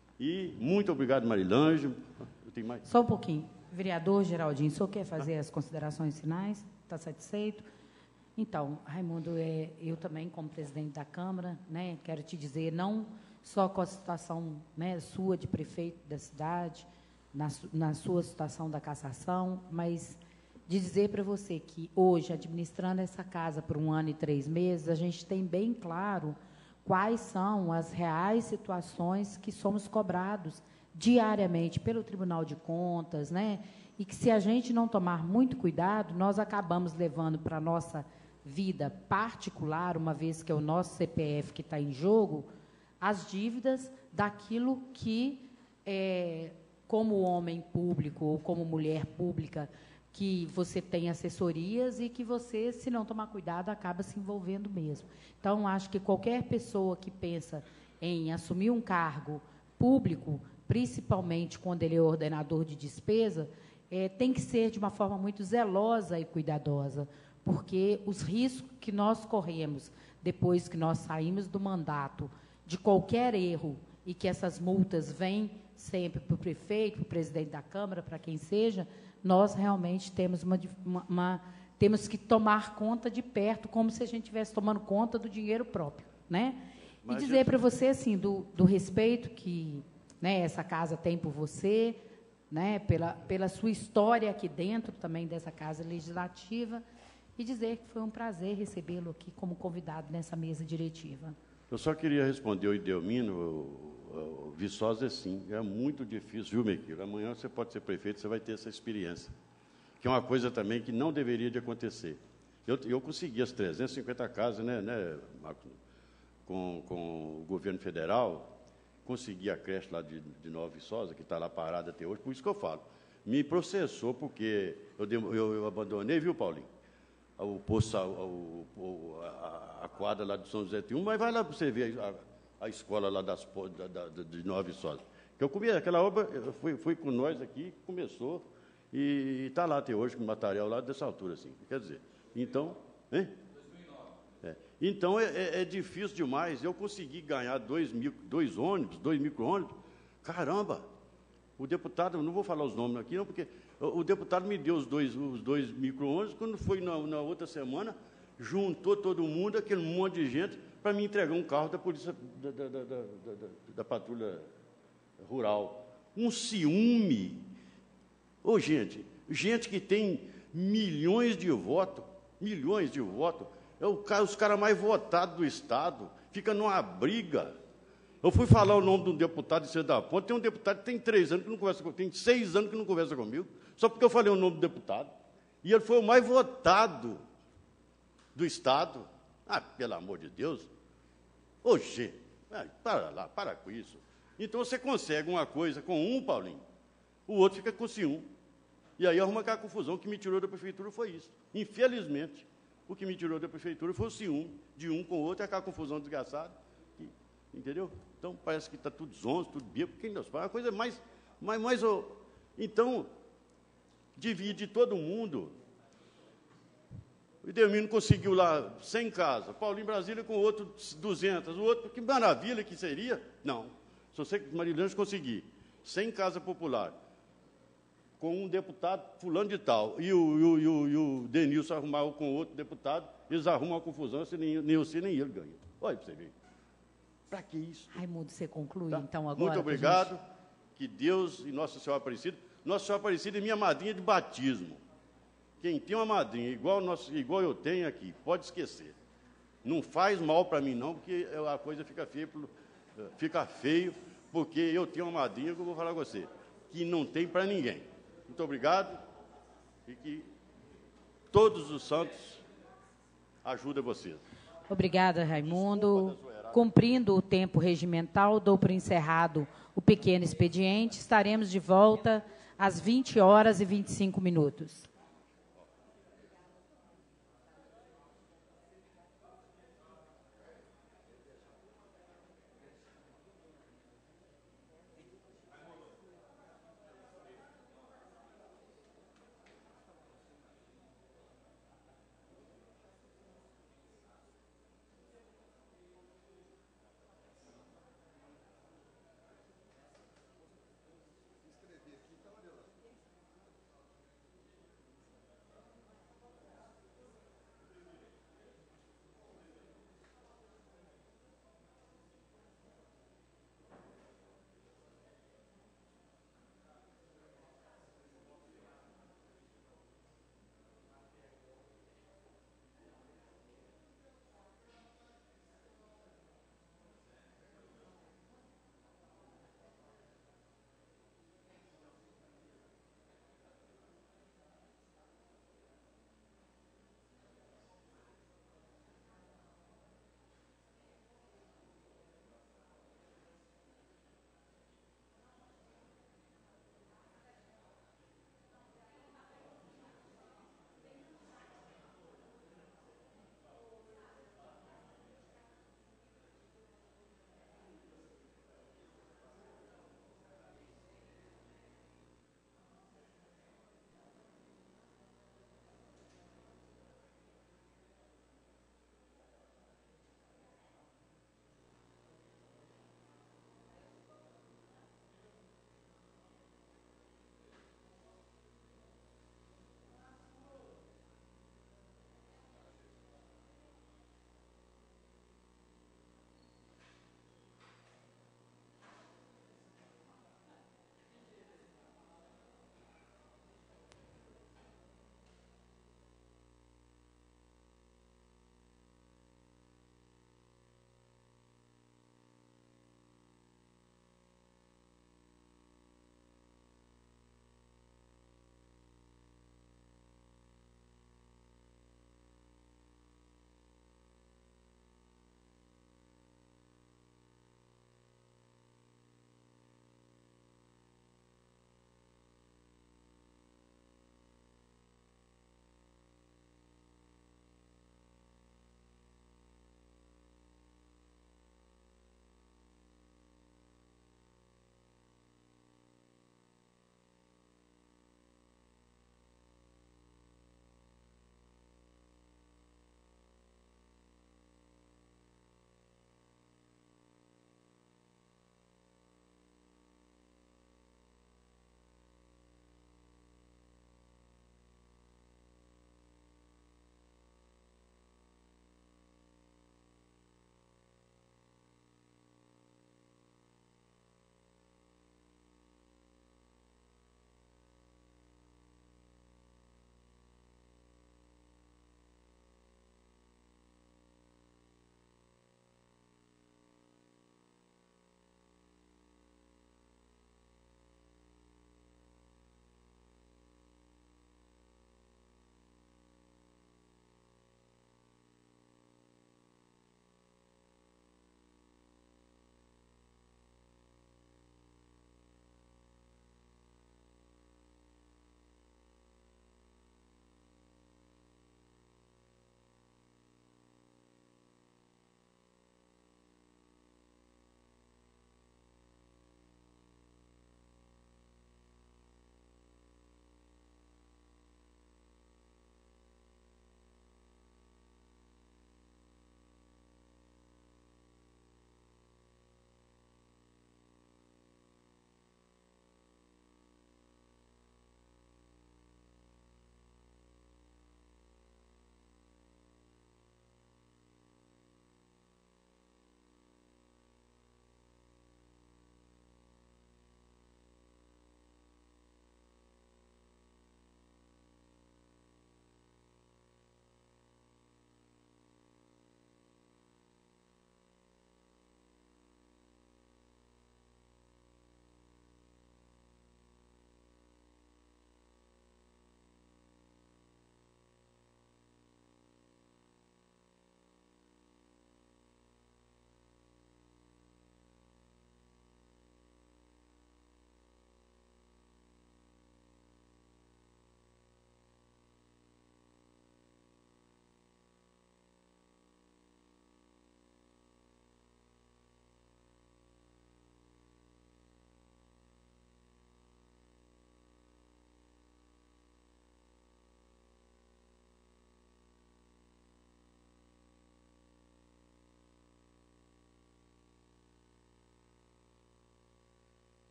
E muito obrigado, Marilange. Eu tenho mais... Só um pouquinho. Vereador Geraldinho, o senhor quer fazer as considerações finais? Está satisfeito? Então, Raimundo, é, eu também, como presidente da Câmara, né, quero te dizer, não só com a situação, né, sua de prefeito da cidade, na, na sua situação da cassação, mas de dizer para você que hoje, administrando essa casa por um ano e três meses, a gente tem bem claro quais são as reais situações que somos cobrados diariamente pelo Tribunal de Contas, né? E que, se a gente não tomar muito cuidado, nós acabamos levando para a nossa vida particular, uma vez que é o nosso C P F que está em jogo, as dívidas daquilo que, é, como homem público ou como mulher pública, que você tem assessorias e que você, se não tomar cuidado, acaba se envolvendo mesmo. Então, acho que qualquer pessoa que pensa em assumir um cargo público, principalmente quando ele é ordenador de despesa, é, tem que ser de uma forma muito zelosa e cuidadosa, porque os riscos que nós corremos depois que nós saímos do mandato, de qualquer erro, e que essas multas vêm sempre para o prefeito, para o presidente da Câmara, para quem seja, nós realmente temos, uma, uma, uma, temos que tomar conta de perto, como se a gente estivesse tomando conta do dinheiro próprio. Né? E Mas dizer para você, assim, do, do respeito que... Né, essa casa tem por você, né, pela, pela sua história aqui dentro também dessa casa legislativa, e dizer que foi um prazer recebê-lo aqui como convidado nessa mesa diretiva. Eu só queria responder o Idelmino, o, o Viçosa é sim, é muito difícil, viu, Mequilo? Amanhã você pode ser prefeito, você vai ter essa experiência, que é uma coisa também que não deveria de acontecer. Eu, eu consegui as trezentas e cinquenta casas, né, né, Marcos, com, com o governo federal, consegui a creche lá de, de Nova Viçosa, que está lá parada até hoje, por isso que eu falo. Me processou porque eu, eu, eu abandonei, viu, Paulinho? o posto, o, o, a, a quadra lá de São José tem um, mas vai lá para você ver a, a escola lá das, da, da, de Nova Viçosa. Que eu comi aquela obra, foi, foi com nós aqui, começou, e está lá até hoje, com material lá dessa altura, assim. Quer dizer, então... Hein? É. Então, é, é, é difícil demais. Eu consegui ganhar dois, mil, dois ônibus, dois micro-ônibus. Caramba! O deputado, não vou falar os nomes aqui, não, porque o, o deputado me deu os dois, os dois micro-ônibus, quando foi na, na outra semana, juntou todo mundo, aquele monte de gente, para me entregar um carro da polícia, da, da, da, da, da, da patrulha rural. Um ciúme. Ô, gente, gente que tem milhões de votos, milhões de votos, é o cara, os caras mais votados do Estado, fica numa briga. Eu fui falar o nome de um deputado de Cedo da Ponte, tem um deputado que tem três anos que não conversa comigo, tem seis anos que não conversa comigo, só porque eu falei o nome do deputado. E ele foi o mais votado do Estado. Ah, pelo amor de Deus. Ô, gente, para lá, para com isso. Então, você consegue uma coisa com um, Paulinho, o outro fica com ciúme. E aí arruma aquela confusão. O que me tirou da prefeitura foi isso. Infelizmente, o que me tirou da prefeitura foi o ciúme de um com o outro, e aquela confusão desgraçada. E, entendeu? Então, parece que está tudo zonzo, tudo bêbado. Quem Deus faz? Uma coisa mais... mais, mais oh, então, divide todo mundo. O Edelmino conseguiu lá cem casas, Paulinho Brasília com outro duzentas, o outro, que maravilha que seria. Não, se você, Marilhões, conseguir cem casas populares, com um deputado fulano de tal, e o, e o, e o, e o Denilson arrumar com outro deputado, eles arrumam uma confusão, se nem, nem você nem ele ganha. Olha para você ver. Para que isso? Raimundo, você conclui, Tá? então, agora? Muito obrigado. Gente... Que Deus e Nossa Senhora Aparecida... Nossa Senhora Aparecida é minha madrinha de batismo. Quem tem uma madrinha igual, nosso, igual eu tenho aqui, pode esquecer. Não faz mal para mim, não, porque a coisa fica feia, fica feio, porque eu tenho uma madrinha, que eu vou falar com você, que não tem para ninguém. Muito obrigado e que todos os santos ajudem vocês. Obrigada, Raimundo. Cumprindo o tempo regimental, dou por encerrado o pequeno expediente. Estaremos de volta às vinte horas e vinte e cinco minutos.